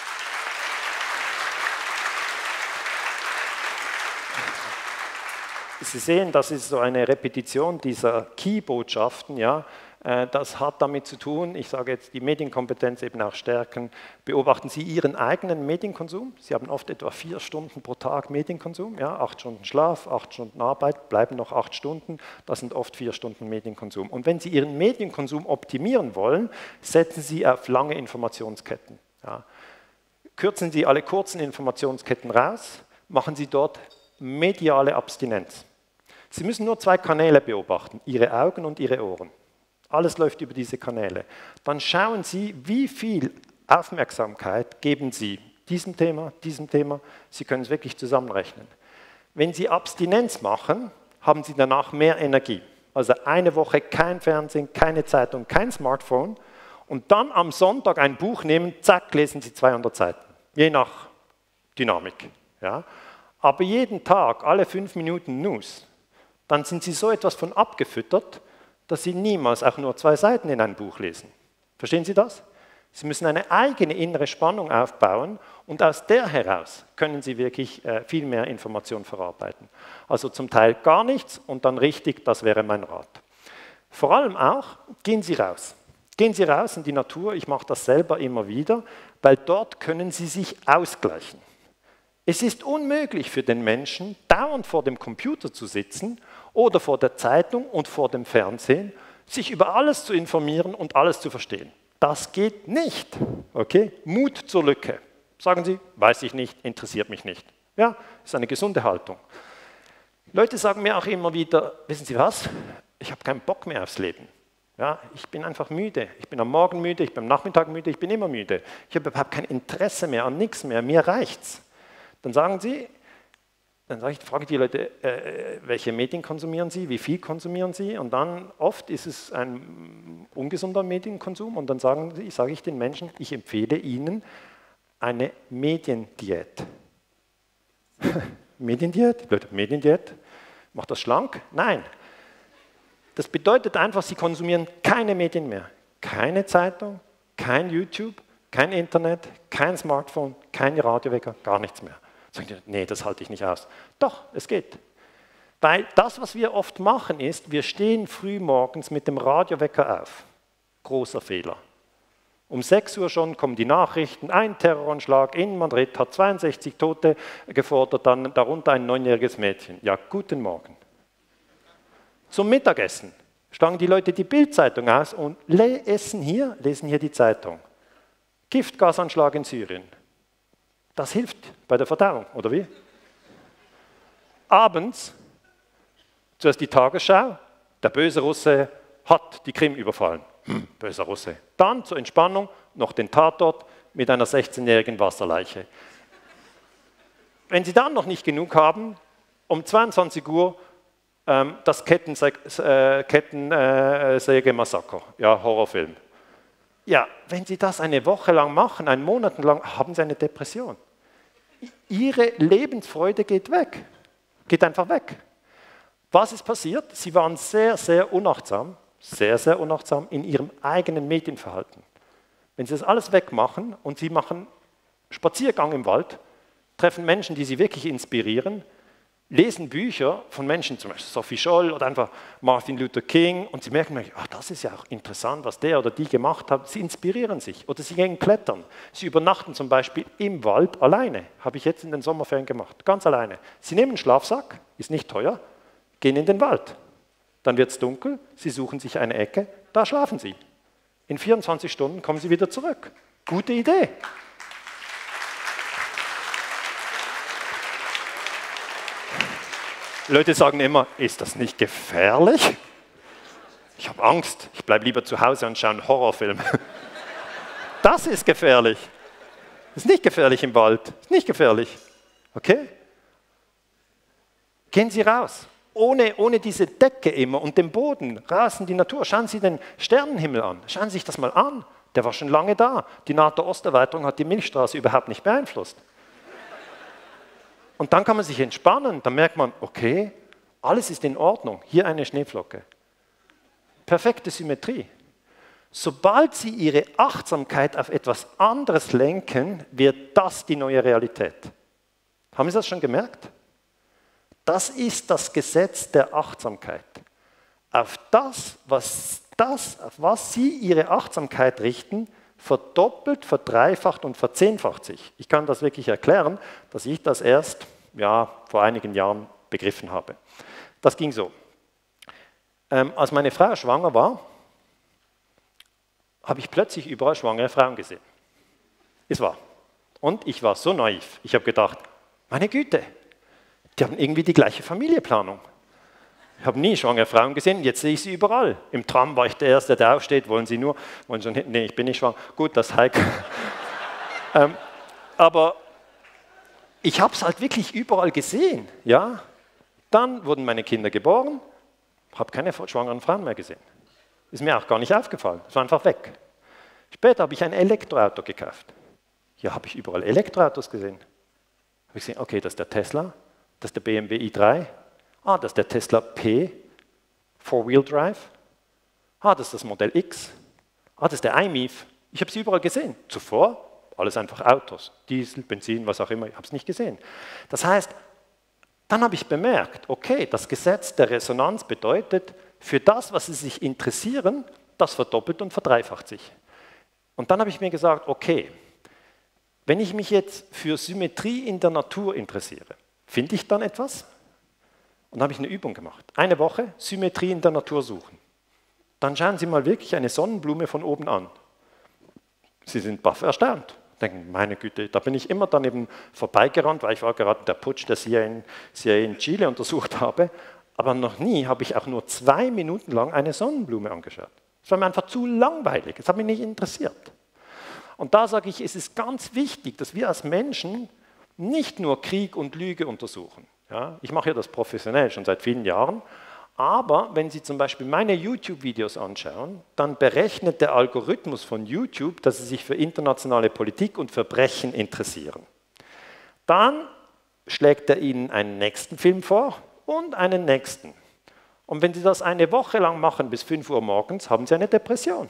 S1: Sie sehen, das ist so eine Repetition dieser Key-Botschaften. Ja. Das hat damit zu tun, ich sage jetzt die Medienkompetenz eben auch stärken. Beobachten Sie Ihren eigenen Medienkonsum. Sie haben oft etwa vier Stunden pro Tag Medienkonsum, ja, acht Stunden Schlaf, acht Stunden Arbeit, bleiben noch acht Stunden. Das sind oft vier Stunden Medienkonsum. Und wenn Sie Ihren Medienkonsum optimieren wollen, setzen Sie auf lange Informationsketten. Ja. Kürzen Sie alle kurzen Informationsketten raus, machen Sie dort mediale Abstinenz. Sie müssen nur zwei Kanäle beobachten, Ihre Augen und Ihre Ohren. Alles läuft über diese Kanäle. Dann schauen Sie, wie viel Aufmerksamkeit geben Sie diesem Thema, diesem Thema. Sie können es wirklich zusammenrechnen. Wenn Sie Abstinenz machen, haben Sie danach mehr Energie. Also eine Woche kein Fernsehen, keine Zeitung, kein Smartphone und dann am Sonntag ein Buch nehmen, zack, lesen Sie zweihundert Seiten. Je nach Dynamik. Ja. Aber jeden Tag, alle fünf Minuten News, dann sind Sie so etwas von abgefüttert, dass Sie niemals auch nur zwei Seiten in ein Buch lesen. Verstehen Sie das? Sie müssen eine eigene innere Spannung aufbauen und aus der heraus können Sie wirklich äh, viel mehr Information verarbeiten. Also zum Teil gar nichts und dann richtig, das wäre mein Rat. Vor allem auch, gehen Sie raus. Gehen Sie raus in die Natur, ich mache das selber immer wieder, weil dort können Sie sich ausgleichen. Es ist unmöglich für den Menschen, dauernd vor dem Computer zu sitzen oder vor der Zeitung und vor dem Fernsehen, sich über alles zu informieren und alles zu verstehen. Das geht nicht. Okay? Mut zur Lücke. Sagen Sie, weiß ich nicht, interessiert mich nicht. Ja, ist eine gesunde Haltung. Leute sagen mir auch immer wieder, wissen Sie was, ich habe keinen Bock mehr aufs Leben. Ja, ich bin einfach müde. Ich bin am Morgen müde, ich bin am Nachmittag müde, ich bin immer müde. Ich habe überhaupt kein Interesse mehr an nichts mehr, mir reicht's. Dann sagen Sie, dann sage ich, frage ich die Leute, äh, welche Medien konsumieren Sie, wie viel konsumieren Sie? Und dann oft ist es ein ungesunder Medienkonsum und dann sagen Sie, sage ich den Menschen, ich empfehle Ihnen eine Mediendiät. Mediendiät? Leute, Mediendiät? Macht das schlank? Nein. Das bedeutet einfach, Sie konsumieren keine Medien mehr. Keine Zeitung, kein YouTube, kein Internet, kein Smartphone, kein Radiowecker, gar nichts mehr. Sagen die, nee, das halte ich nicht aus. Doch, es geht. Weil das, was wir oft machen, ist, wir stehen früh morgens mit dem Radiowecker auf. Großer Fehler. Um sechs Uhr schon kommen die Nachrichten, ein Terroranschlag in Madrid hat zweiundsechzig Tote gefordert, dann darunter ein neunjähriges Mädchen. Ja, guten Morgen. Zum Mittagessen schlagen die Leute die Bild-Zeitung aus und lesen hier, lesen hier die Zeitung. Giftgasanschlag in Syrien. Das hilft bei der Verdauung, oder wie? Abends, zuerst die Tagesschau, der böse Russe hat die Krim überfallen. hm, böser Russe. Dann zur Entspannung noch den Tatort mit einer sechzehnjährigen Wasserleiche. Wenn Sie dann noch nicht genug haben, um zweiundzwanzig Uhr ähm, das Kettensäge-Massaker, Ketten, äh, Massaker, ja, Horrorfilm. Ja, wenn Sie das eine Woche lang machen, einen Monat lang, haben Sie eine Depression. Ihre Lebensfreude geht weg, geht einfach weg. Was ist passiert? Sie waren sehr, sehr unachtsam, sehr, sehr unachtsam in Ihrem eigenen Medienverhalten. Wenn Sie das alles wegmachen und Sie machen Spaziergang im Wald, treffen Menschen, die Sie wirklich inspirieren, lesen Bücher von Menschen, zum Beispiel Sophie Scholl oder einfach Martin Luther King, und Sie merken, ach, das ist ja auch interessant, was der oder die gemacht hat. Sie inspirieren sich oder Sie gehen klettern. Sie übernachten zum Beispiel im Wald alleine, habe ich jetzt in den Sommerferien gemacht, ganz alleine. Sie nehmen einen Schlafsack, ist nicht teuer, gehen in den Wald. Dann wird es dunkel, Sie suchen sich eine Ecke, da schlafen Sie. In vierundzwanzig Stunden kommen Sie wieder zurück. Gute Idee. Leute sagen immer, ist das nicht gefährlich? Ich habe Angst, ich bleibe lieber zu Hause und schaue einen Horrorfilm. Das ist gefährlich. Das ist nicht gefährlich im Wald, das ist nicht gefährlich. Okay? Gehen Sie raus, ohne, ohne diese Decke immer und den Boden, raus in die Natur. Schauen Sie den Sternenhimmel an, schauen Sie sich das mal an. Der war schon lange da. Die NATO-Osterweiterung hat die Milchstraße überhaupt nicht beeinflusst. Und dann kann man sich entspannen, dann merkt man, okay, alles ist in Ordnung, hier eine Schneeflocke. Perfekte Symmetrie. Sobald Sie Ihre Achtsamkeit auf etwas anderes lenken, wird das die neue Realität. Haben Sie das schon gemerkt? Das ist das Gesetz der Achtsamkeit. Auf das, was, das, auf was Sie Ihre Achtsamkeit richten, verdoppelt, verdreifacht und verzehnfacht sich. Ich kann das wirklich erklären, dass ich das erst ja, vor einigen Jahren begriffen habe. Das ging so. Ähm, als meine Frau schwanger war, habe ich plötzlich überall schwangere Frauen gesehen. Ist wahr. Und ich war so naiv. Ich habe gedacht, meine Güte, die haben irgendwie die gleiche Familienplanung. Ich habe nie schwangere Frauen gesehen, jetzt sehe ich sie überall. Im Tram war ich der Erste, der aufsteht, wollen Sie nur, wollen schon hinten, nee, ich bin nicht schwanger. Gut, das Heik. ähm, aber ich habe es halt wirklich überall gesehen. Ja? Dann wurden meine Kinder geboren, habe keine schwangeren Frauen mehr gesehen. Ist mir auch gar nicht aufgefallen, es war einfach weg. Später habe ich ein Elektroauto gekauft. Hier habe ich überall Elektroautos gesehen. Habe ich gesehen, okay, das ist der Tesla, das ist der B M W i drei, ah, das ist der Tesla P, Four-Wheel Drive, ah, das ist das Modell X, ah, das ist der iMIF. Ich habe sie überall gesehen. Zuvor alles einfach Autos, Diesel, Benzin, was auch immer, ich habe es nicht gesehen. Das heißt, dann habe ich bemerkt, okay, das Gesetz der Resonanz bedeutet, für das, was Sie sich interessieren, das verdoppelt und verdreifacht sich. Und dann habe ich mir gesagt, okay, wenn ich mich jetzt für Symmetrie in der Natur interessiere, finde ich dann etwas? Und dann habe ich eine Übung gemacht. Eine Woche Symmetrie in der Natur suchen. Dann schauen Sie mal wirklich eine Sonnenblume von oben an. Sie sind baff erstaunt. Denken, meine Güte, da bin ich immer daneben vorbeigerannt, weil ich war gerade der Putsch, der C I A in, C I A in Chile untersucht habe. Aber noch nie habe ich auch nur zwei Minuten lang eine Sonnenblume angeschaut. Es war mir einfach zu langweilig, es hat mich nicht interessiert. Und da sage ich, es ist ganz wichtig, dass wir als Menschen nicht nur Krieg und Lüge untersuchen. Ja, ich mache ja das professionell schon seit vielen Jahren. Aber wenn Sie zum Beispiel meine YouTube-Videos anschauen, dann berechnet der Algorithmus von YouTube, dass Sie sich für internationale Politik und Verbrechen interessieren. Dann schlägt er Ihnen einen nächsten Film vor und einen nächsten. Und wenn Sie das eine Woche lang machen, bis fünf Uhr morgens, haben Sie eine Depression.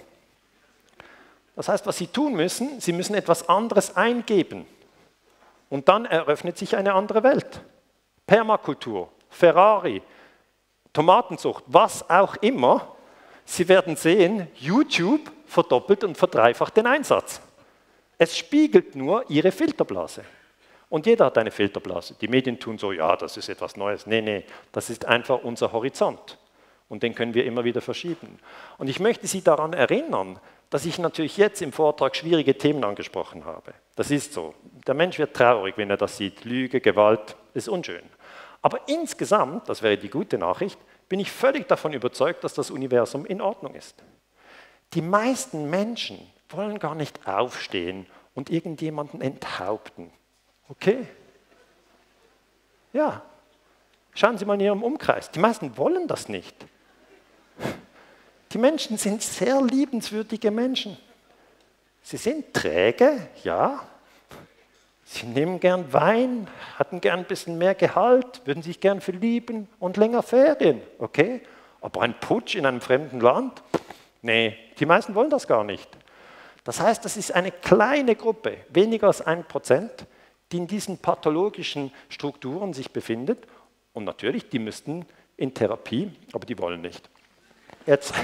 S1: Das heißt, was Sie tun müssen, Sie müssen etwas anderes eingeben. Und dann eröffnet sich eine andere Welt. Permakultur, Ferrari, Tomatenzucht, was auch immer, Sie werden sehen, YouTube verdoppelt und verdreifacht den Einsatz. Es spiegelt nur Ihre Filterblase. Und jeder hat eine Filterblase. Die Medien tun so, ja, das ist etwas Neues. Nee, nee, das ist einfach unser Horizont. Und den können wir immer wieder verschieben. Und ich möchte Sie daran erinnern, dass ich natürlich jetzt im Vortrag schwierige Themen angesprochen habe. Das ist so. Der Mensch wird traurig, wenn er das sieht. Lüge, Gewalt, ist unschön. Aber insgesamt, das wäre die gute Nachricht, bin ich völlig davon überzeugt, dass das Universum in Ordnung ist. Die meisten Menschen wollen gar nicht aufstehen und irgendjemanden enthaupten. Okay? Ja. Schauen Sie mal in Ihrem Umkreis. Die meisten wollen das nicht. Die Menschen sind sehr liebenswürdige Menschen. Sie sind träge, ja. Sie nehmen gern Wein, hatten gern ein bisschen mehr Gehalt, würden sich gern verlieben und länger Ferien. Okay? Aber ein Putsch in einem fremden Land? Nee, die meisten wollen das gar nicht. Das heißt, das ist eine kleine Gruppe, weniger als ein Prozent, die in diesen pathologischen Strukturen sich befindet. Und natürlich, die müssten in Therapie, aber die wollen nicht. Jetzt.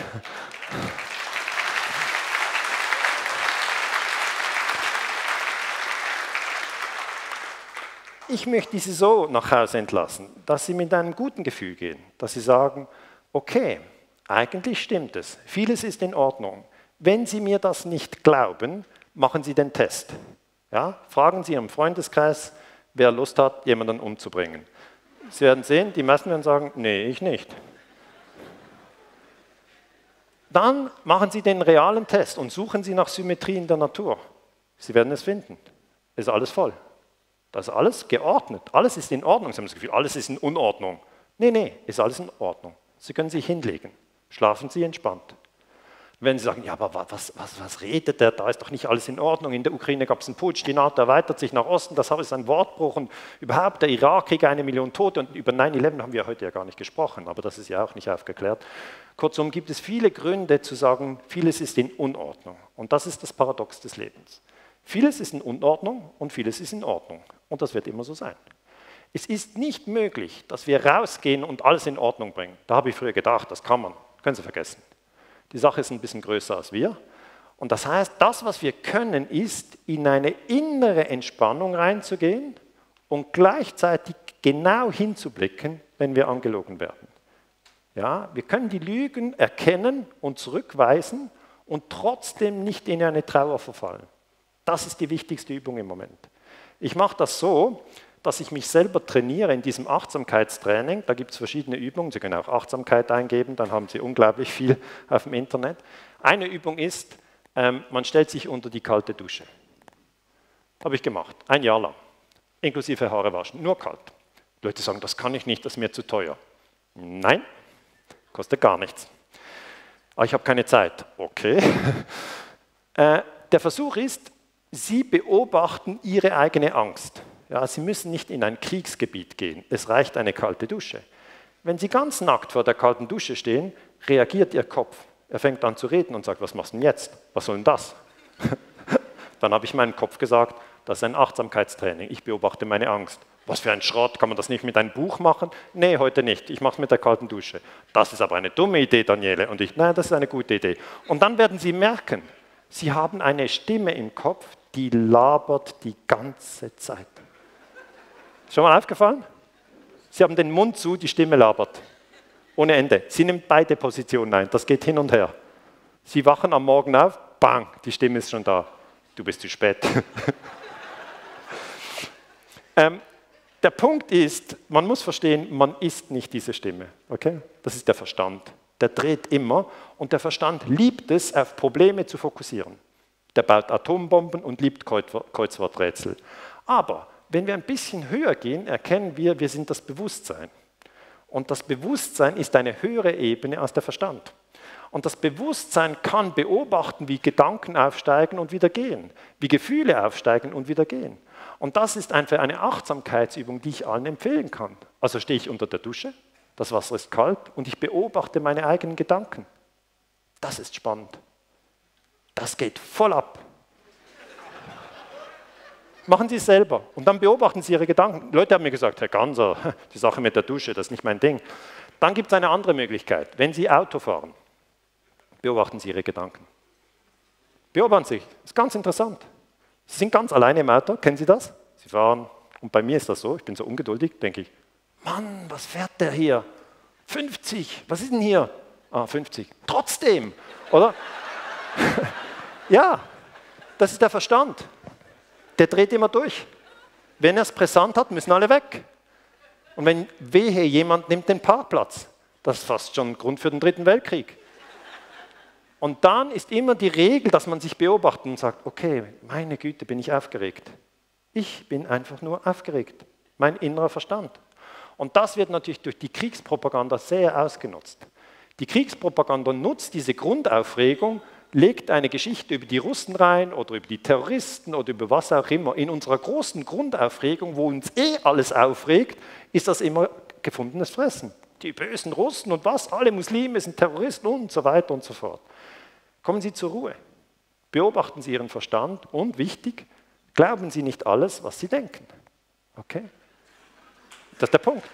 S1: Ich möchte Sie so nach Hause entlassen, dass Sie mit einem guten Gefühl gehen, dass Sie sagen, okay, eigentlich stimmt es, vieles ist in Ordnung. Wenn Sie mir das nicht glauben, machen Sie den Test. Ja? Fragen Sie Ihrem Freundeskreis, wer Lust hat, jemanden umzubringen. Sie werden sehen, die meisten werden sagen, nee, ich nicht. Dann machen Sie den realen Test und suchen Sie nach Symmetrie in der Natur. Sie werden es finden. Ist alles voll. Das ist alles geordnet. Alles ist in Ordnung. Sie haben das Gefühl, alles ist in Unordnung. Nee, nee, ist alles in Ordnung. Sie können sich hinlegen. Schlafen Sie entspannt. Wenn Sie sagen, ja, aber was, was, was redet der? Da ist doch nicht alles in Ordnung. In der Ukraine gab es einen Putsch, die NATO erweitert sich nach Osten, das ist ein Wortbruch. Und überhaupt der Irakkrieg, eine Million Tote. Und über neun elf haben wir heute ja gar nicht gesprochen, aber das ist ja auch nicht aufgeklärt. Kurzum gibt es viele Gründe zu sagen, vieles ist in Unordnung. Und das ist das Paradox des Lebens. Vieles ist in Unordnung und vieles ist in Ordnung. Und das wird immer so sein. Es ist nicht möglich, dass wir rausgehen und alles in Ordnung bringen. Da habe ich früher gedacht, das kann man. Können Sie vergessen. Die Sache ist ein bisschen größer als wir. Und das heißt, das, was wir können, ist, in eine innere Entspannung reinzugehen und gleichzeitig genau hinzublicken, wenn wir angelogen werden. Ja, wir können die Lügen erkennen und zurückweisen und trotzdem nicht in eine Trauer verfallen. Das ist die wichtigste Übung im Moment. Ich mache das so, dass ich mich selber trainiere in diesem Achtsamkeitstraining. Da gibt es verschiedene Übungen. Sie können auch Achtsamkeit eingeben, dann haben Sie unglaublich viel auf dem Internet. Eine Übung ist, ähm, man stellt sich unter die kalte Dusche. Habe ich gemacht, ein Jahr lang. Inklusive Haare waschen, nur kalt. Die Leute sagen, das kann ich nicht, das ist mir zu teuer. Nein, kostet gar nichts. Aber ich habe keine Zeit. Okay. äh, der Versuch ist, Sie beobachten Ihre eigene Angst. Ja, Sie müssen nicht in ein Kriegsgebiet gehen, es reicht eine kalte Dusche. Wenn Sie ganz nackt vor der kalten Dusche stehen, reagiert Ihr Kopf. Er fängt an zu reden und sagt, was machst du denn jetzt? Was soll denn das? Dann habe ich meinem Kopf gesagt, das ist ein Achtsamkeitstraining, ich beobachte meine Angst. Was für ein Schrott, kann man das nicht mit einem Buch machen? Nee, heute nicht, ich mache es mit der kalten Dusche. Das ist aber eine dumme Idee, Daniele. Und ich, nein, das ist eine gute Idee. Und dann werden Sie merken, Sie haben eine Stimme im Kopf, die labert die ganze Zeit. Schon mal aufgefallen? Sie haben den Mund zu, die Stimme labert. Ohne Ende. Sie nimmt beide Positionen ein, das geht hin und her. Sie wachen am Morgen auf, bang, die Stimme ist schon da. Du bist zu spät. ähm, der Punkt ist, man muss verstehen, man ist nicht diese Stimme. Okay? Das ist der Verstand. Der dreht immer und der Verstand liebt es, auf Probleme zu fokussieren. Der baut Atombomben und liebt Kreuzworträtsel. Aber wenn wir ein bisschen höher gehen, erkennen wir, wir sind das Bewusstsein. Und das Bewusstsein ist eine höhere Ebene als der Verstand. Und das Bewusstsein kann beobachten, wie Gedanken aufsteigen und wieder gehen, wie Gefühle aufsteigen und wieder gehen. Und das ist einfach eine Achtsamkeitsübung, die ich allen empfehlen kann. Also stehe ich unter der Dusche, das Wasser ist kalt und ich beobachte meine eigenen Gedanken. Das ist spannend. Das geht voll ab. Machen Sie es selber und dann beobachten Sie Ihre Gedanken. Leute haben mir gesagt, Herr Ganser, die Sache mit der Dusche, das ist nicht mein Ding. Dann gibt es eine andere Möglichkeit. Wenn Sie Auto fahren, beobachten Sie Ihre Gedanken. Beobachten Sie, das ist ganz interessant. Sie sind ganz alleine im Auto, kennen Sie das? Sie fahren, und bei mir ist das so, ich bin so ungeduldig, denke ich, Mann, was fährt der hier? fünfzig, was ist denn hier? Ah, fünfzig. Trotzdem, oder? Ja, das ist der Verstand. Der dreht immer durch. Wenn er es brisant hat, müssen alle weg. Und wenn wehe, jemand nimmt den Parkplatz, das ist fast schon ein Grund für den Dritten Weltkrieg. Und dann ist immer die Regel, dass man sich beobachtet und sagt, okay, meine Güte, bin ich aufgeregt. Ich bin einfach nur aufgeregt, mein innerer Verstand. Und das wird natürlich durch die Kriegspropaganda sehr ausgenutzt. Die Kriegspropaganda nutzt diese Grundaufregung, legt eine Geschichte über die Russen rein oder über die Terroristen oder über was auch immer. In unserer großen Grundaufregung, wo uns eh alles aufregt, ist das immer gefundenes Fressen. Die bösen Russen und was, alle Muslime sind Terroristen und so weiter und so fort. Kommen Sie zur Ruhe. Beobachten Sie Ihren Verstand und, wichtig, glauben Sie nicht alles, was Sie denken. Okay? Das ist der Punkt.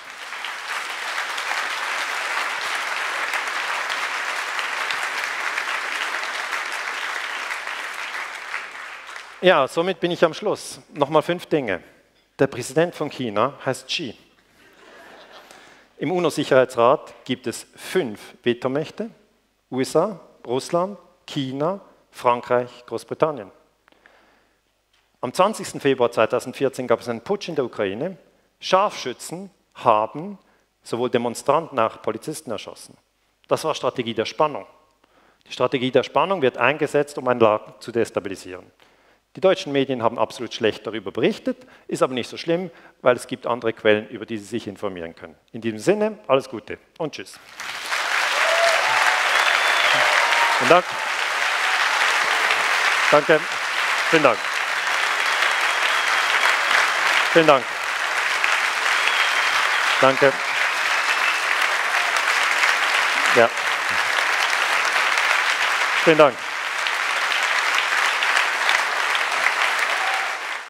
S1: Ja, somit bin ich am Schluss. Nochmal fünf Dinge. Der Präsident von China heißt Xi. Im UNO-Sicherheitsrat gibt es fünf Vetomächte: U S A, Russland, China, Frankreich, Großbritannien. Am zwanzigsten Februar zweitausendvierzehn gab es einen Putsch in der Ukraine. Scharfschützen haben sowohl Demonstranten als auch Polizisten erschossen. Das war Strategie der Spannung. Die Strategie der Spannung wird eingesetzt, um ein Land zu destabilisieren. Die deutschen Medien haben absolut schlecht darüber berichtet, ist aber nicht so schlimm, weil es gibt andere Quellen, über die Sie sich informieren können. In diesem Sinne, alles Gute und tschüss. Vielen Dank. Danke. Vielen Dank. Vielen Dank. Danke. Ja. Vielen Dank.